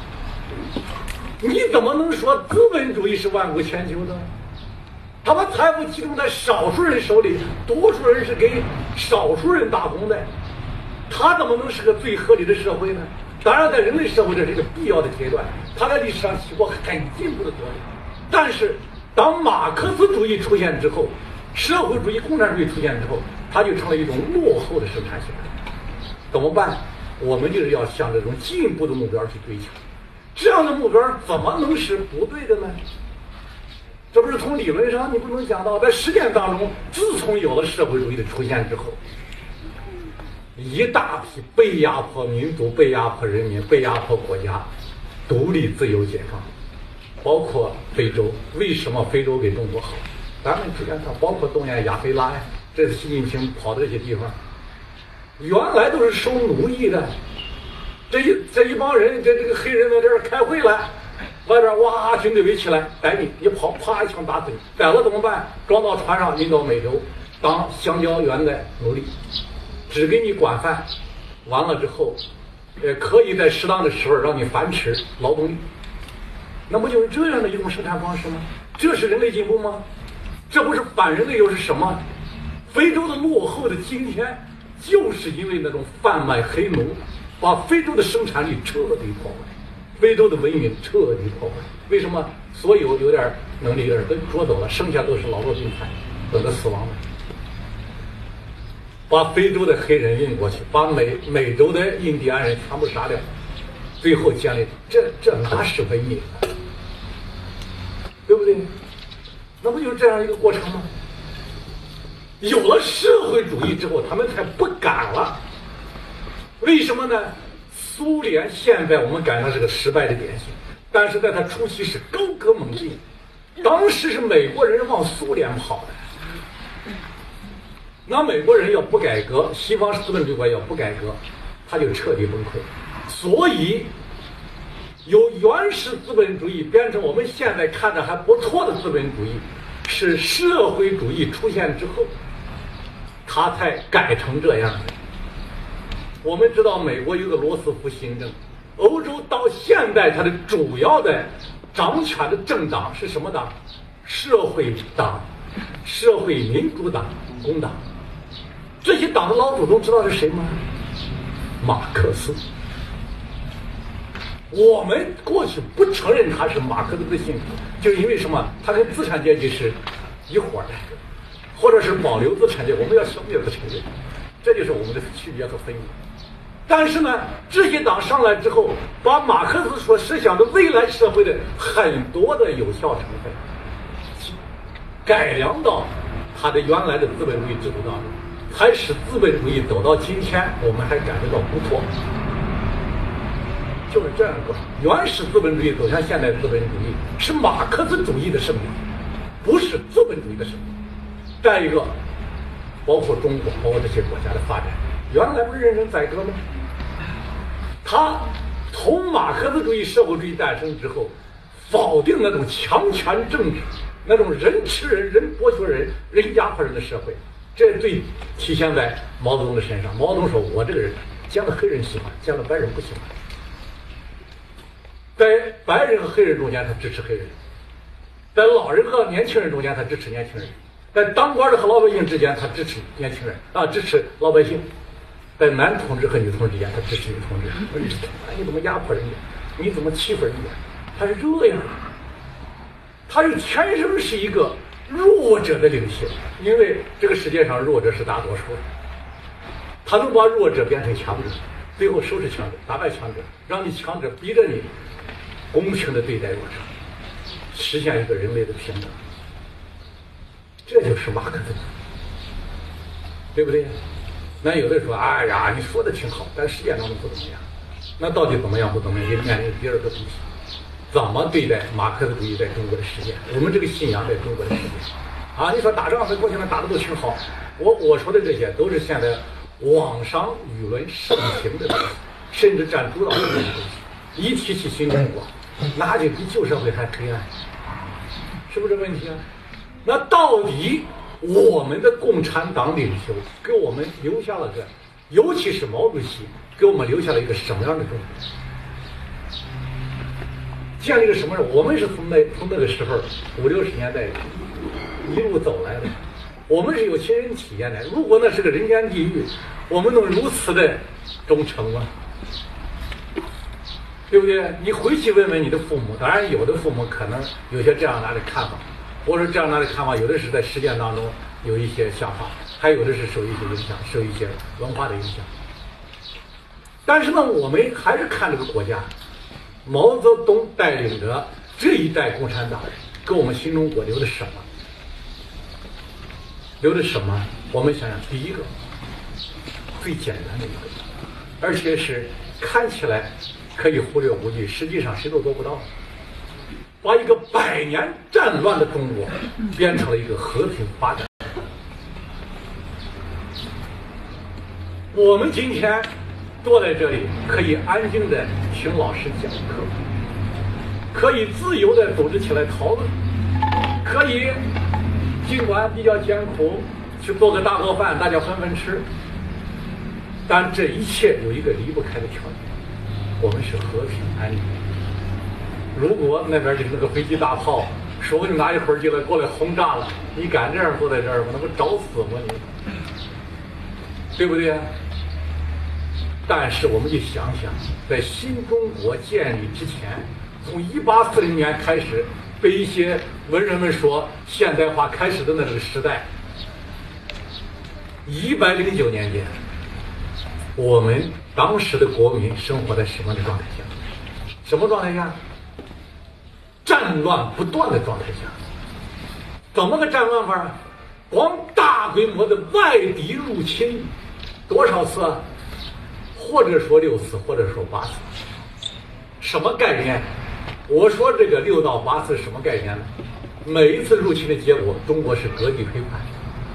你怎么能说资本主义是万古千秋的？他把财富集中在少数人手里，多数人是给少数人打工的，他怎么能是个最合理的社会呢？当然，在人类社会这是一个必要的阶段，他在历史上起过很进步的作用。但是，当马克思主义出现之后，社会主义、共产主义出现之后，它就成了一种落后的生产形态。怎么办？我们就是要向这种进步的目标去追求。这样的目标怎么能是不对的呢？这不是从理论上你不能讲到，在实践当中，自从有了社会主义的出现之后，一大批被压迫民族、被压迫人民、被压迫国家独立自由解放，包括非洲。为什么非洲给中国好？咱们之前看，包括东亚亚非拉呀，这是习近平跑的这些地方，原来都是收奴役的。这一这一帮人，这这个黑人在这儿开会来，外边哇军队围起来逮你，你跑，啪一枪打死你，逮了怎么办？装到船上运到美洲当香蕉园的奴隶，只给你管饭，完了之后，呃，可以在适当的时候让你繁殖劳动力。那不就是这样的一种生产方式吗？这是人类进步吗？这不是反人类又是什么？非洲的落后的今天，就是因为那种贩卖黑奴。把非洲的生产力彻底破坏，非洲的文明彻底破坏。为什么？所有有点能力的人都捉走了，剩下都是老弱病残，等着死亡的。把非洲的黑人运过去，把美美洲的印第安人全部杀掉，最后建立这这哪是文明啊？对不对？那不就是这样一个过程吗？有了社会主义之后，他们才不敢了。为什么呢？苏联现在我们感觉它是个失败的典型， 但是在他初期是高歌猛进。当时是美国人往苏联跑的，那美国人要不改革，西方资本主义国家要不改革，他就彻底崩溃。所以由原始资本主义变成我们现在看着还不错的资本主义，是社会主义出现之后，它才改成这样的。我们知道美国有个罗斯福新政，欧洲到现在它的主要的掌权的政党是什么党？社会党、社会民主党、工党。这些党的老祖宗知道是谁吗？马克思。我们过去不承认他是马克思的信徒，就是因为什么？他跟资产阶级是一伙的，或者是保留资产阶级，我们要消灭资产阶级，这就是我们的区别和分野。但是呢，这些党上来之后，把马克思所设想的未来社会的很多的有效成分改良到他的原来的资本主义制度当中，还使资本主义走到今天，我们还感觉到不错。就是这样一个原始资本主义走向现代资本主义，是马克思主义的胜利，不是资本主义的胜利。再一个，包括中国，包括这些国家的发展，原来不是人人宰割吗？他从马克思主义社会主义诞生之后，否定那种强权政治，那种人吃人、人剥削人、人压迫人的社会，这最体现在毛泽东的身上。毛泽东说：“我这个人见了黑人喜欢，见了白人不喜欢。”在白人和黑人中间，他支持黑人；在老人和年轻人中间，他支持年轻人；在当官的和老百姓之间，他支持年轻人啊，支持老百姓；在男同志和女同志之间，他支持女同志。你怎么压迫人家？你怎么欺负人家？他是这样的，他是天生是一个弱者的领袖，因为这个世界上弱者是大多数，他能把弱者变成强者，最后收拾强者，打败强者，让你强者逼着你公平的对待弱者，实现一个人类的平等。这就是马克思，对不对？那有的说，哎呀，你说的挺好，但实践当中不怎么样。那到底怎么样不怎么样？也面临第二个问题：怎么对待马克思主义在中国的实践？我们这个信仰在中国的实践啊？你说打仗在过去呢打的都挺好，我我说的这些都是现在网上舆论盛行的东西，甚至占主导的东西。一提起新中国，那就比旧社会还黑暗，是不是这问题啊？那到底我们的共产党领袖给我们留下了个，尤其是毛主席给我们留下了一个什么样的中国？建立了什么人？我们是从那从那个时候五六十年代一路走来的，我们是有亲身体验的。如果那是个人间地狱，我们能如此的忠诚吗？对不对？你回去问问你的父母，当然有的父母可能有些这样拿的看法，或者这样拿的看法，有的是在实践当中有一些想法，还有的是受一些影响，受一些文化的影响。但是呢，我们还是看这个国家，毛泽东带领着这一代共产党人给我们新中国留的什么？留的什么？我们想想，第一个最简单的一个，而且是看起来可以忽略不计，实际上谁都做不到，把一个百年战乱的中国变成了一个和平发展。我们今天坐在这里，可以安静的听老师讲课，可以自由的组织起来讨论，可以尽管比较艰苦，去做个大锅饭，大家分分吃。但这一切有一个离不开的条件，我们是和平安宁。如果那边就是那个飞机大炮，说不定哪一会儿就来过来轰炸了，你敢这样坐在这儿吗？那不找死吗你？对不对？但是我们就想想，在新中国建立之前，从一八四零年开始，被一些文人们说现代化开始的那个时代，一百零九年间，我们当时的国民生活在什么样的状态下？什么状态下？战乱不断的状态下。怎么个战乱法？光大规模的外敌入侵多少次？或者说六次，或者说八次。什么概念？ 我说这个六到八次什么概念呢？每一次入侵的结果，中国是割地赔款。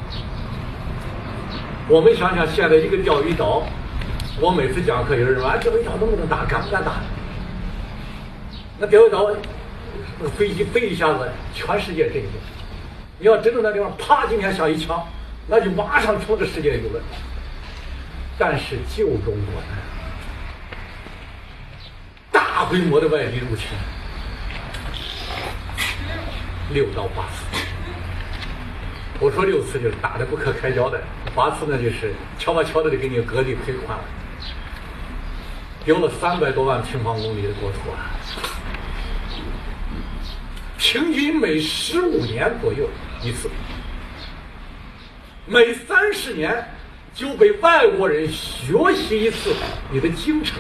我们想想，现在一个钓鱼岛，我每次讲课有人说啊，钓鱼岛能不能打，敢不敢打？那钓鱼岛，那飞机飞一下子，全世界震惊。你要真正那地方，啪，今天响一枪，那就马上冲着世界舆论。但是旧中国呢，大规模的外敌入侵，六到八次。我说六次就是打得不可开交的，八次呢就是悄吧悄的就给你割地赔款了，丢了三百多万平方公里的国土啊，平均每十五年左右一次，每三十年就被外国人学习一次你的精神。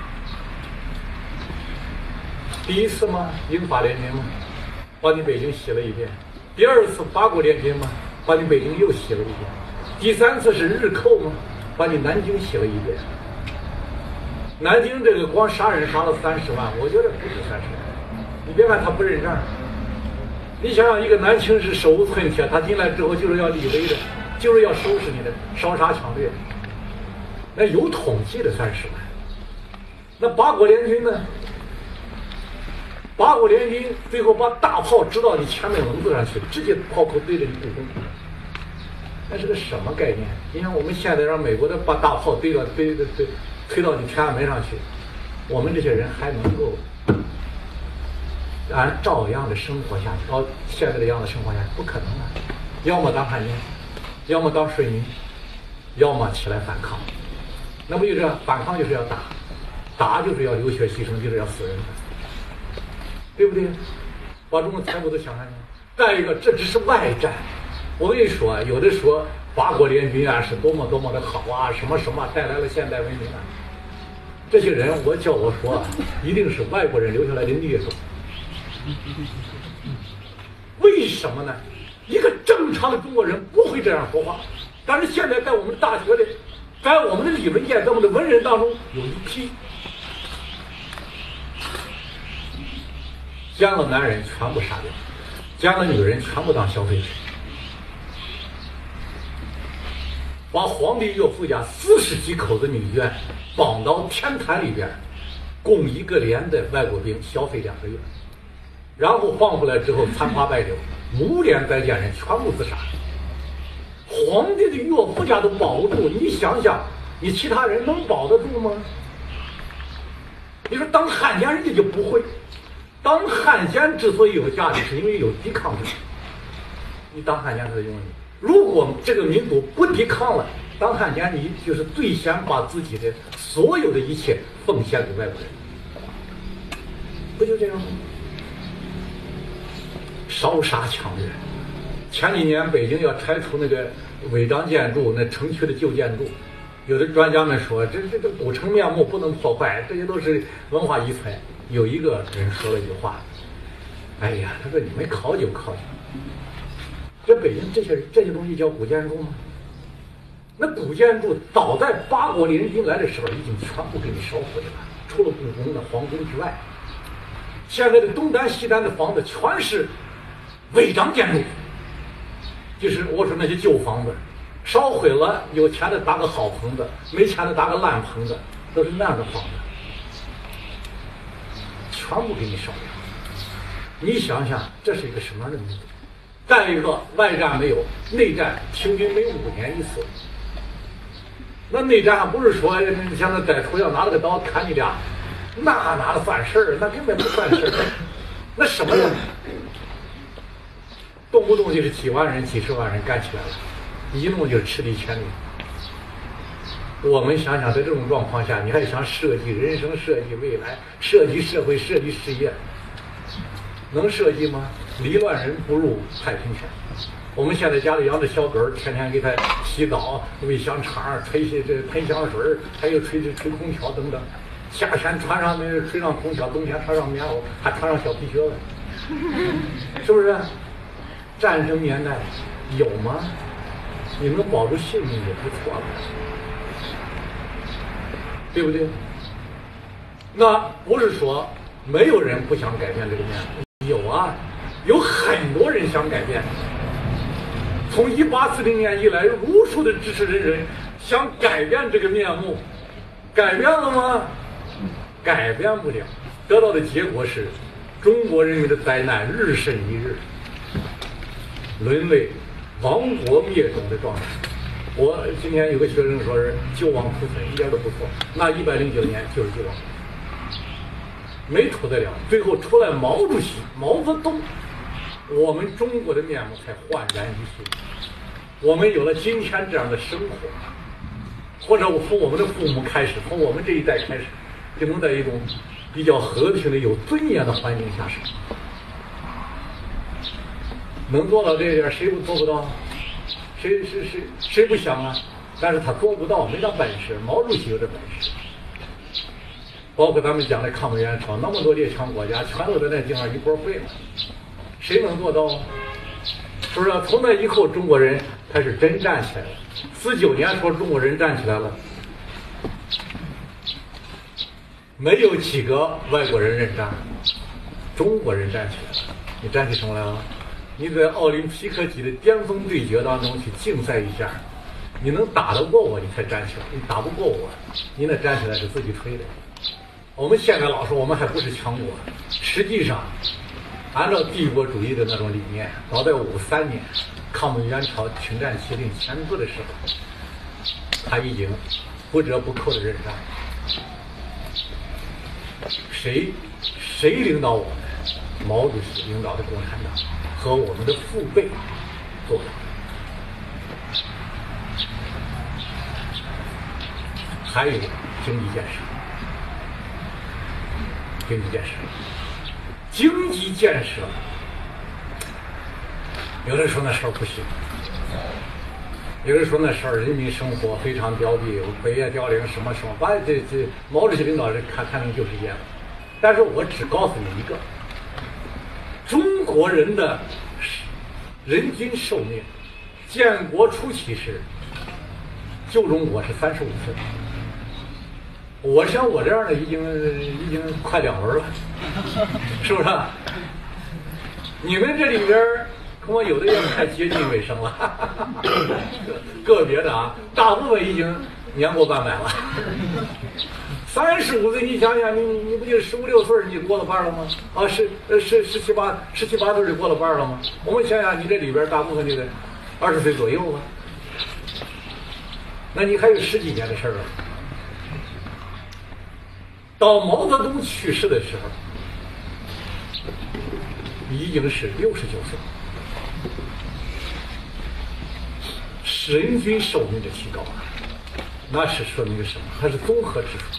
第一次嘛，英法联军嘛，把你北京洗了一遍；第二次八国联军嘛，把你北京又洗了一遍；第三次是日寇嘛，把你南京洗了一遍。南京这个光杀人杀了三十万，我觉得不止三十万。你别看他不认账，你想想，一个南京市手无寸铁，他进来之后就是要立威的，就是要收拾你的，烧杀抢掠，那有统计的三十万。那八国联军呢？八国联军最后把大炮支到你前面轮子上去，直接炮口对着你故宫。那是个什么概念？你看我们现在让美国的把大炮对到对对对推到你天安门上去，我们这些人还能够按照样的生活下去，照现在的样子生活下去，不可能啊！要么当汉奸，要么当顺民，要么起来反抗。那不就这样？反抗就是要打，打就是要流血牺牲，就是要死人的。对不对？把中国财富都想看见。再一个，这只是外战。我跟你说，有的说八国联军啊是多么多么的好啊，什么什么带来了现代文明啊。这些人，我叫我说，一定是外国人留下来的孽种。为什么呢？一个正常的中国人不会这样说话，但是现在在我们大学里，在我们的理论界，在我们的文人当中，有一批。将了男人全部杀掉，将了女人全部当消费者，把皇帝岳父家四十几口子女眷绑到天坛里边，供一个连的外国兵消费两个月，然后放回来之后残花败柳，五连再见人全部自杀。皇帝的岳父家都保不住，你想想，你其他人能保得住吗？你说当汉奸人家就不会。当汉奸之所以有价值，是因为有抵抗力。你当汉奸他就用你。如果这个民族不抵抗了，当汉奸你就是最先把自己的所有的一切奉献给外国人，不就这样吗？烧杀抢掠。前几年北京要拆除那个违章建筑，那城区的旧建筑，有的专家们说，这这这古城面目不能破坏，这些都是文化遗产。有一个人说了一句话，哎呀，他说你们考究考究，这北京这些这些东西叫古建筑吗？那古建筑早在八国联军来的时候已经全部给你烧毁了，除了故宫的皇宫之外，现在的东单西单的房子全是违章建筑，就是我说那些旧房子，烧毁了，有钱的搭个好棚子，没钱的搭个烂棚子，都是那样的房子。全部给你烧掉，你想想这是一个什么样的民族？再一个，外战没有，内战平均每五年一次。那内战还不是说你像那歹徒要拿了个刀砍你俩，那哪的算事儿？那根本不算事儿。那什么呀？动不动就是几万人、几十万人干起来了，一弄就是赤地千里。我们想想，在这种状况下，你还想设计人生、设计未来、设计社会、设计事业，能设计吗？离乱人不入太平圈。我们现在家里养着小狗，天天给它洗澡、喂香肠、吹些这喷香水，还有吹这吹空调等等。夏天穿上那吹上空调，冬天穿上棉袄，还穿上小皮靴子，是不是？战争年代有吗？你能保住性命也不错了。对不对？那不是说没有人不想改变这个面目，有啊，有很多人想改变。从一八四零年以来，无数的支持人人想改变这个面目，改变了吗？改变不了，得到的结果是中国人民的灾难日甚一日，沦为亡国灭种的状态。我今天有个学生说是救亡图存，一点都不错。那一百零九年就是救亡，没图得了。最后出来毛主席、毛泽东，我们中国的面目才焕然一新。我们有了今天这样的生活，或者从我们的父母开始，从我们这一代开始，就能在一种比较和平的、有尊严的环境下生活。能做到这一点，谁不做不到？谁谁谁谁不想啊？但是他做不到，没那本事。毛主席有这本事，包括咱们讲的抗美援朝，那么多列强国家全都在那地方一波废了，谁能做到？是不是？从那以后，中国人开始真站起来了。四九年说中国人站起来了，没有几个外国人认战，中国人站起来了。你站起什么来了？你在奥林匹克级的巅峰对决当中去竞赛一下，你能打得过我，你才站起来；你打不过我，你那站起来是自己吹的。我们现在老说我们还不是强国，实际上，按照帝国主义的那种理念，早在五三年抗美援朝停战协定签字的时候，他已经不折不扣的认战。谁谁领导我们？毛主席领导的共产党和我们的父辈做的。还有经济建设，经济建设，经济建设，有人说那事儿不行，有人说那事儿人民生活非常凋敝，北野凋零什么什么，把这这毛主席领导人看看成就是这样。但是我只告诉你一个，中国人的人均寿命，建国初期是旧中国是三十五岁。我像我这样的已经已经快两轮了，是不是？你们这里边恐怕有的也快接近尾声了，个别的啊，大部分已经年过半百了。三十五岁，你想想，你你不就十五六岁你过了半了吗？啊，十呃十十七八十七八岁就过了半了吗？我们想想，你这里边大部分就得二十岁左右了，那你还有十几年的事儿了。到毛泽东去世的时候，已经是六十九岁，人均寿命的提高啊，那是说明什么？它是综合指数。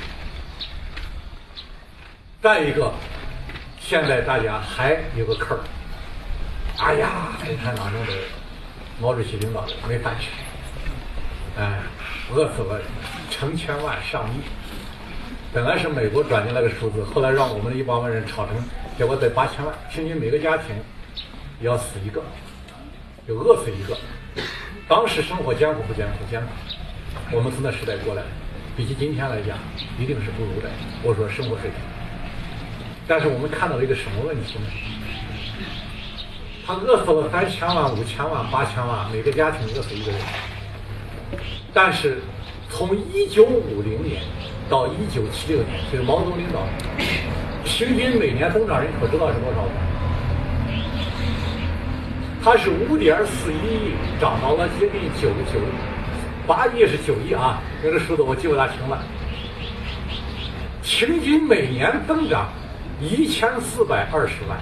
再一个，现在大家还有个坑儿，哎呀，共产党中的毛主席领导人没饭吃，哎，饿死了成千万上亿。本来是美国转进来的数字，后来让我们一百万人炒成，结果在八千万，平均每个家庭要死一个，就饿死一个。当时生活艰苦不艰苦？艰苦。我们从那时代过来，比起今天来讲，一定是不如的。我说生活水平。但是我们看到了一个什么问题呢？他饿死了三千万、五千万、八千万，每个家庭饿死一个人。但是从一九五零年到一九七六年，就是毛泽东领导，平均每年增长人口知道是多少吗？它是五点四一亿，涨到了接近九九八亿是九亿啊，这个数字我记不大清了。平均每年增长一千四百二十万，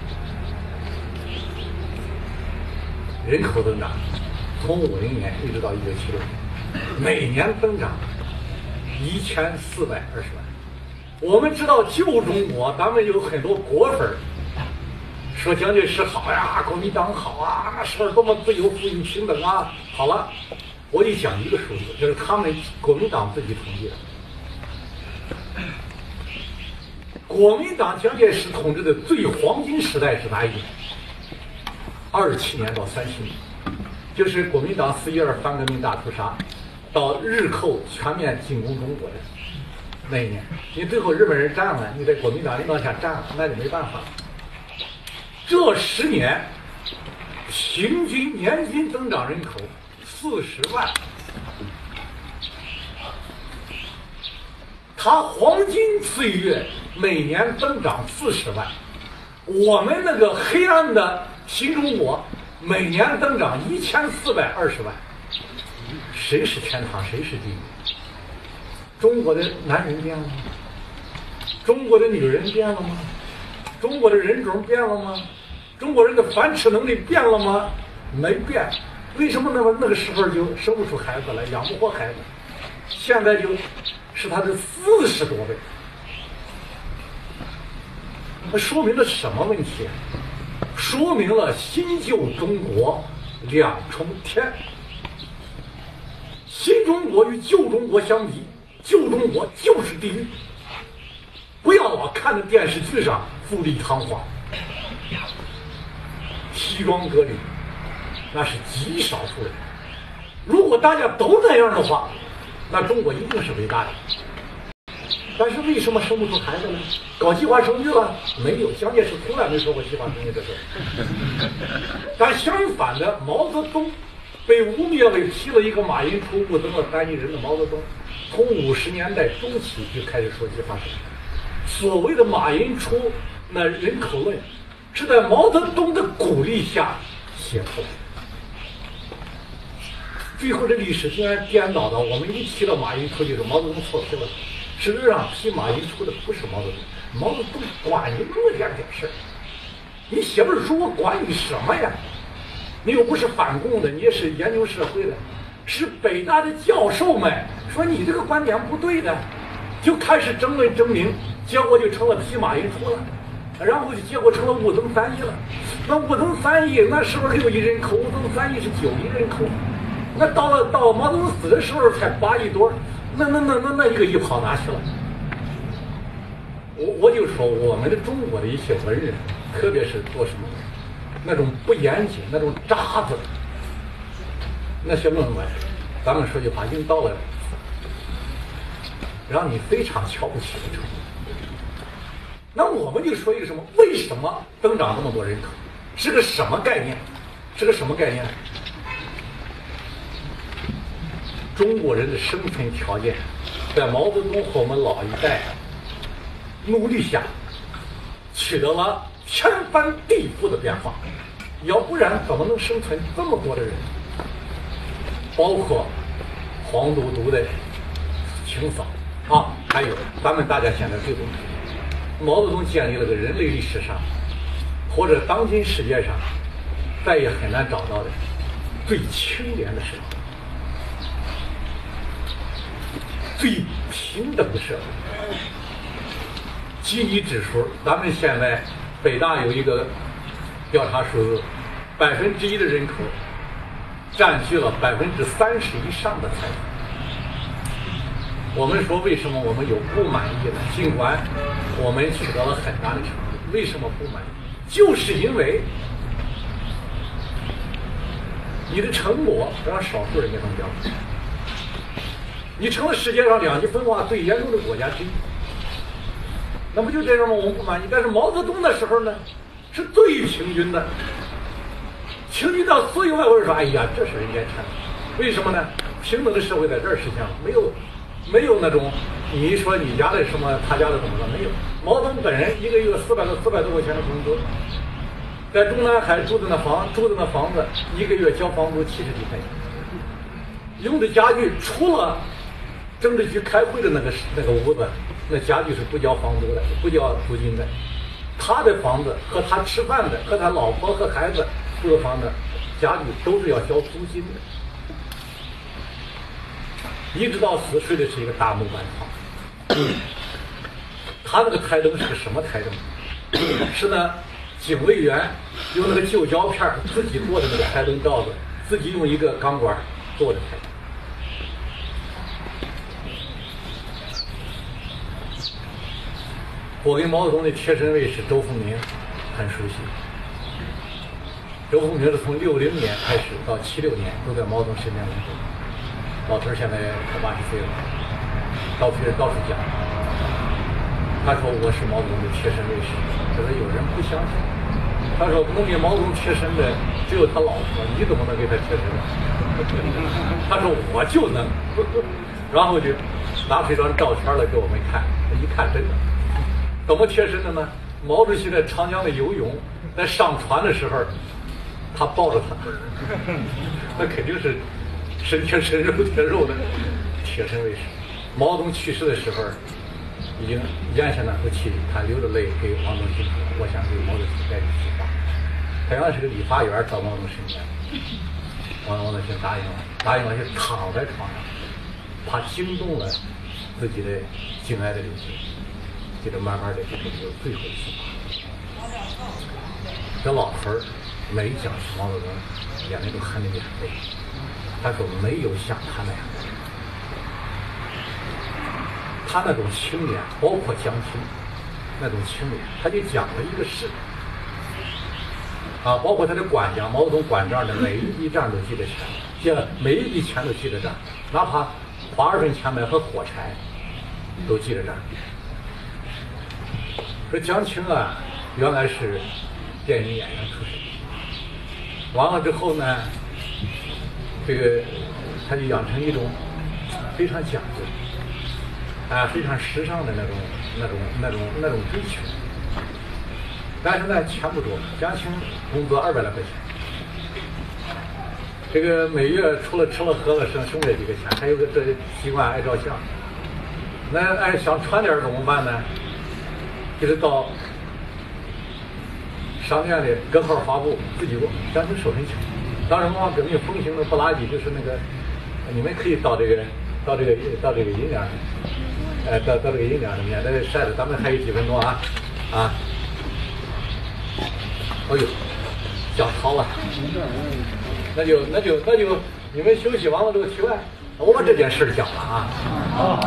人口增长从五零年一直到一九七六年，每年增长一千四百二十万。我们知道旧中国，咱们有很多国粉说蒋介石好呀，国民党好啊，那时候多么自由、富裕、平等啊。好了，我就讲一个数字，就是他们国民党自己统计的。国民党蒋介石统治的最黄金时代是哪一年？二七年到三七年，就是国民党四一二反革命大屠杀，到日寇全面进攻中国的那一年，你最后日本人占了，你在国民党领导下占了，那就没办法了。这十年平均年均增长人口四十万，它黄金岁月每年增长四十万，我们那个黑暗的新中国每年增长一千四百二十万，谁是天堂，谁是地狱？中国的男人变了吗？中国的女人变了吗？中国的人种变了吗？中国人的繁殖能力变了吗？没变。为什么那么那个时候就生不出孩子来，养不活孩子？现在就是他的四十多倍。那说明了什么问题？说明了新旧中国两重天。新中国与旧中国相比，旧中国就是地狱。不要老看着电视剧上富丽堂皇、西装革履，那是极少数人。如果大家都那样的话，那中国一定是伟大的。但是为什么生不出孩子呢？搞计划生育了没有？蒋介石从来没说过计划生育这事。但相反的，毛泽东被污蔑为批了一个马寅初、误增了单一人的毛泽东，从五十年代中期就开始说计划生育。所谓的马寅初那人口论，是在毛泽东的鼓励下写出来的。最后这历史竟然颠倒了，我们一提到马寅初就是毛泽东错批了。实际上批马寅初的不是毛泽东，毛泽东管你那么点点事儿，你写本书我管你什么呀？你又不是反共的，你也是研究社会的，是北大的教授们说你这个观点不对的，就开始争论争鸣，结果就成了批马寅初了，然后就结果成了误增三亿了。那误增三亿那时候六亿人口，误增三亿是九亿人口，那到了到毛泽东死的时候才八亿多，那那那那那一个亿跑哪去了？我我就说我们的中国的一些文人，特别是做什么那种不严谨、那种渣子，那些论文，咱们说句话，已经到了让你非常瞧不起的程度。那我们就说一个什么？为什么增长这么多人口？是个什么概念？是个什么概念？中国人的生存条件，在毛泽东和我们老一代努力下，取得了天翻地覆的变化。要不然怎么能生存这么多的人？包括黄嘟嘟的清扫啊，还有咱们大家现在最懂的，毛泽东建立了个人类历史上或者当今世界上再也很难找到的最清廉的社会。最平等的社会。基尼指数，咱们现在北大有一个调查数字，百分之一的人口占据了百分之三十以上的财富。我们说为什么我们有不满意呢？尽管我们取得了很大的成功，为什么不满意？就是因为你的成果让少数人给弄掉了。你成了世界上两极分化最严重的国家之一，那不就这样吗？我们不满意。但是毛泽东那时候呢，是最平均的，平均到所有外国人说：“哎呀，这是人间产品。”为什么呢？平等的社会在这儿实现了，没有，没有那种你说你家的什么，他家的怎么了？没有。毛泽东本人一个月四百多、四百多块钱的工资，在中南海住的那房，住的那房子，一个月交房租七十几块钱，用的家具除了政治局开会的那个那个屋子，那家具是不交房租的，不交租金的。他的房子和他吃饭的，和他老婆和孩子住的房子，家具都是要交租金的。一直到死睡的是一个大木板床。他那个台灯是个什么台灯？是呢，警卫员用那个旧胶片自己做的那个台灯罩子，自己用一个钢管做的台灯。我跟毛泽东的贴身卫士周凤鸣很熟悉。周凤鸣是从六零年开始到七六年都在毛泽东身边工作，老头现在快八十岁了。 到处到处讲。他说我是毛泽东的贴身卫士，可是有人不相信。他说能给毛泽东贴身的只有他老婆，你怎么能给他贴身呢？他说我就能，然后就拿出一张照片来给我们看，一看真的，怎么贴身的呢？毛主席在长江的游泳，在上船的时候，他抱着他，那肯定是身贴身肉贴肉的贴身卫士。毛泽东去世的时候，已经咽下那口气，他流着泪给王东兴说：“我想给毛主席带句实话。”他原来是个理发员，到毛泽东身边，王王东兴答应了，答应了就躺在床上，怕惊动了自己的敬爱的领袖，接着慢慢的给他有最后一句话。这老头儿每讲起毛泽东，眼泪都含着眼泪。他说没有像他那样的。他那种清廉，包括江青那种清廉，他就讲了一个事啊，包括他的管账，毛泽东管账的每一笔账都记得全，这每一笔钱都记得账，哪怕花二分钱买盒火柴都记得账。说江青啊，原来是电影演员出身，完了之后呢，这个他就养成一种非常讲究。啊，非常时尚的那种、那种、那种、那种追求，但是呢，钱不多。江青工资二百来块钱，这个每月除了吃了喝了剩剩下几个钱，还有个这习惯爱照相。那爱想穿点怎么办呢？就是到商店里根号发布自己做。江青手很巧，当时文化革命风行的不拉几，就是那个你们可以到这个到这个到这个银两上。哎，到到这个银两里面，那晒的，咱们还有几分钟啊，啊！哎呦，讲超了，那就那就那就你们休息完了这个题外，我把这件事讲了啊。啊。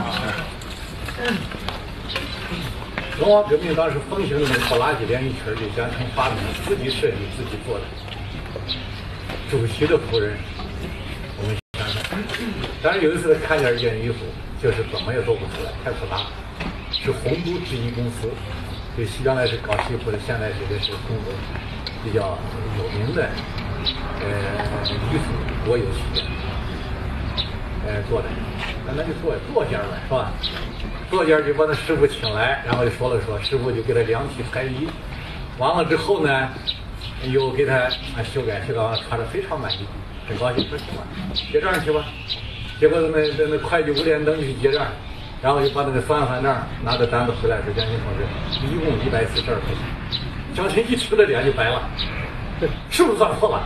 文化革命当时风行的那个不拉几连衣裙，就江青发明自己设计自己做的。主席的夫人，我们想想，但是有一次他看见一件衣服。就是怎么也做不出来，太复杂了。是洪都制衣公司，就原来是搞西服的，现在这个是中国比较有名的呃衣服国有企业，呃做的，那那就做做件呗，是吧？做件就把那师傅请来，然后就说了说，师傅就给他量体裁衣，完了之后呢，又给他修改修改完，穿着非常满意，很高兴，说行吧，结账去吧。结果那那那会计五点钟就去结账，然后就把那个算盘账拿着单子回来说：“江青同志，一共一百四十二块钱。”江青一吃的脸就白了，是不是算错了？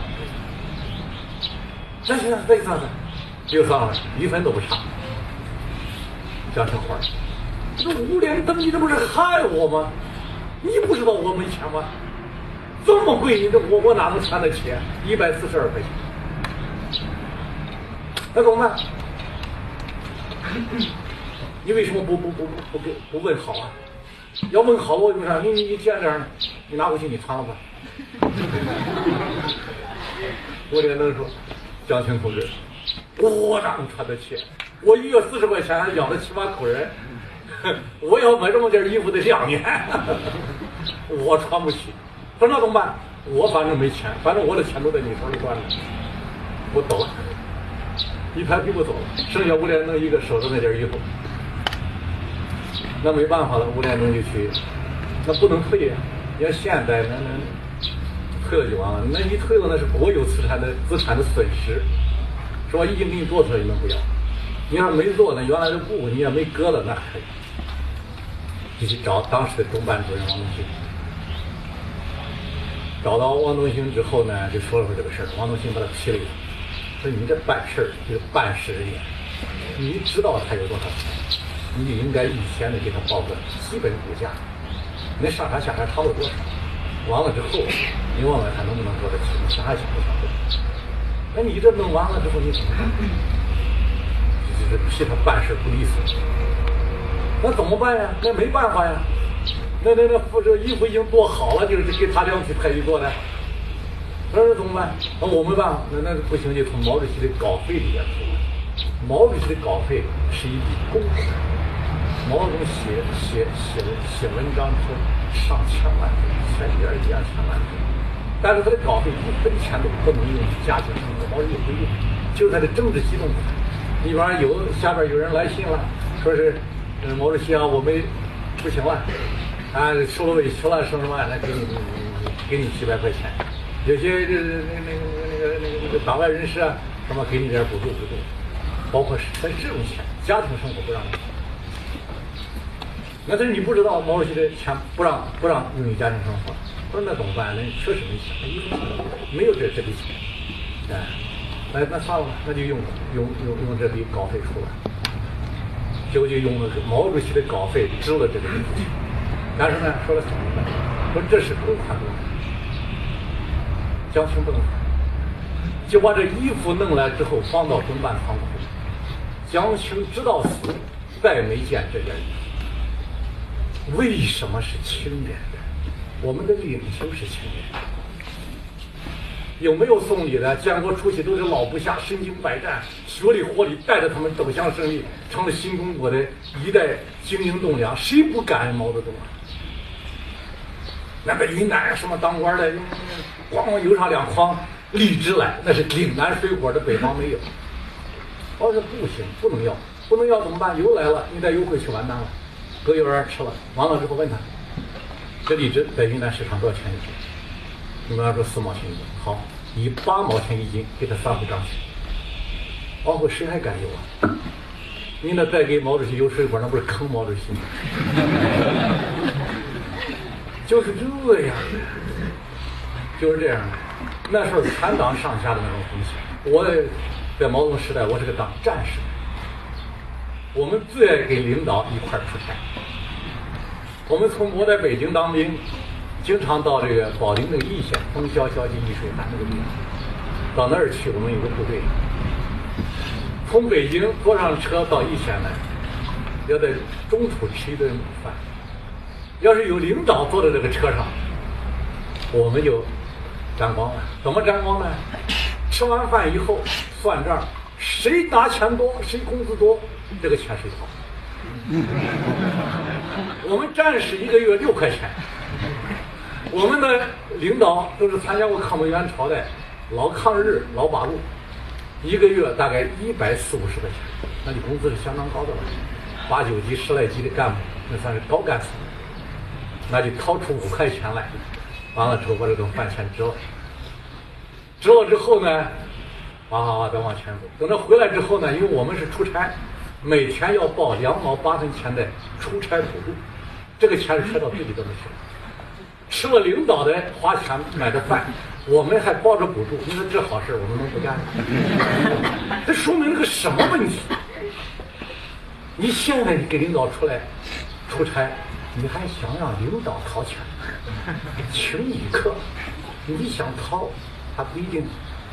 那行，再算算，又算了，一分都不差。江青火了，这五点灯，你这不是害我吗？你不知道我没钱吗？这么贵，你这我我哪能穿得起？一百四十二块钱，那怎么办？你为什么不不不不不不问好啊？要问好，我就说你你你见这样，你拿回去你穿了吧。我这能说，江青同志，我哪能穿得起？我一月四十块钱还养得起八口人，我要买这么件衣服得两年，我穿不起。说那怎么办？我反正没钱，反正我的钱都在你手里攥着，我走了。一拍屁股走了，剩下吴连登一个守着那件衣服，那没办法了，吴连登就去，那不能退呀、啊，你要现代那那退了就完了，那一退了那是国有资产的资产的损失，是吧？已经给你做出来，你们不要，你要没做呢，原来的布你也没割了，那可以，就去找当时的中办主任王东兴，找到王东兴之后呢，就说了说这个事儿，王东兴把他批了一顿。说你这办事儿就是办事人员，你知道他有多少钱，你就应该预先的给他报个基本估价，那上山下山差不多多少，完了之后你问问他能不能做得起，上山想不想做？那你这弄完了之后你怎么办？就是批他办事不利索，那怎么办呀？那没办法呀，那那那这衣服已经做好了，就是给他量体裁衣做的。那是怎么办？那我没办法，那那不行，就从毛主席的稿费里边出来。毛主席的稿费是一笔公款， 毛泽东写写写写文章是上千万字，千一二千万字，但是他的稿费一分钱都不能用家庭生活，毛主席不用，就是他的政治激动。你比方有下边有人来信了，说是，嗯，毛主席啊，我们不行了，啊，受了委屈了，什么什么，来给你给你几百块钱。有些这那那个那个那个那个党外人士啊，什么给你点补助补助，包括像这种钱，家庭生活不让你。那但是你不知道毛主席的钱不让不让用于家庭生活，我说那怎么办？那确实没钱，那一分钱没有这这笔钱，哎，那那算了，那就用用用用这笔稿费出来，结果就用的是毛主席的稿费支了这个衣服钱，但是呢说了怎么办？说这是公款公款，江青不能还，就把这衣服弄来之后放到中办仓库，江青直到死再没见这件衣服。为什么是清廉的？我们的领袖是清廉的。有没有送礼的？建国初期都是老部下身经百战，血里火里带着他们走向胜利，成了新中国的一代精英栋梁，谁不感恩毛泽东啊？那个云南什么当官的，咣咣邮上两筐荔枝来，那是岭南水果的，北方没有。我说不行，不能要，不能要怎么办？邮来了，你再邮回去完蛋了。搁幼儿园吃了，完了之后问他，这荔枝在云南市场多少钱一斤？你跟他说四毛钱一斤，好，以八毛钱一斤给他发回账去。往后谁还敢邮啊？你那再给毛主席邮水果，那不是坑毛主席吗？就是这样的，就是这样的。那时候全党上下的那种风气，我在毛泽东时代，我是个党战士。我们最爱给领导一块儿出差。我们从我在北京当兵，经常到这个保定那个易县，风萧萧兮易水寒那个地方，到那儿去。我们有个部队，从北京坐上车到易县来，要在中途吃一顿午饭。要是有领导坐在这个车上，我们就沾光了。怎么沾光呢？吃完饭以后算账，谁拿钱多，谁工资多，这个钱谁掏。我们战士一个月六块钱，我们的领导都是参加过抗美援朝的，老抗日老八路，一个月大概一百四五十块钱，那你工资是相当高的了。八九级、十来级的干部，那算是高干部，那就掏出五块钱来，完了之后把这顿饭钱支了，支了之后呢，哇哇哇再往前走。等到回来之后呢，因为我们是出差，每天要报两毛八分钱的出差补助，这个钱是揣到自己兜里去了。吃了领导的花钱买的饭，我们还抱着补助，你说这好事我们能不干？这说明了个什么问题？你现在你给领导出来出差，你还想让领导掏钱，请你客，你想掏还不一定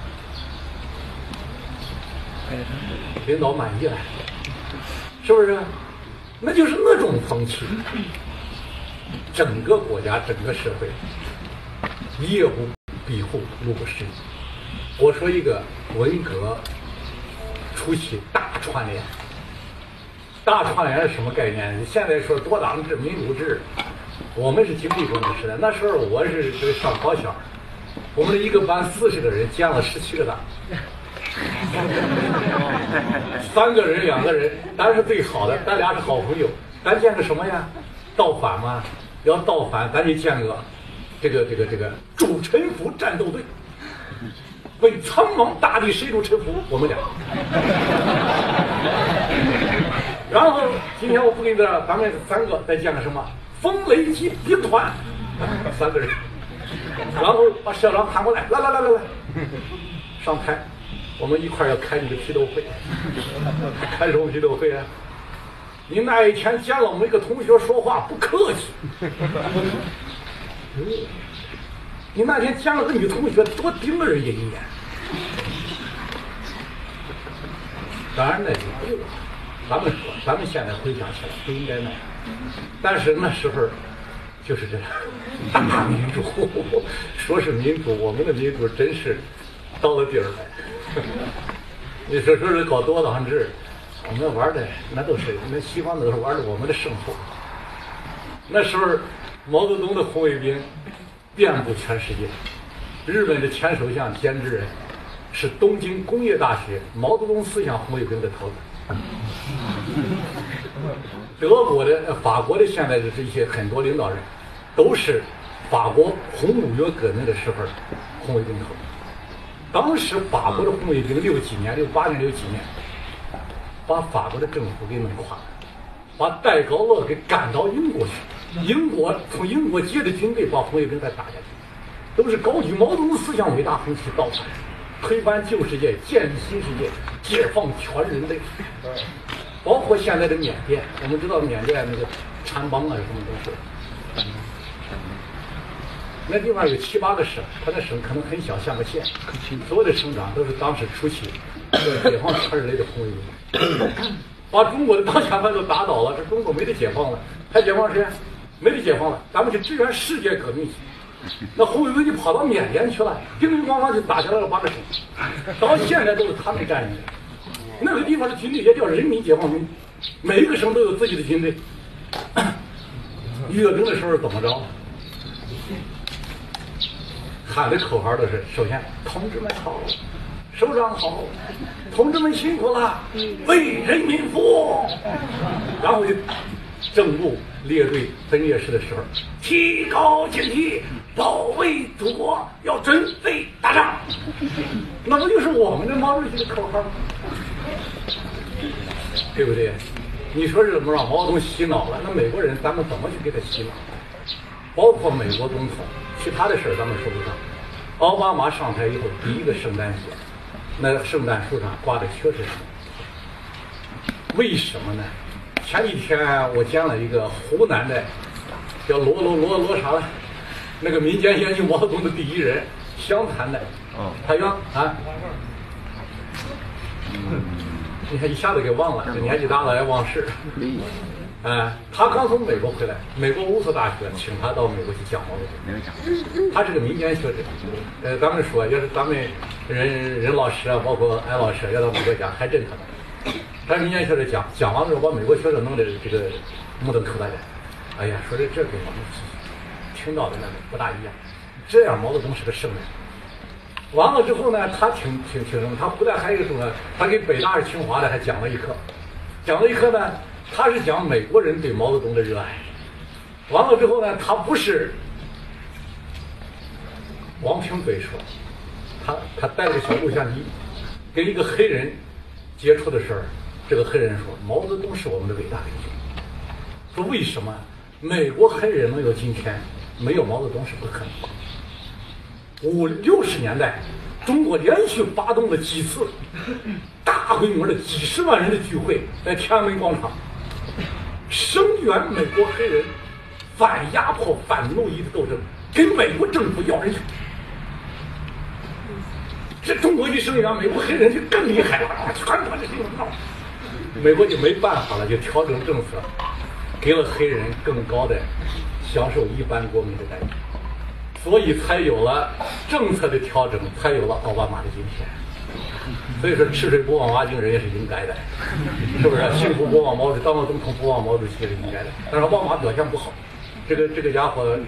领导满意了，是不是？那就是那种风气，整个国家整个社会夜不闭户路不拾遗。我说一个文革初期大串联，大串联是什么概念？现在说多党制民主制，我们是经历过那个时代。那时候我是这个上高小，我们的一个班四十个人建了十七个党，三个人两个人，咱是最好的，咱俩是好朋友，咱建个什么呀？造反吗？要造反，咱就建个这个这个这个主臣服战斗队，为苍茫大地谁主臣服？我们俩。然后今天我不跟你这，咱们三个再建个什么风雷击兵团，三个人，然后把校长喊过来，来来来来来，上台，我们一块儿要开你的批斗会。开什么批斗会啊？你那一天见了每个同学说话不客气，你那天见了个女同学多盯了人家一眼。当然那就对了，咱们说，咱们现在回想起来不应该那样，但是那时候就是这样，大民主，说是民主，我们的民主真是到了地儿来。你说说是搞多党制， 我们玩的那都是那西方都是玩的我们的胜负。那时候毛泽东的红卫兵遍布全世界，日本的前首相菅直人是东京工业大学毛泽东思想红卫兵的头子。德国的、法国的现在的这些很多领导人，都是法国红五月革命的时候红卫兵头。当时法国的红卫兵六几年、六八年、六几年，把法国的政府给弄垮了，把戴高乐给赶到英国去。英国从英国借的军队把红卫兵再打下去，都是高举毛泽东思想伟大红旗造反，推翻旧世界，建立新世界，解放全人类。包括现在的缅甸，我们知道缅甸那个掸邦啊什么都是，那地方有七八个省，它的省可能很小，像个县，所有的省长都是当时初期解放全人类的红卫兵，把中国的当权派都打倒了，这中国没得解放了，还解放谁？没得解放了，咱们去支援世界革命去。那红卫兵就跑到缅甸去了，叮叮咣咣就打下来了八个省，到现在都是他们占领的。那个地方的军队也叫人民解放军，每一个省都有自己的军队。阅兵的时候怎么着？喊的口号都是：首先，同志们好，首长好，同志们辛苦了，为人民服务。然后就正步列队分列式的时候，提高警惕，保卫祖国，要准备打仗。那不就是我们的毛主席的口号吗？对不对？你说是怎么让毛泽东洗脑了？那美国人咱们怎么去给他洗脑？包括美国总统，其他的事儿咱们说不上。奥巴马上台以后，第一个圣诞节，那圣诞树上挂的确实是。为什么呢？前几天我见了一个湖南的，叫罗罗罗罗啥了，那个民间研究毛泽东的第一人，湘潭的，他原啊，你看一下子给忘了，这年纪大了爱忘事。哎，他刚从美国回来，美国乌斯大学请他到美国去讲毛泽东，他是个民间学者。呃，咱们说要是咱们任任老师啊，包括艾老师要到美国讲，还真他们。他民间学者讲讲完之后，把美国学者弄得这个目瞪口呆的。哎呀，说的这跟我们听到的那个不大一样。这样毛泽东是个圣人。完了之后呢，他挺挺挺什么？他回来还有什么？他给北大是清华的还讲了一课，讲了一课呢，他是讲美国人对毛泽东的热爱。完了之后呢，他不是光凭嘴说，他他带了个小录像机，跟一个黑人接触的时候，这个黑人说毛泽东是我们的伟大领袖。说为什么美国黑人能有今天，没有毛泽东是不可能的。五六十年代，中国连续发动了几次大规模的几十万人的聚会，在天安门广场声援美国黑人反压迫、反奴役的斗争，跟美国政府要人权。这中国一声援，美国黑人就更厉害了，全把这些闹，美国就没办法了，就调整政策，给了黑人更高的享受一般国民的待遇。所以才有了政策的调整，才有了奥巴马的今天。所以说吃水不忘挖井，人也是应该的，是不是？幸福不忘毛主席，当了总统不忘毛主席也是应该的。但是奥巴马表现不好，这个这个家伙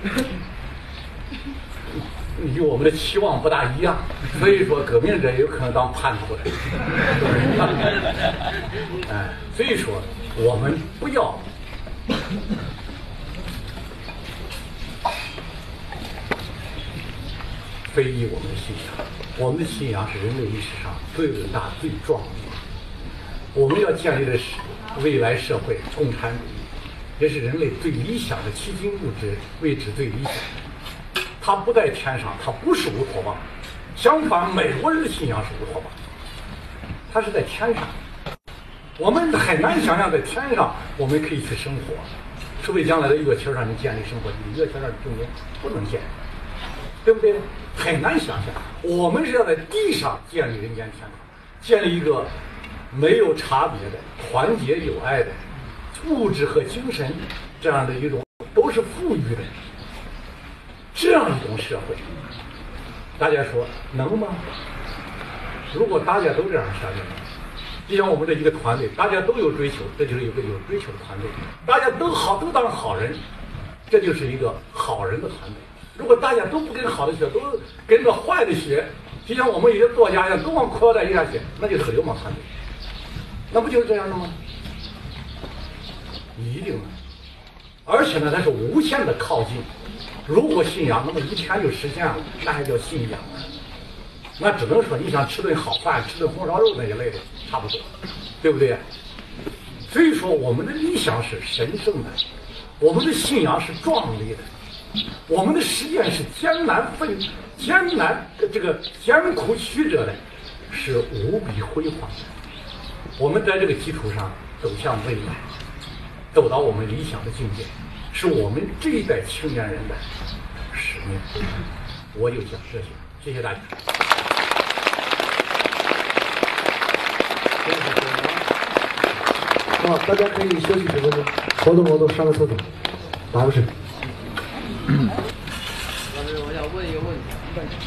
与我们的期望不大一样，所以说革命者有可能当叛徒的，是不是？哎，所以说我们不要。非议我们的信仰，我们的信仰是人类历史上最伟大、最壮丽的。我们要建立的是未来社会共产主义，也是人类最理想的迄今物质为之最理想的。它不在天上，它不是乌托邦。相反，美国人的信仰是乌托邦，它是在天上。我们很难想象在天上我们可以去生活，除非将来的月球上你建立生活基地，月球上证明不能建。对不对？很难想象，我们是要在地上建立人间天堂，建立一个没有差别的、团结友爱的物质和精神这样的一种都是富裕的这样一种社会。大家说能吗？如果大家都这样想想， 就像我们的一个团队，大家都有追求，这就是一个有追求的团队。大家都好，都当好人，这就是一个好人的团队。如果大家都不跟好的学，都跟着坏的学，就像我们一些作家一样，都往裤腰带以下写，那就是个流氓团队。那不就是这样的吗？一定的。而且呢，它是无限的靠近。如果信仰，那么一天就实现了，那还叫信仰呢？那只能说你想吃顿好饭，吃顿红烧肉那一类的，差不多，对不对？所以说，我们的理想是神圣的，我们的信仰是壮丽的，我们的实践是艰难奋、艰难这个艰苦曲折的，是无比辉煌的。我们在这个基础上走向未来，走到我们理想的境界，是我们这一代青年人的使命。我就讲这些，谢谢大家。 好，大家可以休息十分钟，活动活动，上个厕所，打个水。 老师，我想问一个问题，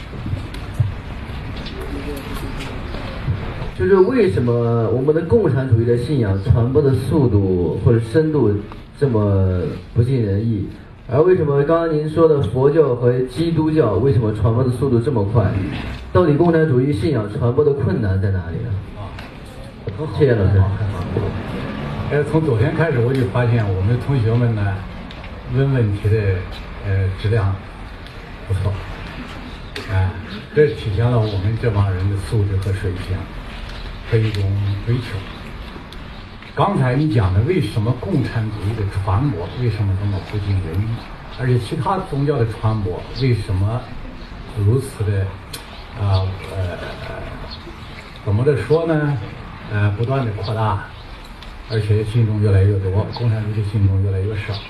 就是为什么我们的共产主义的信仰传播的速度或者深度这么不尽人意，而为什么刚刚您说的佛教和基督教为什么传播的速度这么快？到底共产主义信仰传播的困难在哪里呢？谢谢老师。 呃，从昨天开始我就发现我们同学们呢问问题的呃质量不错，啊、呃，这体现了我们这帮人的素质和水平和一种追求。刚才你讲的为什么共产主义的传播为什么这么不尽人意，而且其他宗教的传播为什么如此的啊 呃, 呃怎么的说呢？呃，不断的扩大。而且信众越来越多，共产主义的信众越来越少。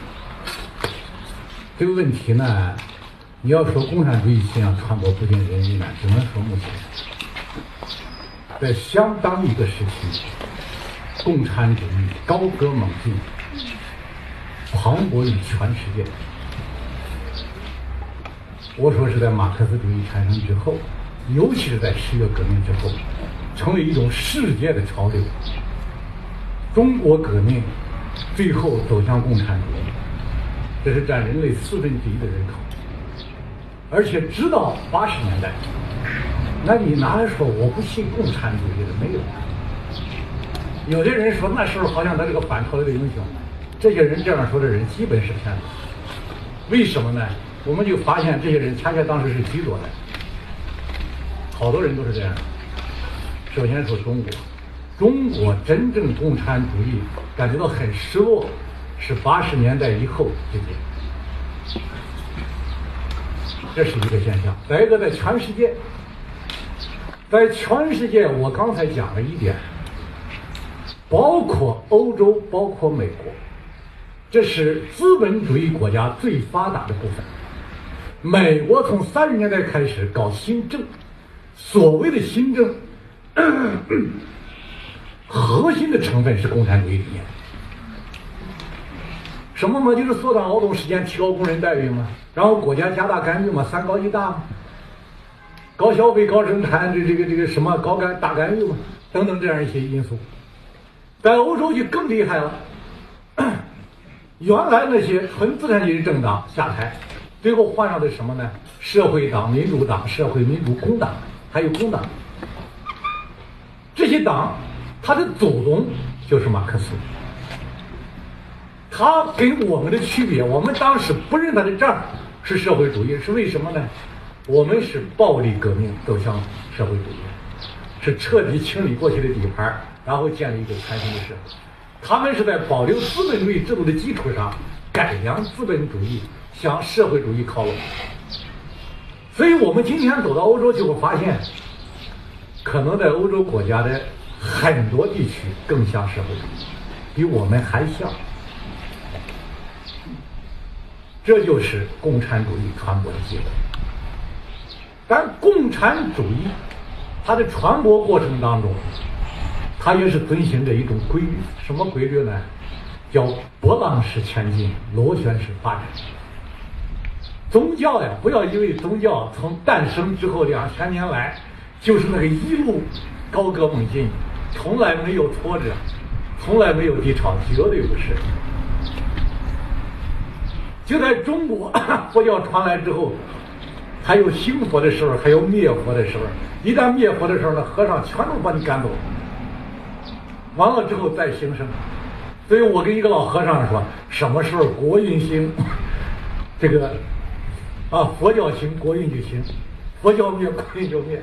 这个问题呢，你要说共产主义信仰传播不尽人意呢，只能说目前在相当一个时期，共产主义高歌猛进，磅礴于全世界。我说是在马克思主义产生之后，尤其是在十月革命之后，成为一种世界的潮流。中国革命最后走向共产主义，这是占人类四分之一的人口。而且直到八十年代，那你哪来说我不信共产主义的？没有。有的人说那时候好像他这个反潮流的英雄，这些人这样说的人基本是骗子。为什么呢？我们就发现这些人恰恰当时是极左的，好多人都是这样的。首先说中国。中国真正共产主义感觉到很失落，是八十年代以后之间，这是一个现象。再一个，在全世界，在全世界，我刚才讲了一点，包括欧洲，包括美国，这是资本主义国家最发达的部分。美国从三十年代开始搞新政，所谓的新政。咳咳核心的成分是共产主义理念，什么嘛？就是缩短劳动时间，提高工人待遇嘛，然后国家加大干预嘛，三高一大嘛，高消费、高生产，这这个这个什么高干大干预嘛，等等这样一些因素。在欧洲就更厉害了，原来那些纯资产阶级政党下台，最后换上的什么呢？社会党、民主党、社会民主工党，还有工党，这些党。他的祖宗就是马克思，他跟我们的区别，我们当时不认他的账是社会主义，是为什么呢？我们是暴力革命走向社会主义，是彻底清理过去的底盘，然后建立一个全新的社会。他们是在保留资本主义制度的基础上，改良资本主义，向社会主义靠拢。所以我们今天走到欧洲，就会发现，可能在欧洲国家的很多地区更像社会主义，比我们还像。这就是共产主义传播的结果。但共产主义它的传播过程当中，它也是遵循着一种规律。什么规律呢？叫波浪式前进，螺旋式发展。宗教呀，不要以为宗教从诞生之后两千年来就是那个一路高歌猛进， 从来没有挫折，从来没有低潮，绝对不是。就在中国佛教传来之后，还有兴佛的时候，还有灭佛的时候。一旦灭佛的时候呢，和尚全都把你赶走，完了之后再兴盛。所以我跟一个老和尚说，什么时候国运兴，这个啊佛教兴，国运就兴；佛教灭，国运就灭。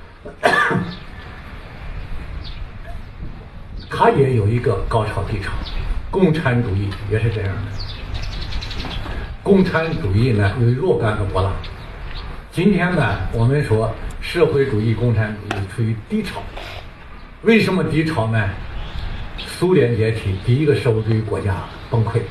他也有一个高潮低潮，共产主义也是这样的。共产主义呢有若干个波浪。今天呢，我们说社会主义、共产主义处于低潮。为什么低潮呢？苏联解体，第一个社会主义国家崩溃，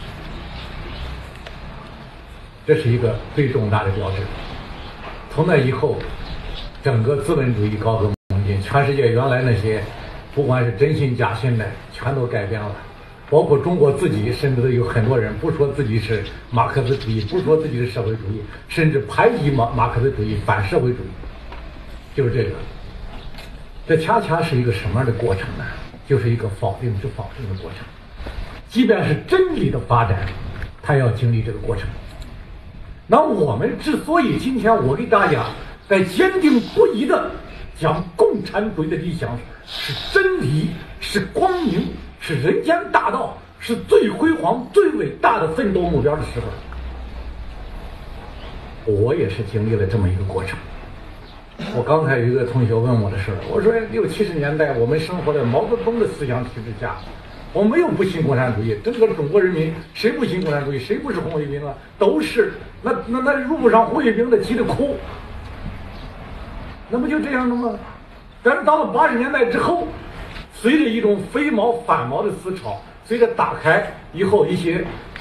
这是一个最重大的标志。从那以后，整个资本主义高歌猛进，全世界原来那些不管是真信假信的，全都改变了。包括中国自己，甚至都有很多人不说自己是马克思主义，不说自己是社会主义，甚至排挤马马克思主义、反社会主义，就是这个。这恰恰是一个什么样的过程呢？就是一个否定之否定的过程。即便是真理的发展，它要经历这个过程。那我们之所以今天我给大家在坚定不移的讲共产主义的理想是真理，是光明，是人间大道，是最辉煌、最伟大的奋斗目标的时候，我也是经历了这么一个过程。我刚才有一个同学问我的事儿，我说六七十年代我们生活在毛泽东的思想体制下，我没有不信共产主义，整个中国人民谁不信共产主义，谁不是红卫兵啊？都是，那那那入不上红卫兵的急得哭，那不就这样的吗？但是到了八十年代之后，随着一种非毛反毛的思潮，随着打开以后一些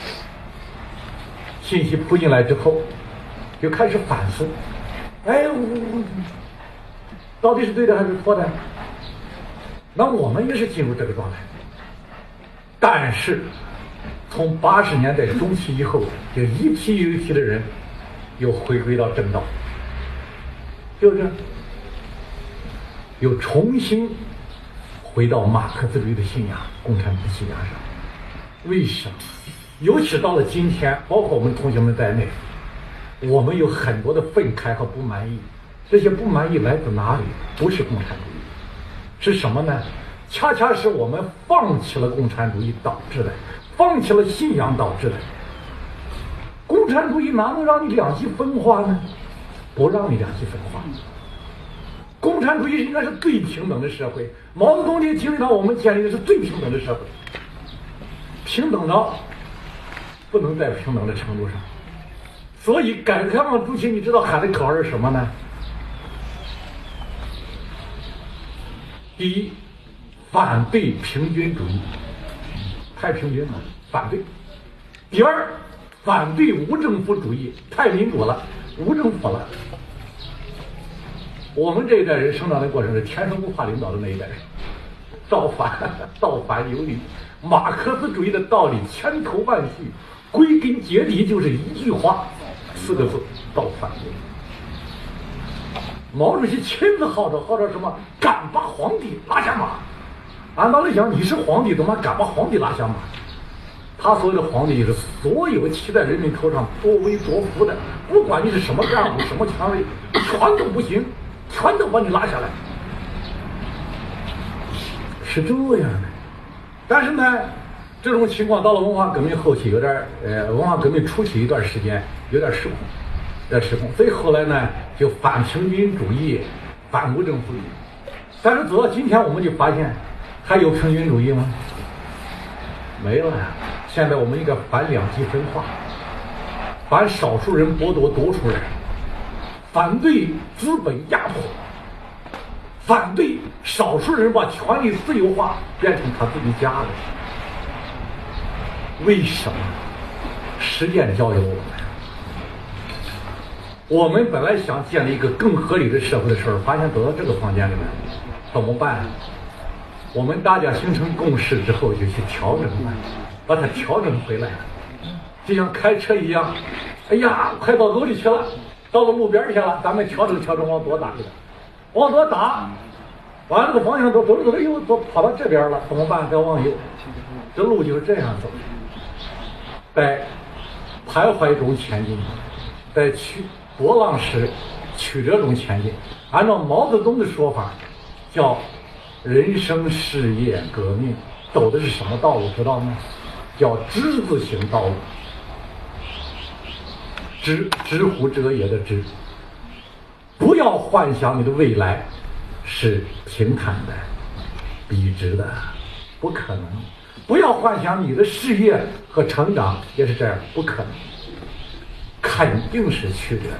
信息扑进来之后，就开始反思，哎，我到底是对的还是错的？那我们也是进入这个状态，但是从八十年代中期以后，就一批又一批的人又回归到正道，就是又重新回到马克思主义的信仰、共产主义信仰上。为什么？尤其到了今天，包括我们同学们在内，我们有很多的愤慨和不满意。这些不满意来自哪里？不是共产主义，是什么呢？恰恰是我们放弃了共产主义导致的，放弃了信仰导致的。共产主义哪能让你两极分化呢？不让你两极分化。共产主义应该是最平等的社会。毛泽东的经历到我们建立的是最平等的社会，平等到不能在平等的程度上。所以改革开放初期，你知道喊的口号是什么呢？第一，反对平均主义，太平均了，反对。第二，反对无政府主义，太民主了，无政府了。我们这一代人生长的过程是天生不怕领导的那一代人，造反造反有理，马克思主义的道理千头万绪，归根结底就是一句话，四个字：造反有理。毛主席亲自号召，号召什么？敢把皇帝拉下马。按道理讲，你是皇帝，怎么敢把皇帝拉下马？他所谓的皇帝，就是所有骑在人民头上多威多福的，不管你是什么干部、什么权威，全都不行，全都把你拉下来，是这样的。但是呢，这种情况到了文化革命后期，有点呃，文化革命初期一段时间有点失控。在失控，所以后来呢，就反平均主义、反无政府主义。但是走到今天，我们就发现，还有平均主义吗？没了呀！现在我们应该反两极分化，反少数人剥夺多数人，反对资本压迫，反对少数人把权力自由化变成他自己家的。为什么？实践教育我们。我们本来想建立一个更合理的社会的时候，发现走到这个房间里面，怎么办？我们大家形成共识之后，就去调整它，把它调整回来，就像开车一样。哎呀，快到沟里去了，到了路边去了，咱们调整调整，往左打一打，往左打， 完了这个方向走走着走着又走跑到这边了，怎么办？再往右，这路就是这样走，在徘徊中前进，在曲波浪式曲折中前进。按照毛泽东的说法，叫人生事业革命，走的是什么道路？知道吗？叫之字形道路。知知乎者也的知，不要幻想你的未来是平坦的、笔直的，不可能。不要幻想你的事业和成长也是这样，不可能，肯定是曲折的，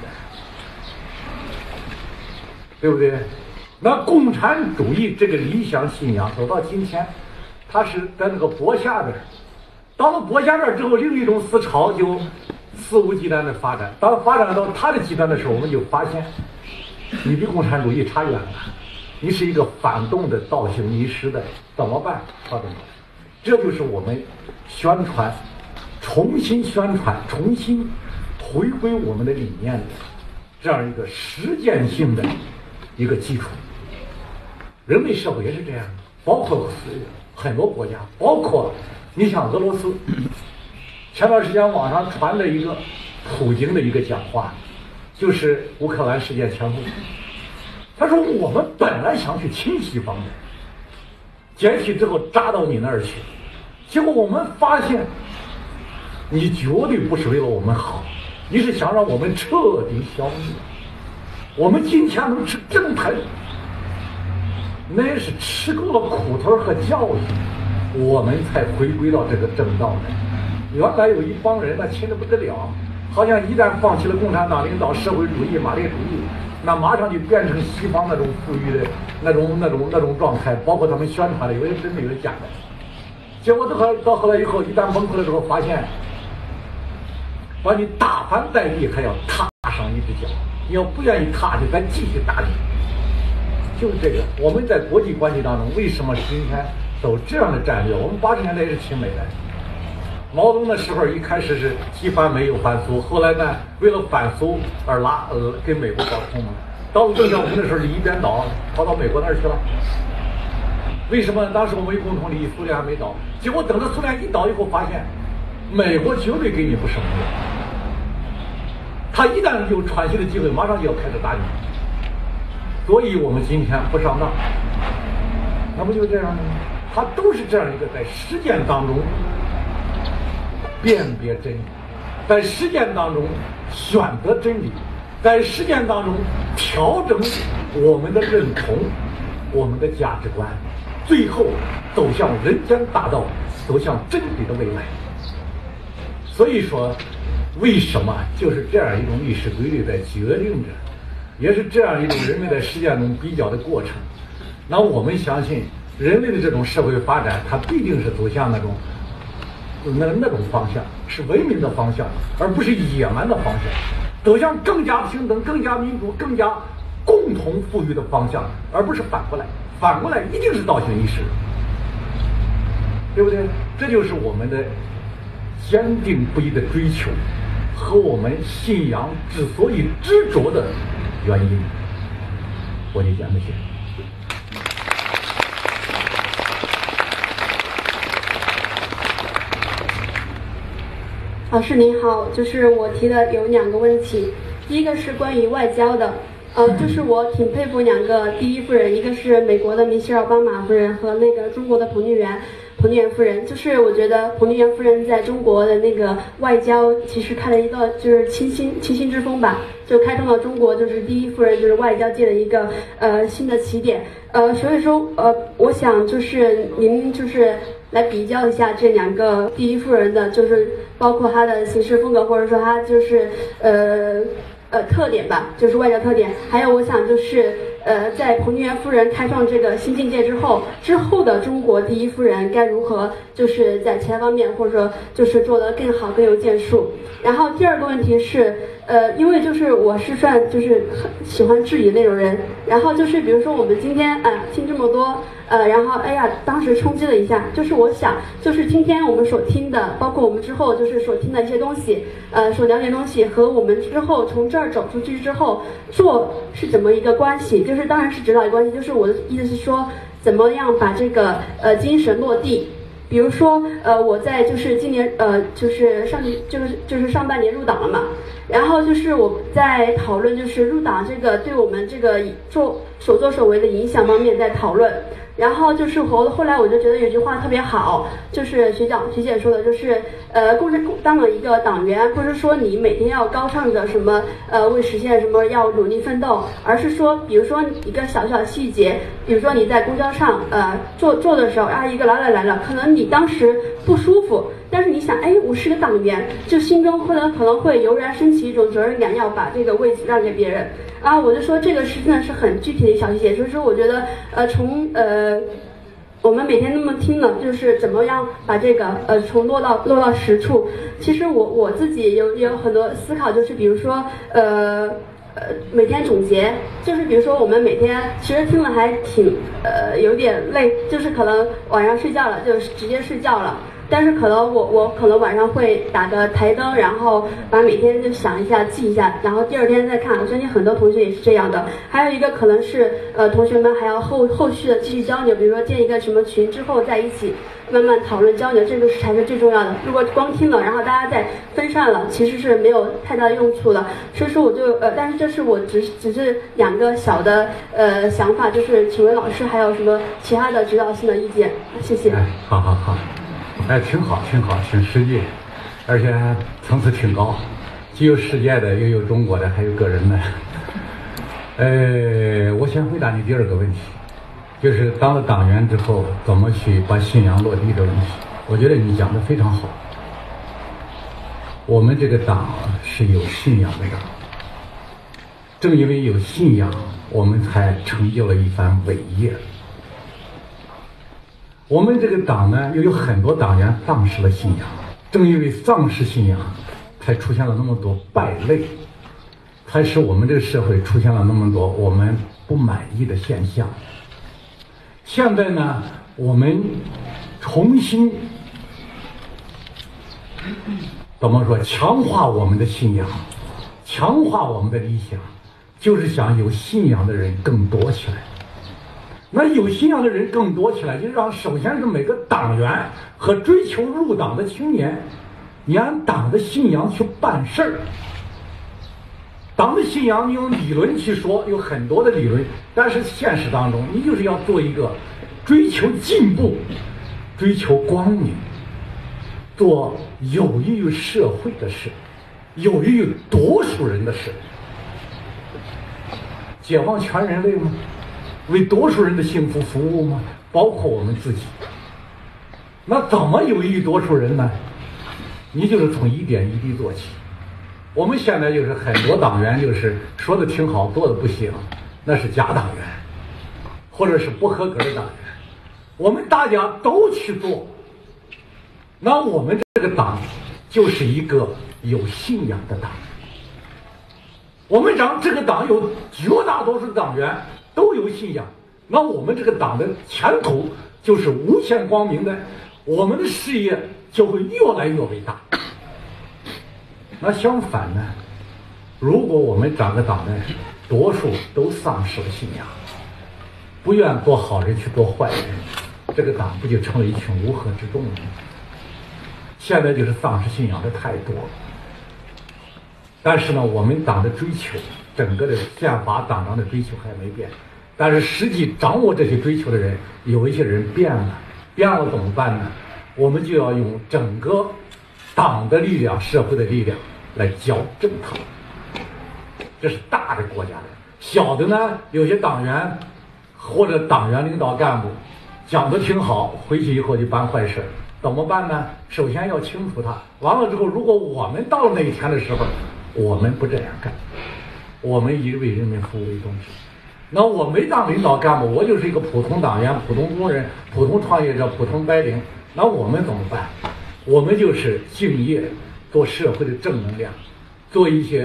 对不对？那共产主义这个理想信仰走到今天，它是在那个脖下边，到了脖下边之后，另一种思潮就肆无忌惮的发展。当发展到它的极端的时候，我们就发现，你比共产主义差远了，你是一个反动的倒行逆施的，怎么办？how怎么办？这就是我们宣传、重新宣传、重新回归我们的理念的这样一个实践性的一个基础。人类社会也是这样的，包括很多国家，包括你像俄罗斯。前段时间网上传的一个普京的一个讲话，就是乌克兰事件前后，他说我们本来想去亲西方的，解体之后扎到你那儿去，结果我们发现你绝对不是为了我们好，你是想让我们彻底消灭。我们今天能吃正牌，那也是吃够了苦头和教育，我们才回归到这个正道的。原来有一帮人那亲得不得了，好像一旦放弃了共产党领导社会主义、马列主义，那马上就变成西方那种富裕的那种那种那种状态，包括他们宣传的有些真的有些假的。结果到后到后来以后，一旦崩溃了之后，发现把你打翻在地，还要踏上一只脚。你要不愿意踏下，咱继续打你。就是这个，我们在国际关系当中为什么今天走这样的战略？我们八十年代也是亲美的。毛泽东的时候一开始是既反美又反苏，后来呢为了反苏而拉呃跟美国搞同盟。到了邓小平的时候是一边倒，跑到美国那儿去了。为什么？当时我们有共同利益，苏联还没倒。结果等到苏联一倒以后，发现美国绝对给你不省力，他一旦有喘息的机会，马上就要开始打你。所以我们今天不上当，那不就这样吗？他都是这样一个在实践当中辨别真理，在实践当中选择真理，在实践当中调整我们的认同、我们的价值观，最后走向人间大道，走向真理的未来。所以说，为什么就是这样一种历史规律在决定着，也是这样一种人们在实践中比较的过程。那我们相信，人类的这种社会发展，它必定是走向那种那那种方向，是文明的方向，而不是野蛮的方向，走向更加平等、更加民主、更加共同富裕的方向，而不是反过来。反过来一定是倒行逆施，对不对？这就是我们的坚定不移的追求和我们信仰之所以执着的原因。我就讲这些。 老师您好，就是我提的有两个问题，第一个是关于外交的，呃，就是我挺佩服两个第一夫人，一个是美国的米歇尔奥巴马夫人和那个中国的彭丽媛。彭丽媛夫人，就是我觉得彭丽媛夫人在中国的那个外交，其实开了一道就是清新清新之风吧，就开通了中国就是第一夫人就是外交界的一个呃新的起点，呃，所以说呃，我想就是您就是来比较一下这两个第一夫人的，就是包括她的行事风格，或者说她就是呃呃特点吧，就是外交特点，还有我想就是。呃，在彭丽媛夫人开创这个新境界之后，之后的中国第一夫人该如何，就是在其他方面，或者说就是做得更好、更有建树。然后第二个问题是， 呃，因为就是我是算就是很喜欢质疑那种人，然后就是比如说我们今天啊、呃、听这么多，呃，然后哎呀，当时冲击了一下，就是我想就是今天我们所听的，包括我们之后就是所听的一些东西，呃，所了解的东西和我们之后从这儿走出去之后做是怎么一个关系，就是当然是指导的关系，就是我的意思是说怎么样把这个呃精神落地。比如说，呃，我在就是今年，呃，就是上就是就是上半年入党了嘛，然后就是我在讨论就是入党这个对我们这个做所作所为的影响方面在讨论，然后就是后后来我就觉得有句话特别好，就是学长学姐说的，就是呃，共产当了一个党员，不是说你每天要高唱着什么呃为实现什么要努力奋斗，而是说，比如说一个小小细节，比如说你在公交上呃坐坐的时候，啊一个来了来了，可能你当时不舒服，但是你想，哎，我是个党员，就心中可能可能会油然升起一种责任感，要把这个位置让给别人。啊，我就说这个是真的是很具体的小细节，所以说我觉得，呃，从呃我们每天那么听的，就是怎么样把这个呃从落到落到实处。其实我我自己有也有很多思考，就是比如说呃呃每天总结，就是比如说我们每天其实听了还挺呃有点累，就是可能晚上睡觉了就直接睡觉了。但是可能我我可能晚上会打个台灯，然后把每天就想一下记一下，然后第二天再看。我相信很多同学也是这样的。还有一个可能是呃同学们还要后后续的继续交流，比如说建一个什么群之后在一起慢慢讨论交流，这个是才是最重要的。如果光听了，然后大家再分散了，其实是没有太大的用处的。所以说我就呃，但是这是我只只是两个小的呃想法，就是请问老师还有什么其他的指导性的意见？谢谢。 哎，好好好。哎，挺好，挺好，挺实际，而且层次挺高，既有世界的，又有中国的，还有个人的。呃，我先回答你第二个问题，就是当了党员之后，怎么去把信仰落地的问题。我觉得你讲的非常好。我们这个党是有信仰的党，正因为有信仰，我们才成就了一番伟业。我们这个党呢，又有很多党员丧失了信仰，正因为丧失信仰，才出现了那么多败类，才使我们这个社会出现了那么多我们不满意的现象。现在呢，我们重新怎么说，强化我们的信仰，强化我们的理想，就是想有信仰的人更多起来。那有信仰的人更多起来，就让首先是每个党员和追求入党的青年，你按党的信仰去办事儿。党的信仰，你用理论去说，有很多的理论，但是现实当中，你就是要做一个追求进步、追求光明、做有益于社会的事、有益于多数人的事。解放全人类吗？为多数人的幸福服务吗？包括我们自己。那怎么有益于多数人呢？你就是从一点一滴做起。我们现在就是很多党员就是说的挺好，做的不行，那是假党员，或者是不合格的党员。我们大家都去做，那我们这个党就是一个有信仰的党。我们让这个党有绝大多数党员都有信仰，那我们这个党的前途就是无限光明的，我们的事业就会越来越伟大。那相反呢，如果我们整个党的多数都丧失了信仰，不愿做好人去做坏人，这个党不就成了一群乌合之众了吗？现在就是丧失信仰的太多。但是呢，我们党的追求，整个的宪法党章的追求还没变，但是实际掌握这些追求的人，有一些人变了，变了怎么办呢？我们就要用整个党的力量、社会的力量来矫正它。这是大的国家的，小的呢，有些党员或者党员领导干部讲的挺好，回去以后就办坏事，怎么办呢？首先要清楚他，完了之后，如果我们到了那一天的时候，我们不这样干，我们以为人民服务为宗旨。那我没当领导干部，我就是一个普通党员、普通工人、普通创业者、普通白领，那我们怎么办？我们就是敬业，做社会的正能量，做一些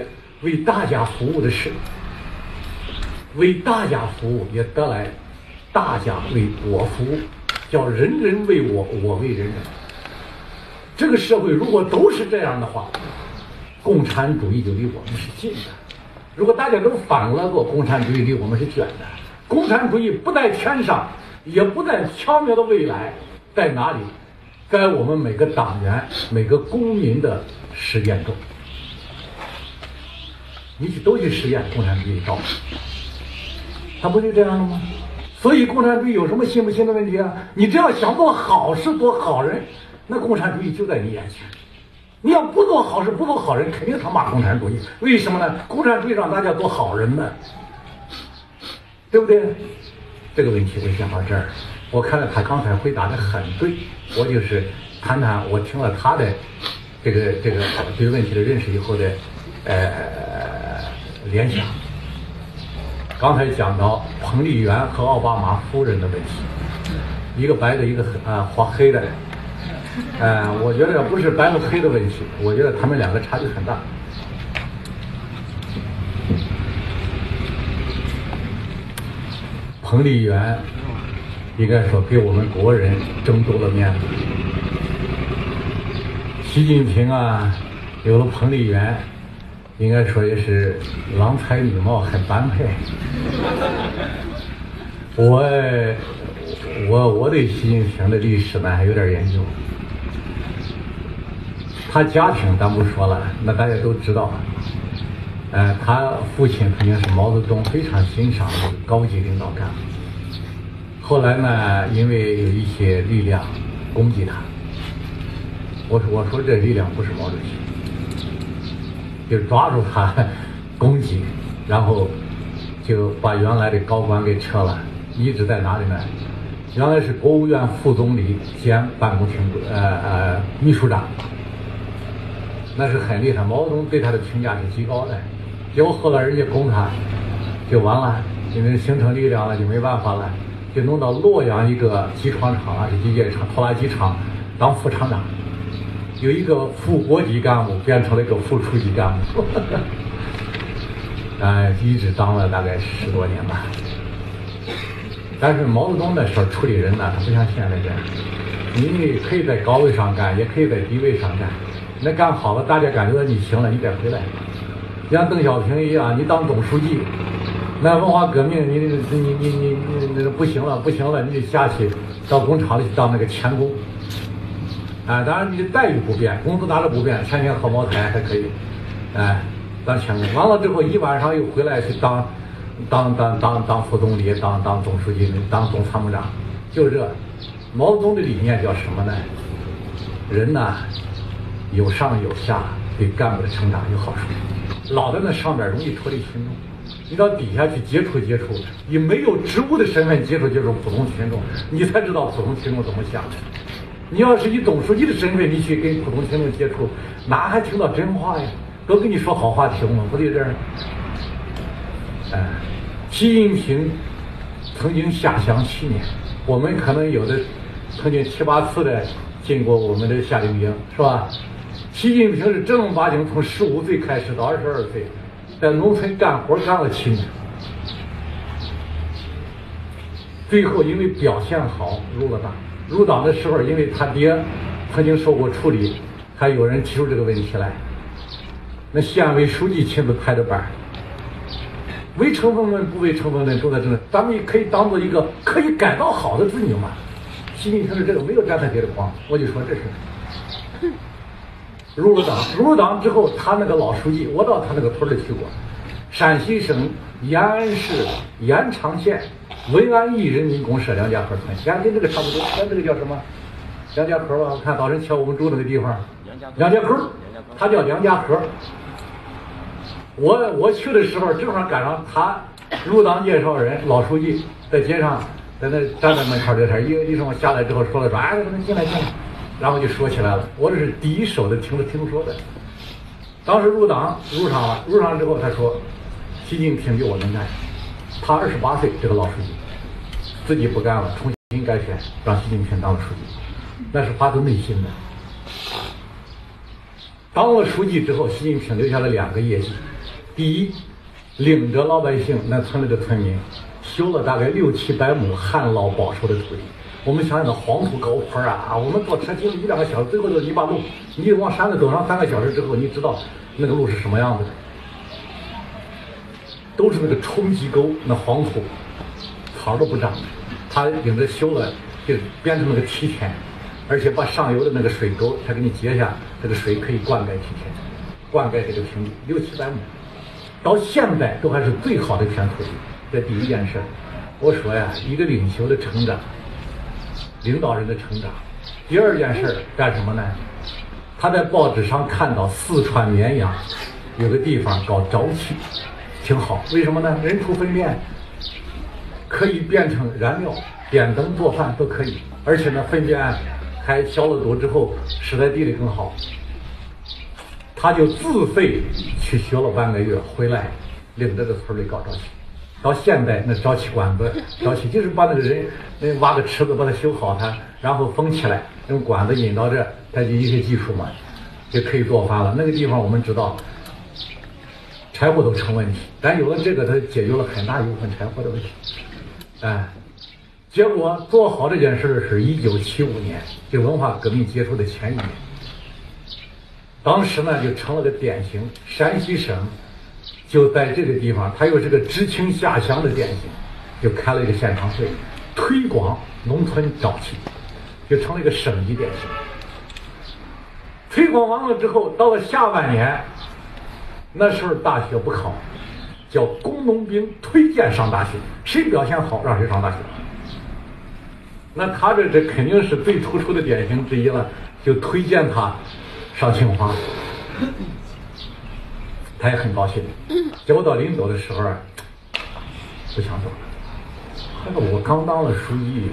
为大家服务的事，为大家服务也得来大家为我服务，叫人人为我，我为人人。这个社会如果都是这样的话，共产主义就离我们是近的；如果大家都反了过，共产主义离我们是远的。共产主义不在天上，也不在缥缈的未来，在哪里？在我们每个党员、每个公民的实践中。你去都去实验共产主义道，他不就这样了吗？所以共产主义有什么信不信的问题啊？你只要想做好事、做好人，那共产主义就在你眼前。你要不做好事、不做好人，肯定他骂共产主义。为什么呢？共产主义让大家做好人呢，对不对？这个问题我想到这儿，我看到他刚才回答的很对，我就是谈谈我听了他的这个这个对问题的认识以后的呃联想。刚才讲到彭丽媛和奥巴马夫人的问题，一个白的，一个呃黄黑的，呃，我觉得不是白和黑的问题，我觉得他们两个差距很大。彭丽媛应该说给我们国人争夺了面子，习近平啊，有了彭丽媛，应该说也是郎才女貌，很般配。我我我对习近平的历史呢还有点研究，他家庭咱不说了，那大家都知道。呃，他父亲肯定是毛泽东非常欣赏的高级领导干部。后来呢，因为有一些力量攻击他，我说我说这力量不是毛主席，就抓住他攻击，然后就把原来的高官给撤了，一直在哪里呢？原来是国务院副总理兼办公厅呃呃秘书长，那是很厉害，毛泽东对他的评价是极高的。结果后来人家攻他，就完了，因为形成力量了，就没办法了，就弄到洛阳一个机床厂啊，机械厂、拖拉机厂当副厂长，有一个副国级干部变成了一个副处级干部，哎，一直当了大概十多年吧。但是毛泽东那时候处理人呢，他不像现在这样，你可以在高位上干，也可以在低位上干，那干好了，大家感觉到你行了，你再回来。像邓小平一样，你当总书记，那文化革命你你你你你你不行了不行了，你得下去到工厂里去当那个钳工，啊，当然你的待遇不变，工资拿着不变，天天喝茅台还可以，哎，当钳工，完了之后一晚上又回来去当当当当当副总理，当当总书记，当总参谋长，就这。毛泽东的理念叫什么呢？人呐，有上有下，对干部的成长有好处。老在那上边容易脱离群众，你到底下去接触接触，以没有职务的身份接触接触普通群众，你才知道普通群众怎么想的。你要是以总书记的身份，你去跟普通群众接触，哪还听到真话呀？都跟你说好话听吗？不对这儿。哎，习近平曾经下乡七年，我们可能有的曾经七八次的进过我们的夏令营，是吧？习近平是正儿八经从十五岁开始到二十二岁，在农村干活干了七年，最后因为表现好入了党。入党的时候，因为他爹曾经受过处理，还有人提出这个问题来，那县委书记亲自拍的板，为成分论不为成分论都在这里，咱们也可以当做一个可以改造好的子女嘛。习近平是这个没有站在别的光，我就说这是。入了党，入了党之后，他那个老书记，我到他那个村里去过，陕西省延安市延长县文安驿人民公社梁家河村，咱跟这个差不多，咱这个叫什么？梁家河吧，我看早晨瞧我们住那个地方，梁家河，他叫梁家河。我我去的时候正好赶上他入党介绍人老书记在街上在那站在门口聊天，一个医生下来之后说了说，哎，进来进来。然后就说起来了，我这是第一手的听听说的。当时入党入上了，入上之后他说，习近平比我能干。他二十八岁，这个老书记自己不干了，重新改选，让习近平当了书记，那是发自内心的。当了书记之后，习近平留下了两个业绩， 第一，领着老百姓那村里的村民修了大概六七百亩旱涝保收的土地。我们想想那黄土高坡啊，我们坐车经历一两个小时，最后就是泥巴路。你往山里走上三个小时之后，你知道那个路是什么样子的？都是那个冲击沟，那黄土，草都不长。他领着修了，就变成那个梯田，而且把上游的那个水沟，他给你截下，这个水可以灌溉梯田，灌溉这个平地六七百亩，到现在都还是最好的一片土地。这第一件事，我说呀，一个领袖的成长，领导人的成长。第二件事干什么呢？他在报纸上看到四川绵阳有个地方搞沼气，挺好。为什么呢？人畜粪便可以变成燃料，点灯做饭都可以，而且呢，粪便还消了毒之后，施在地里更好。他就自费去学了半个月，回来领着这村里搞沼气。到现在那沼气管子，沼气就是把那个人那挖个池子，把它修好它，然后封起来，用管子引到这，它就一些技术嘛，就可以做饭了。那个地方我们知道，柴火都成问题，但有了这个，它解决了很大一部分柴火的问题。哎，结果做好这件事是一九七五年，就文化革命结束的前一年。当时呢，就成了个典型，山西省就在这个地方，它又是个知青下乡的典型，就开了一个现场会，推广农村沼气，就成了一个省级典型。推广完了之后，到了下半年，那时候大学不考，叫工农兵推荐上大学，谁表现好让谁上大学。那他这这肯定是最突出的典型之一了，就推荐他上清华。他也很高兴，结果到临走的时候啊，不想走了。那个我刚当了书记，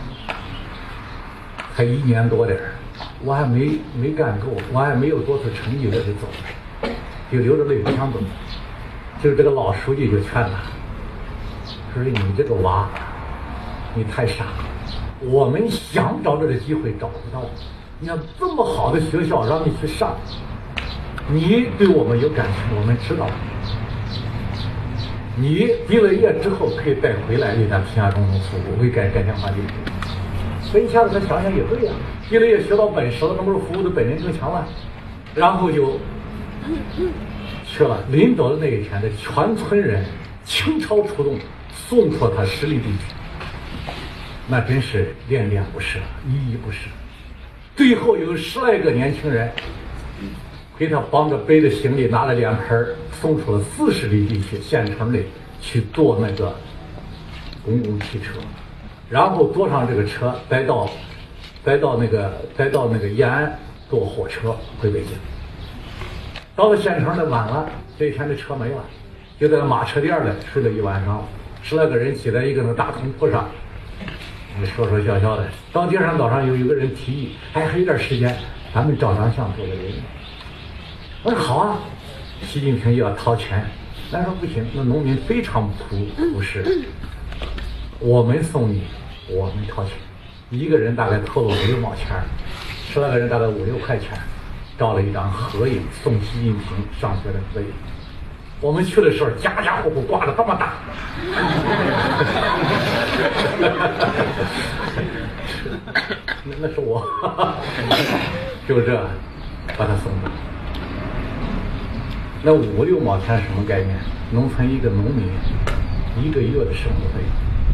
才一年多点儿，我还没没干够，我还没有做出成绩，我就走了，就流着泪不想走。就这个老书记就劝他，说你这个娃，你太傻了，我们想找这个机会找不到，你看这么好的学校让你去上。你对我们有感情，我们知道。你毕了业之后可以再回来为咱平安共同服务，为改改变环境。所以一下子他想想也对呀、啊，毕了业学到本事了，那不是服务的本领更强了？然后就去了。临走的那一天，这全村人倾巢出动，送出他十里地去。那真是恋恋不舍，依依不舍。最后有十来个年轻人。给他帮着背着行李，拿着脸盆送出了四十里地去县城里去坐那个公共汽车，然后坐上这个车，再到再到那个再到那个延安坐火车回北京。到了县城的晚了，这一天的车没了，就在马车店里睡了一晚上，十来个人挤在一个那大通铺上，说说笑笑的。到第二天早上有一个人提议，哎，还有点时间，咱们照张相做个留念。我说好啊，习近平又要掏钱，咱说不行，那农民非常朴朴实，我们送你，我们掏钱，一个人大概投了五六毛钱，十来个人大概五六块钱，照了一张合影，送习近平上学的合影。我们去的时候，家家户户挂的这么大，那那是我，就这把他送走。那五六毛钱什么概念？农村一个农民一个月的生活费，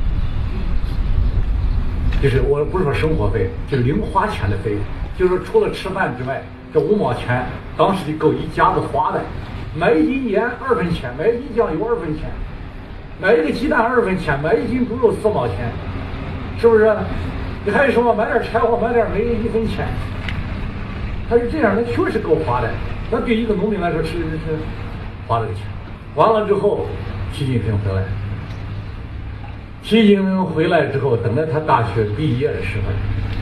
就是我不是说生活费，就是零花钱的费用，就是除了吃饭之外，这五毛钱当时就够一家子花的，买一斤盐二分钱，买一斤酱油二分钱，买一个鸡蛋二分钱，买一斤猪肉四毛钱，是不是？你还有什么买点柴火买点煤一分钱，他是这样，那确实够花的。那对一个农民来说是是花了个钱。完了之后，习近平回来，习近平回来之后，等到他大学毕业的时候，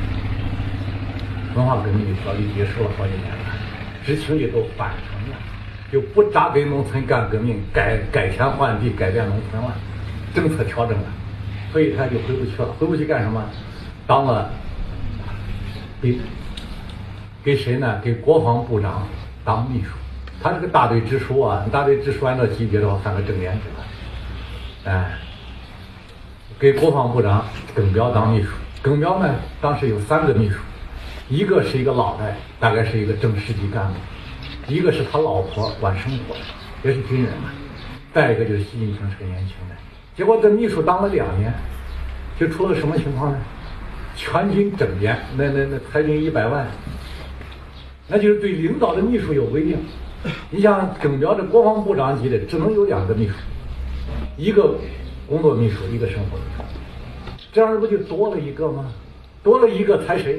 文化革命条例结束了好几年了，知青里都反成了，就不扎根农村干革命，改改天换地，改变农村了，政策调整了，所以他就回不去了。回不去干什么？当了给给谁呢？给国防部长当秘书， 他这个大队直属啊，大队直属按照级别的话算个正连职了。哎，给国防部长耿彪当秘书。耿彪呢，当时有三个秘书，一个是一个老的，大概是一个正师级干部，一个是他老婆管生活的，也是军人嘛，再一个就是习近平是个年轻的。结果这秘书当了两年，就出了个什么情况呢？全军整编，那那那裁军一百万，那就是对领导的秘书有规定。你像耿彪这国防部长级的，只能有两个秘书，一个工作秘书，一个生活秘书。这样不就多了一个吗？多了一个裁谁？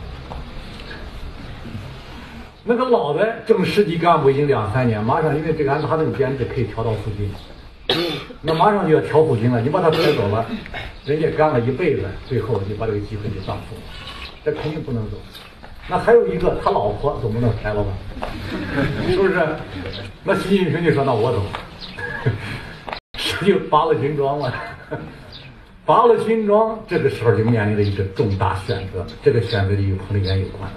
那个老的正师级干部已经两三年，马上因为这个按他那个编制可以调到副军，那马上就要调副军了。你把他推走了，人家干了一辈子，最后就把这个机会就葬送了，这肯定不能走。那还有一个他老婆总不能裁了吧？是不是？那习近平就说：“那我走。”就拔了军装了。拔了军装，这个时候就面临着一个重大选择，这个选择就与彭丽媛有关了。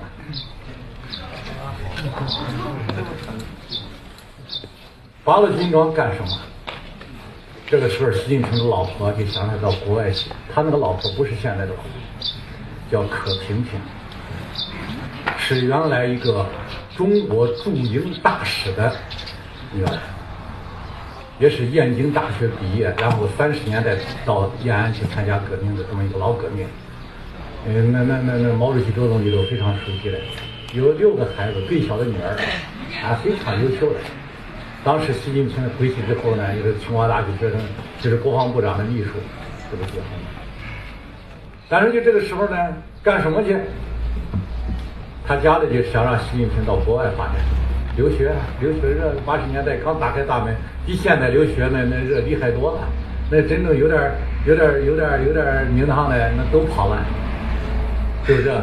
拔了军装干什么？这个时候，习近平的老婆就想着到国外去。他那个老婆不是现在的老婆，叫可平平，是原来一个中国驻英大使的女儿。也是燕京大学毕业，然后三十年代到延安去参加革命的这么一个老革命。嗯，那那那那毛主席、周总理都非常熟悉的，有六个孩子，最小的女儿还非常优秀的。当时习近平回去之后呢，也是清华大学学生，就是国防部长的秘书，这个结婚。但是就这个时候呢，干什么去？他家里就想让习近平到国外发展。留学，留学热，八十年代刚打开大门，比现在留学那那热厉害多了。那真正有点、有点、有点、有点名堂的，那都跑了，是不是？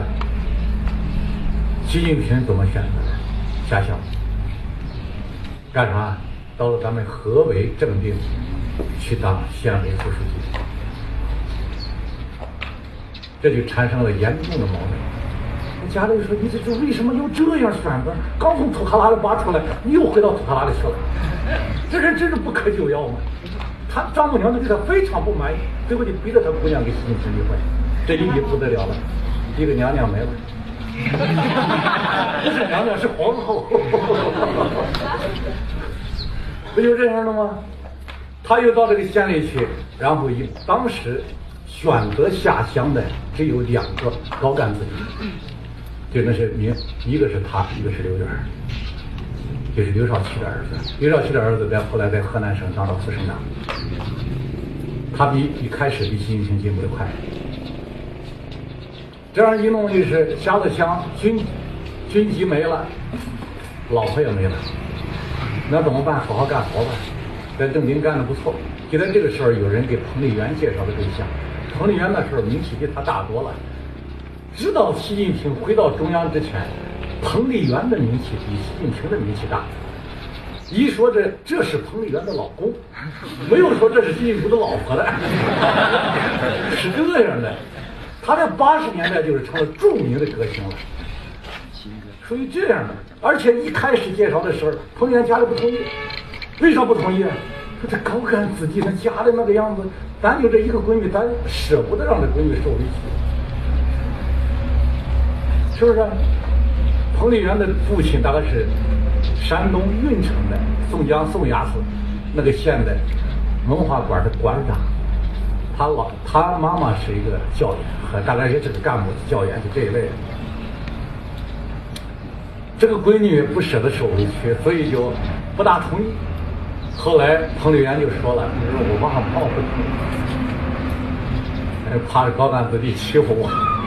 习近平怎么选择的？瞎想，干啥？到了咱们河北正定去当县委副书记，这就产生了严重的矛盾。家里说：“你这这为什么又这样选择？刚从土卡拉里拔出来，你又回到土卡拉里去了，这人真是不可救药嘛！”他丈母娘对他非常不满意，最后就逼着他姑娘给习近平离婚。这一离不得了了，一个娘娘没了，不是娘娘是皇后，不就这样的吗？他又到这个县里去，然后以当时选择下乡的只有两个高干子弟。就那是名，一个是他，一个是刘源，就是刘少奇的儿子。刘少奇的儿子在后来在河南省当到副省长，他比一开始比习近平进步的快。这样一弄就是下了乡，军军籍没了，老婆也没了，那怎么办？好好干活吧，在正定干得不错。就在这个时候，有人给彭丽媛介绍的对象，彭丽媛那时候名气比他大多了。直到习近平回到中央之前，彭丽媛的名气比习近平的名气大。一说这这是彭丽媛的老公，没有说这是习近平的老婆的，是这样的。他在八十年代就是成了著名的歌星了，属于这样的。而且一开始介绍的时候，彭丽媛家里不同意，为啥不同意？说这高干子弟，他家的那个样子，咱就这一个闺女，咱舍不得让这闺女受委屈。是不是？彭丽媛的父亲大概是山东运城的宋江宋衙司那个县的文化馆的馆长，他老他妈妈是一个教员，和大概也是个干部教员，就这一类的。这个闺女不舍得受委屈，所以就不大同意。后来彭丽媛就说了：“你说我妈妈不同意，怕高干子弟欺负我。”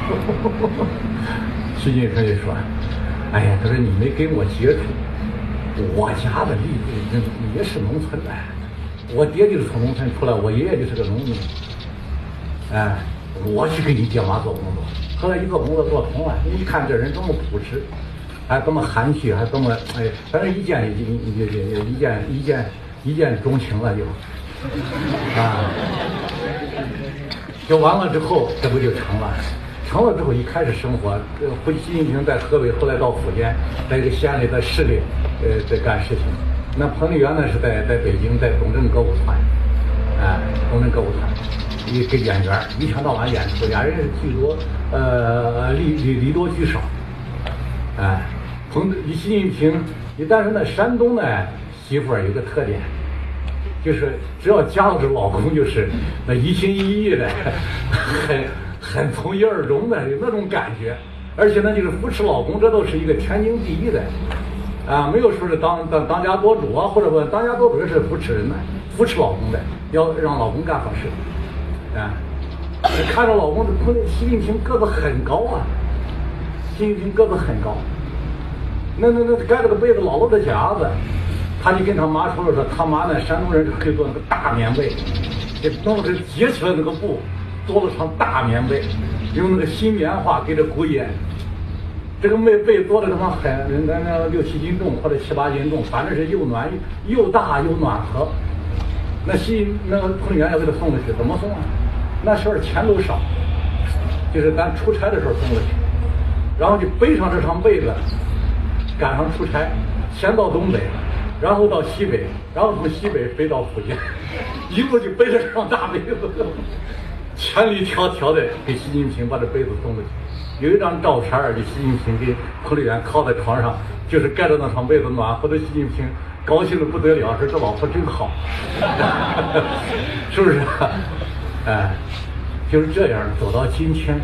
习近平就说：“哎呀，他说你没跟我接触，我家的例子也是农村的，我爹就是从农村出来，我爷爷就是个农民。哎，我去给你爹妈做工作。后来一做工作做通了，你一看这人多么朴实，还多么含蓄，还多么哎，反正一见一一一一见一见一见钟情了就啊，就完了之后，这不就成了？” 成了之后，一开始生活，呃，习近平在河北，后来到福建，在一个县里的市里，呃，在干事情。那彭丽媛呢是在在北京，在东正歌舞团，哎、呃，东正歌舞团，一个演员，一天到晚演出，俩人是聚多，呃，离离离多聚少，哎、呃，彭习近平，但是呢，山东呢媳妇儿有个特点。就是只要嫁了这老公，就是那一心一意的，很很从一而终的有那种感觉，而且呢，就是扶持老公，这都是一个天经地义的，啊，没有说是当当当家做主啊，或者说当家做主是扶持人的，扶持老公的，要让老公干好事，啊，看着老公的，习近平个子很高啊，习近平个子很高，那那那盖着个被子老露着夹子。他就跟他妈说了说，他妈呢，山东人可以做那个大棉被，给弄了个结起来那个布，做了床大棉被，用那个新棉花给这鼓野。这个被被做的他妈很，人家那六七斤重或者七八斤重，反正是又暖又大又暖和。那新那个彭丽媛要给他送过去，怎么送啊？那时候钱都少，就是咱出差的时候送过去，然后就背上这床被子，赶上出差，先到东北。然后到西北，然后从西北飞到福建，一路就背着这双大被子，千里迢迢的给习近平把这被子送过去。有一张照片就习近平给彭丽媛靠在床上，就是盖着那床被子暖和的习近平，高兴的不得了，说这老婆真好，是不是？哎，就是这样走到今天。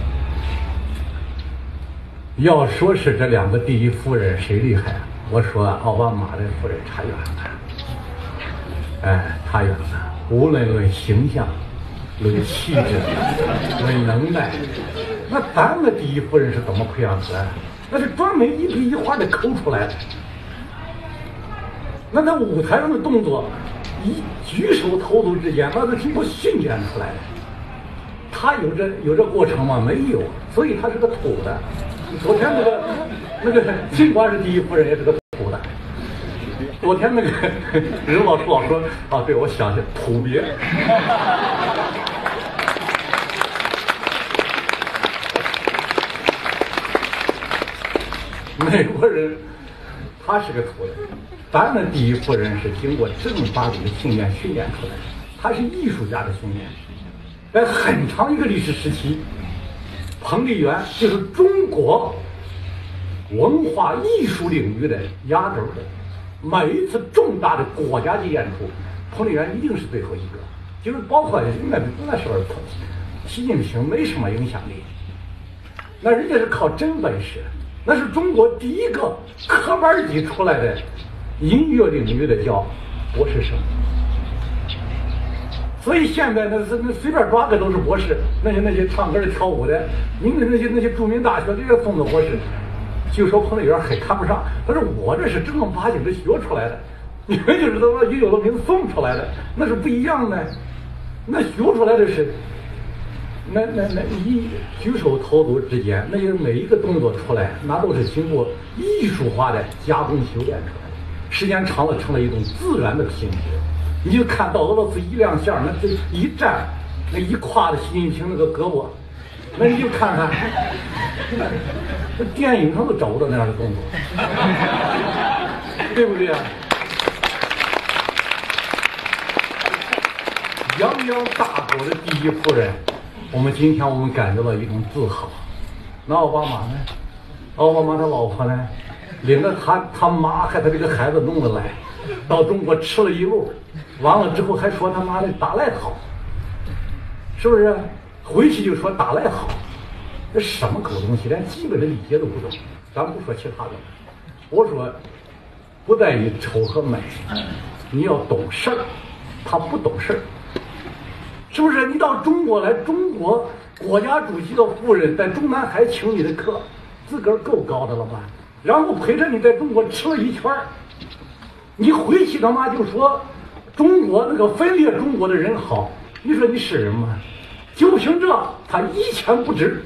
要说是这两个第一夫人谁厉害啊？我说奥巴马的夫人差远了，哎，差远了。无论论形象，论气质，论能耐，那咱们第一夫人是怎么培养出来的？那是专门一笔一画的抠出来的。那在舞台上的动作，一举手投足之间，那是经过训练出来的。他有这有这过程吗？没有，所以他是个土的。昨天那个那个，尽管是第一夫人，也是个土的。昨天那个任老师老说啊，对，我想起土鳖。美国人他是个土的，咱们第一夫人是经过正儿八经的训练训练出来的，他是艺术家的训练，在很长一个历史时期。彭丽媛就是中国文化艺术领域的压轴的，每一次重大的国家级演出，彭丽媛一定是最后一个。就是包括那那时候，习近平没什么影响力，那人家是靠真本事，那是中国第一个科班级出来的音乐领域的叫博士生。所以现在那那随便抓个都是博士，那些那些唱歌的、跳舞的，你们那些那些著名大学这个送的博士，就说彭丽媛很看不上。他说我这是正儿八经的学出来的，你们就是他妈一有了名送出来的，那是不一样的。那学出来的是，那那那一举手投足之间，那些每一个动作出来，那都是经过艺术化的加工修炼出来的，时间长了成了一种自然的品质。你就看到俄罗斯一亮相，那这一站，那一挎着习近平那个胳膊，那你就看看，那电影上都找不到那样的动作，对不对啊？泱泱大国的第一夫人，我们今天我们感觉到一种自豪。那奥巴马呢？奥巴马他老婆呢？领着他他妈还他这个孩子弄得来，到中国吃了一路。完了之后还说他妈的打赖好，是不是？回去就说打赖好，这什么狗东西，连基本的礼节都不懂。咱不说其他的，我说不在于丑和美，你要懂事儿，他不懂事儿，是不是？你到中国来，中国国家主席的夫人在中南海请你的客，自个儿够高的了吧？然后陪着你在中国吃了一圈儿，你回去他妈就说。中国那个分裂中国的人好，你说你是人吗？就凭这，他一钱不值。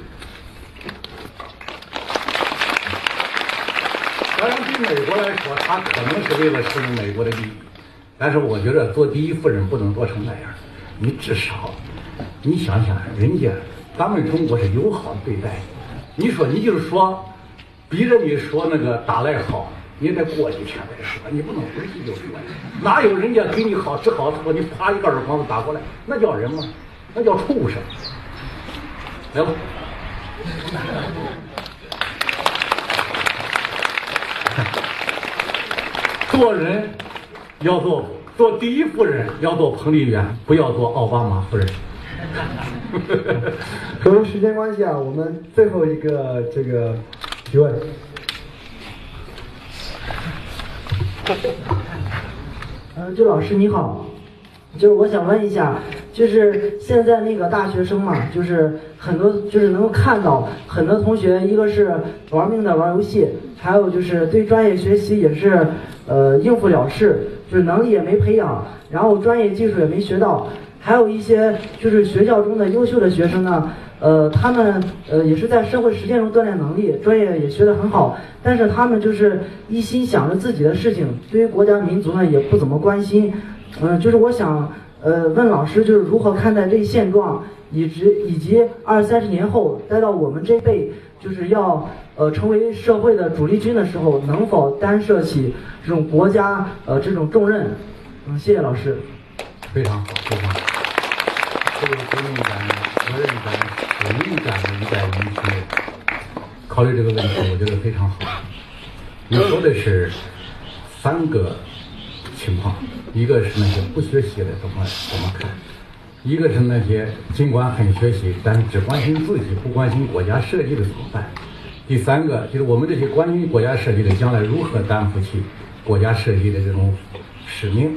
当然，对美国来说，他可能是为了适应美国的利益，但是我觉得做第一夫人不能做成那样。你至少，你想想，人家咱们中国是友好对待你。你说你就是说，逼着你说那个打来好，你得过几天再说，你不能回去就说。哪有人家给你好吃好处，你啪一个耳光子打过来，那叫人吗？那叫畜生。来吧。做人要做做第一夫人，要做彭丽媛，不要做奥巴马夫人。 由于时间关系啊，我们最后一个这个提问。 呃，周老师你好，就是我想问一下，就是现在那个大学生嘛，就是很多就是能够看到很多同学，一个是玩命的玩游戏，还有就是对专业学习也是呃应付了事，就是能力也没培养，然后专业技术也没学到，还有一些就是学校中的优秀的学生呢。呃，他们呃也是在社会实践中锻炼能力，专业也学得很好，但是他们就是一心想着自己的事情，对于国家民族呢也不怎么关心。嗯、呃，就是我想呃问老师，就是如何看待这一现状，以及以及二三十年后，待到我们这一辈就是要呃成为社会的主力军的时候，能否担涉起这种国家呃这种重任？嗯，谢谢老师。 非常好，非常好。这个责任感、责任感、使命感的一代人群考虑这个问题，我觉得非常好。你说的是三个情况，一个是那些不学习的怎么怎么看，一个是那些尽管很学习，但是只关心自己，不关心国家社稷的怎么办？第三个就是我们这些关心国家社稷的，将来如何担负起国家社稷的这种使命？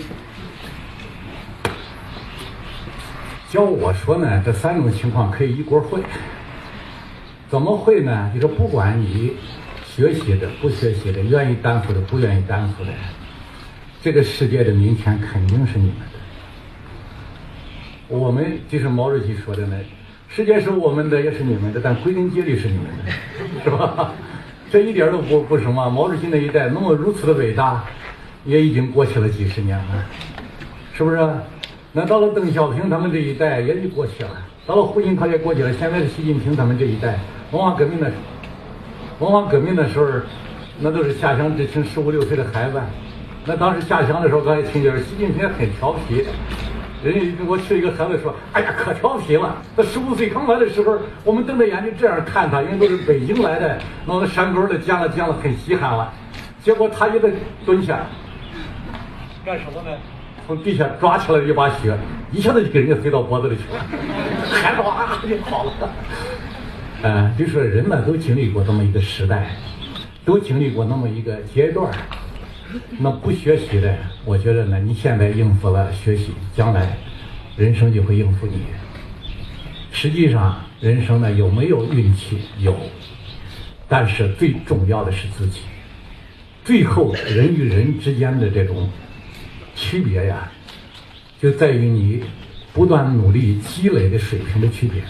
叫我说呢，这三种情况可以一锅烩。怎么会呢？就是不管你学习的、不学习的、愿意担负的、不愿意担负的，这个世界的明天肯定是你们的。我们就是毛主席说的呢，世界是我们的，也是你们的，但归根结底是你们的，是吧？这一点都不不什么。毛主席那一代那么如此的伟大，也已经过去了几十年了，是不是？那到了邓小平他们这一代也就过去了，到了胡锦涛也过去了，现在是习近平他们这一代。文化革命的文化革命的时候，那都是下乡知青十五六岁的孩子。那当时下乡的时候，刚才听见习近平很调皮，人家跟我去一个孩子说：“哎呀，可调皮了！那十五岁刚来的时候，我们瞪着眼睛这样看他，因为都是北京来的，弄个山沟的见了见了，很稀罕了。结果他一个蹲下，干什么呢？从地下抓起来一把雪，一下子就给人家飞到脖子里去了，孩子哇就跑了。呃，就说人们都经历过这么一个时代，都经历过那么一个阶段。那不学习的，我觉得呢，你现在应付了学习，将来人生就会应付你。实际上，人生呢有没有运气？有，但是最重要的是自己。最后，人与人之间的这种区别呀，就在于你不断努力积累的水平的区别。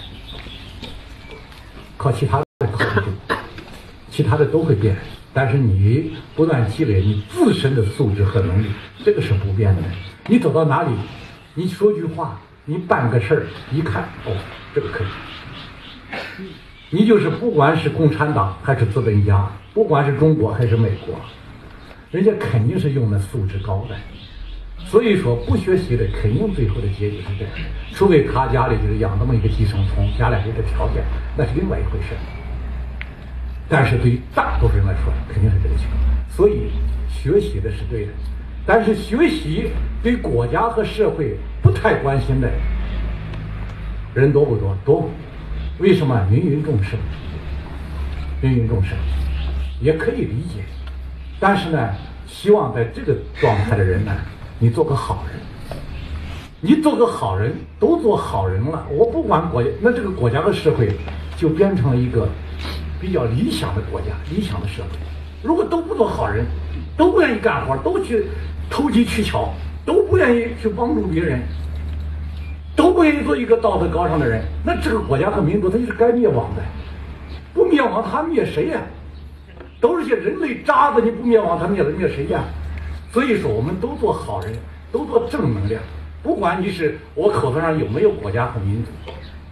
靠其他的靠不住，其他的都会变，但是你不断积累你自身的素质和能力，这个是不变的。你走到哪里，你说句话，你办个事儿，一看哦，这个可以。你就是不管是共产党还是资本家，不管是中国还是美国，人家肯定是用的素质高的。所以说，不学习的肯定最后的结局是这样，除非他家里就是养这么一个寄生虫，家里有这条件，那是另外一回事。但是对于大多数人来说，肯定是这个情况。所以学习的是对的，但是学习对国家和社会不太关心的人多不多？多。为什么？芸芸众生，芸芸众生也可以理解，但是呢，希望在这个状态的人呢，你做个好人，你做个好人，都做好人了，我不管国家，那这个国家和社会就变成了一个比较理想的国家、理想的社会。如果都不做好人，都不愿意干活，都去投机取巧，都不愿意去帮助别人，都不愿意做一个道德高尚的人，那这个国家和民族它就是该灭亡的。不灭亡，他灭谁呀？都是些人类渣子，你不灭亡，他灭了灭谁呀？所以说，我们都做好人，都做正能量。不管你是我口头上有没有国家和民族，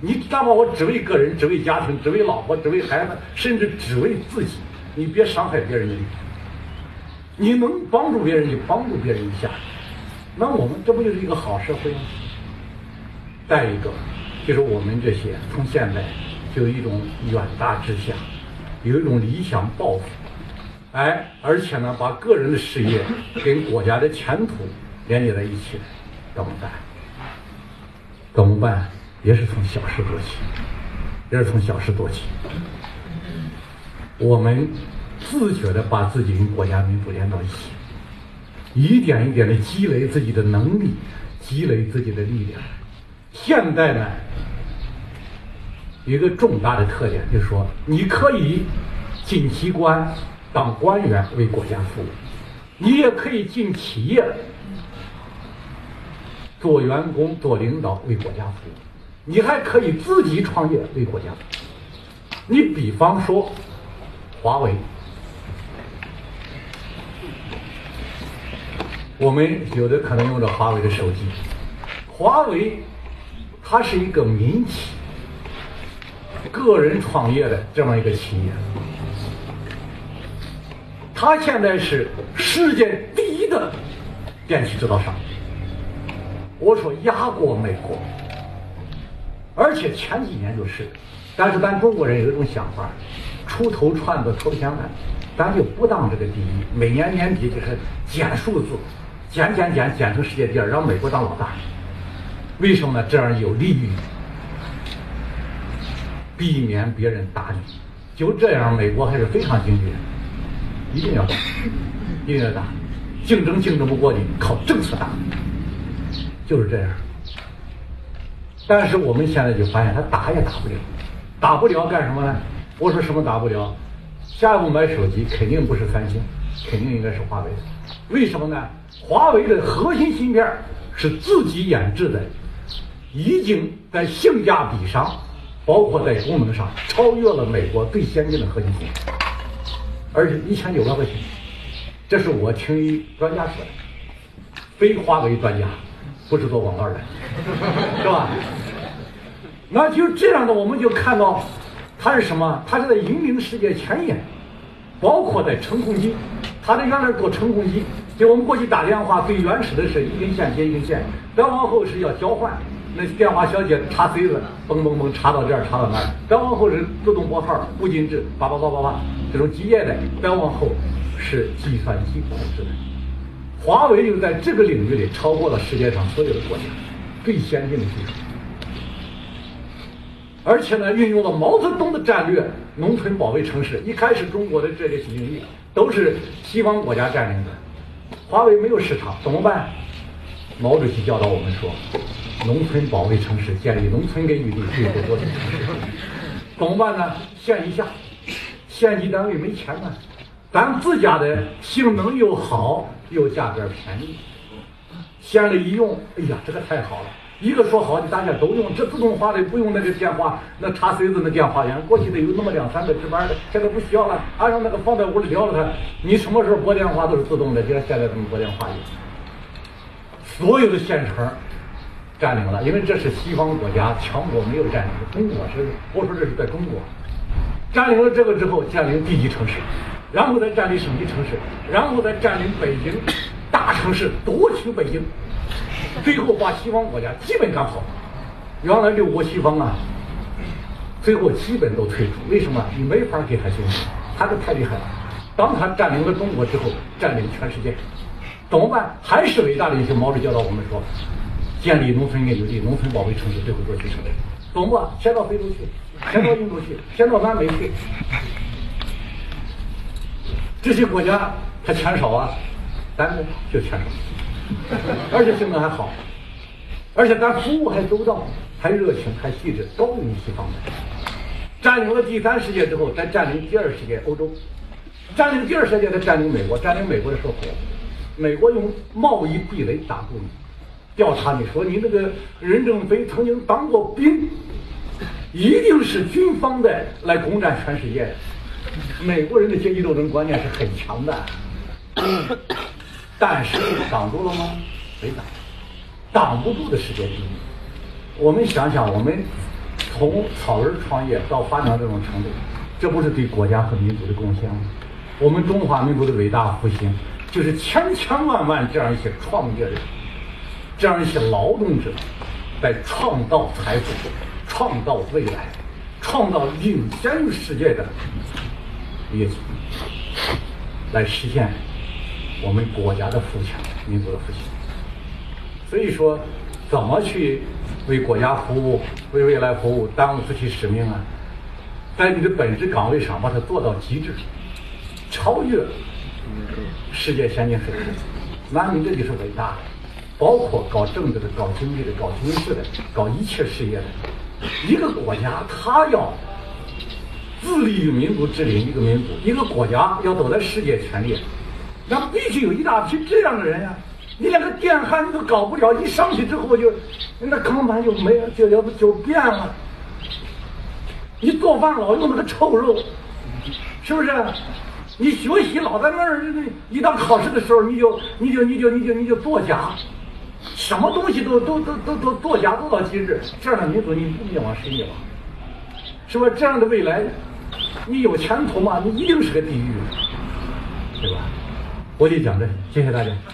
你哪怕我只为个人，只为家庭，只为老婆，只为孩子，甚至只为自己，你别伤害别人的利益。你能帮助别人，你帮助别人一下，那我们这不就是一个好社会吗？再一个，就是我们这些从现在就有一种远大志向，有一种理想抱负，哎，而且呢，把个人的事业跟国家的前途连接在一起，怎么办？怎么办？也是从小事做起，也是从小事做起。我们自觉地把自己跟国家民族连到一起，一点一点地积累自己的能力，积累自己的力量。现在呢，有一个重大的特点，就是说，你可以进机关当官员为国家服务，你也可以进企业做员工、做领导为国家服务，你还可以自己创业为国家服务。你比方说，华为，我们有的可能用着华为的手机，华为它是一个民企，个人创业的这么一个企业，它现在是世界第一的电器制造商，我说压过美国，而且前几年就是，但是咱中国人有一种想法，出头串子头相反，咱就不当这个第一，每年年底就是减数字，减减减减成世界第二，让美国当老大。为什么呢？这样有利于避免别人打你。就这样，美国还是非常经济的，一定要打，一定要打，竞争竞争不过你，靠政策打，就是这样。但是我们现在就发现，他打也打不了，打不了干什么呢？我说什么打不了？下一步买手机肯定不是三星，肯定应该是华为的。为什么呢？华为的核心芯片是自己研制的，已经在性价比上，包括在功能上超越了美国最先进的核心芯片，而且一千九百块钱。这是我听一专家说的，非华为专家，不是做广告的，是吧？那就这样的，我们就看到它是什么？它是在引领世界前沿，包括在程控机，它的原来做程控机，就我们过去打电话最原始的是一根线接一根线，再往后是要交换，那电话小姐插 C 子，嘣嘣嘣插到这儿插到那儿，再往后是自动拨号、无进制，叭叭叭叭叭，这种机械的，再往后是计算机控制的。华为就在这个领域里超过了世界上所有的国家，最先进的技术。而且呢，运用了毛泽东的战略，农村保卫城市。一开始中国的这些领域都是西方国家占领的，华为没有市场，怎么办？毛主席教导我们说，农村保卫城市，建立农村根据地，对国国土城市。怎么办呢？县一下，县级单位没钱呢，咱自家的性能又好，又价格便宜，县里一用，哎呀，这个太好了。一个说好的，大家都用，这自动化的不用那个电话，那插 C 子那电话员，过去的有那么两三个值班的，现在不需要了，啊，让那个放在屋里聊了它，你什么时候拨电话都是自动的，就像现在这么拨电话一样。所有的县城占领了，因为这是西方国家强国没有占领，中国是，我说这是在中国占领了这个之后，占领地级城市，然后再占领省级城市，然后再占领北京大城市，夺取北京。最后把西方国家基本赶跑，原来六国西方啊，最后基本都退出。为什么？你没法给他竞争，他这太厉害了。当他占领了中国之后，占领全世界，怎么办？还是伟大的领袖毛主席教导我们说，建立农村根据地，农村保卫城市，最后夺取城市。怎么办？先到非洲去，先到印度去，先到南美去。这些国家他钱少啊，咱们就钱少。而且性能还好，而且咱服务还周到，还热情，还细致，高于西方的。占领了第三世界之后，再占领第二世界欧洲，占领第二世界再占领美国，占领美国的时候，美国用贸易壁垒挡住你，调查你说你那个任正非曾经当过兵，一定是军方的来攻占全世界。美国人的阶级斗争观念是很强的。但是挡住了吗？没挡，挡不住的世界第一。我们想想，我们从草根创业到发展这种程度，这不是对国家和民族的贡献吗？我们中华民族的伟大复兴，就是千千万万这样一些创业人，这样一些劳动者，在创造财富、创造未来、创造领先于世界的业绩，来实现我们国家的富强、民族的复兴。所以说，怎么去为国家服务、为未来服务，担负起使命啊？在你的本职岗位上把它做到极致，超越世界先进水平，那你这就是伟大的。包括搞政治的、搞经济的、搞军事的、搞一切事业的，一个国家它要自立于民族之林，一个民族、一个国家要走在世界前列，那必须有一大批这样的人呀、啊。你连个电焊你都搞不了，一上去之后就那钢板就没就就就变了。你做饭老用那个臭肉，是不是？你学习老在那儿，一到考试的时候你就你就你就你就你就作假，什么东西都都都都都作假做到极致，这样的民族你不灭亡谁灭亡？是吧？这样的未来，你有前途吗？你一定是个地狱，对吧？我就讲这，谢谢大家。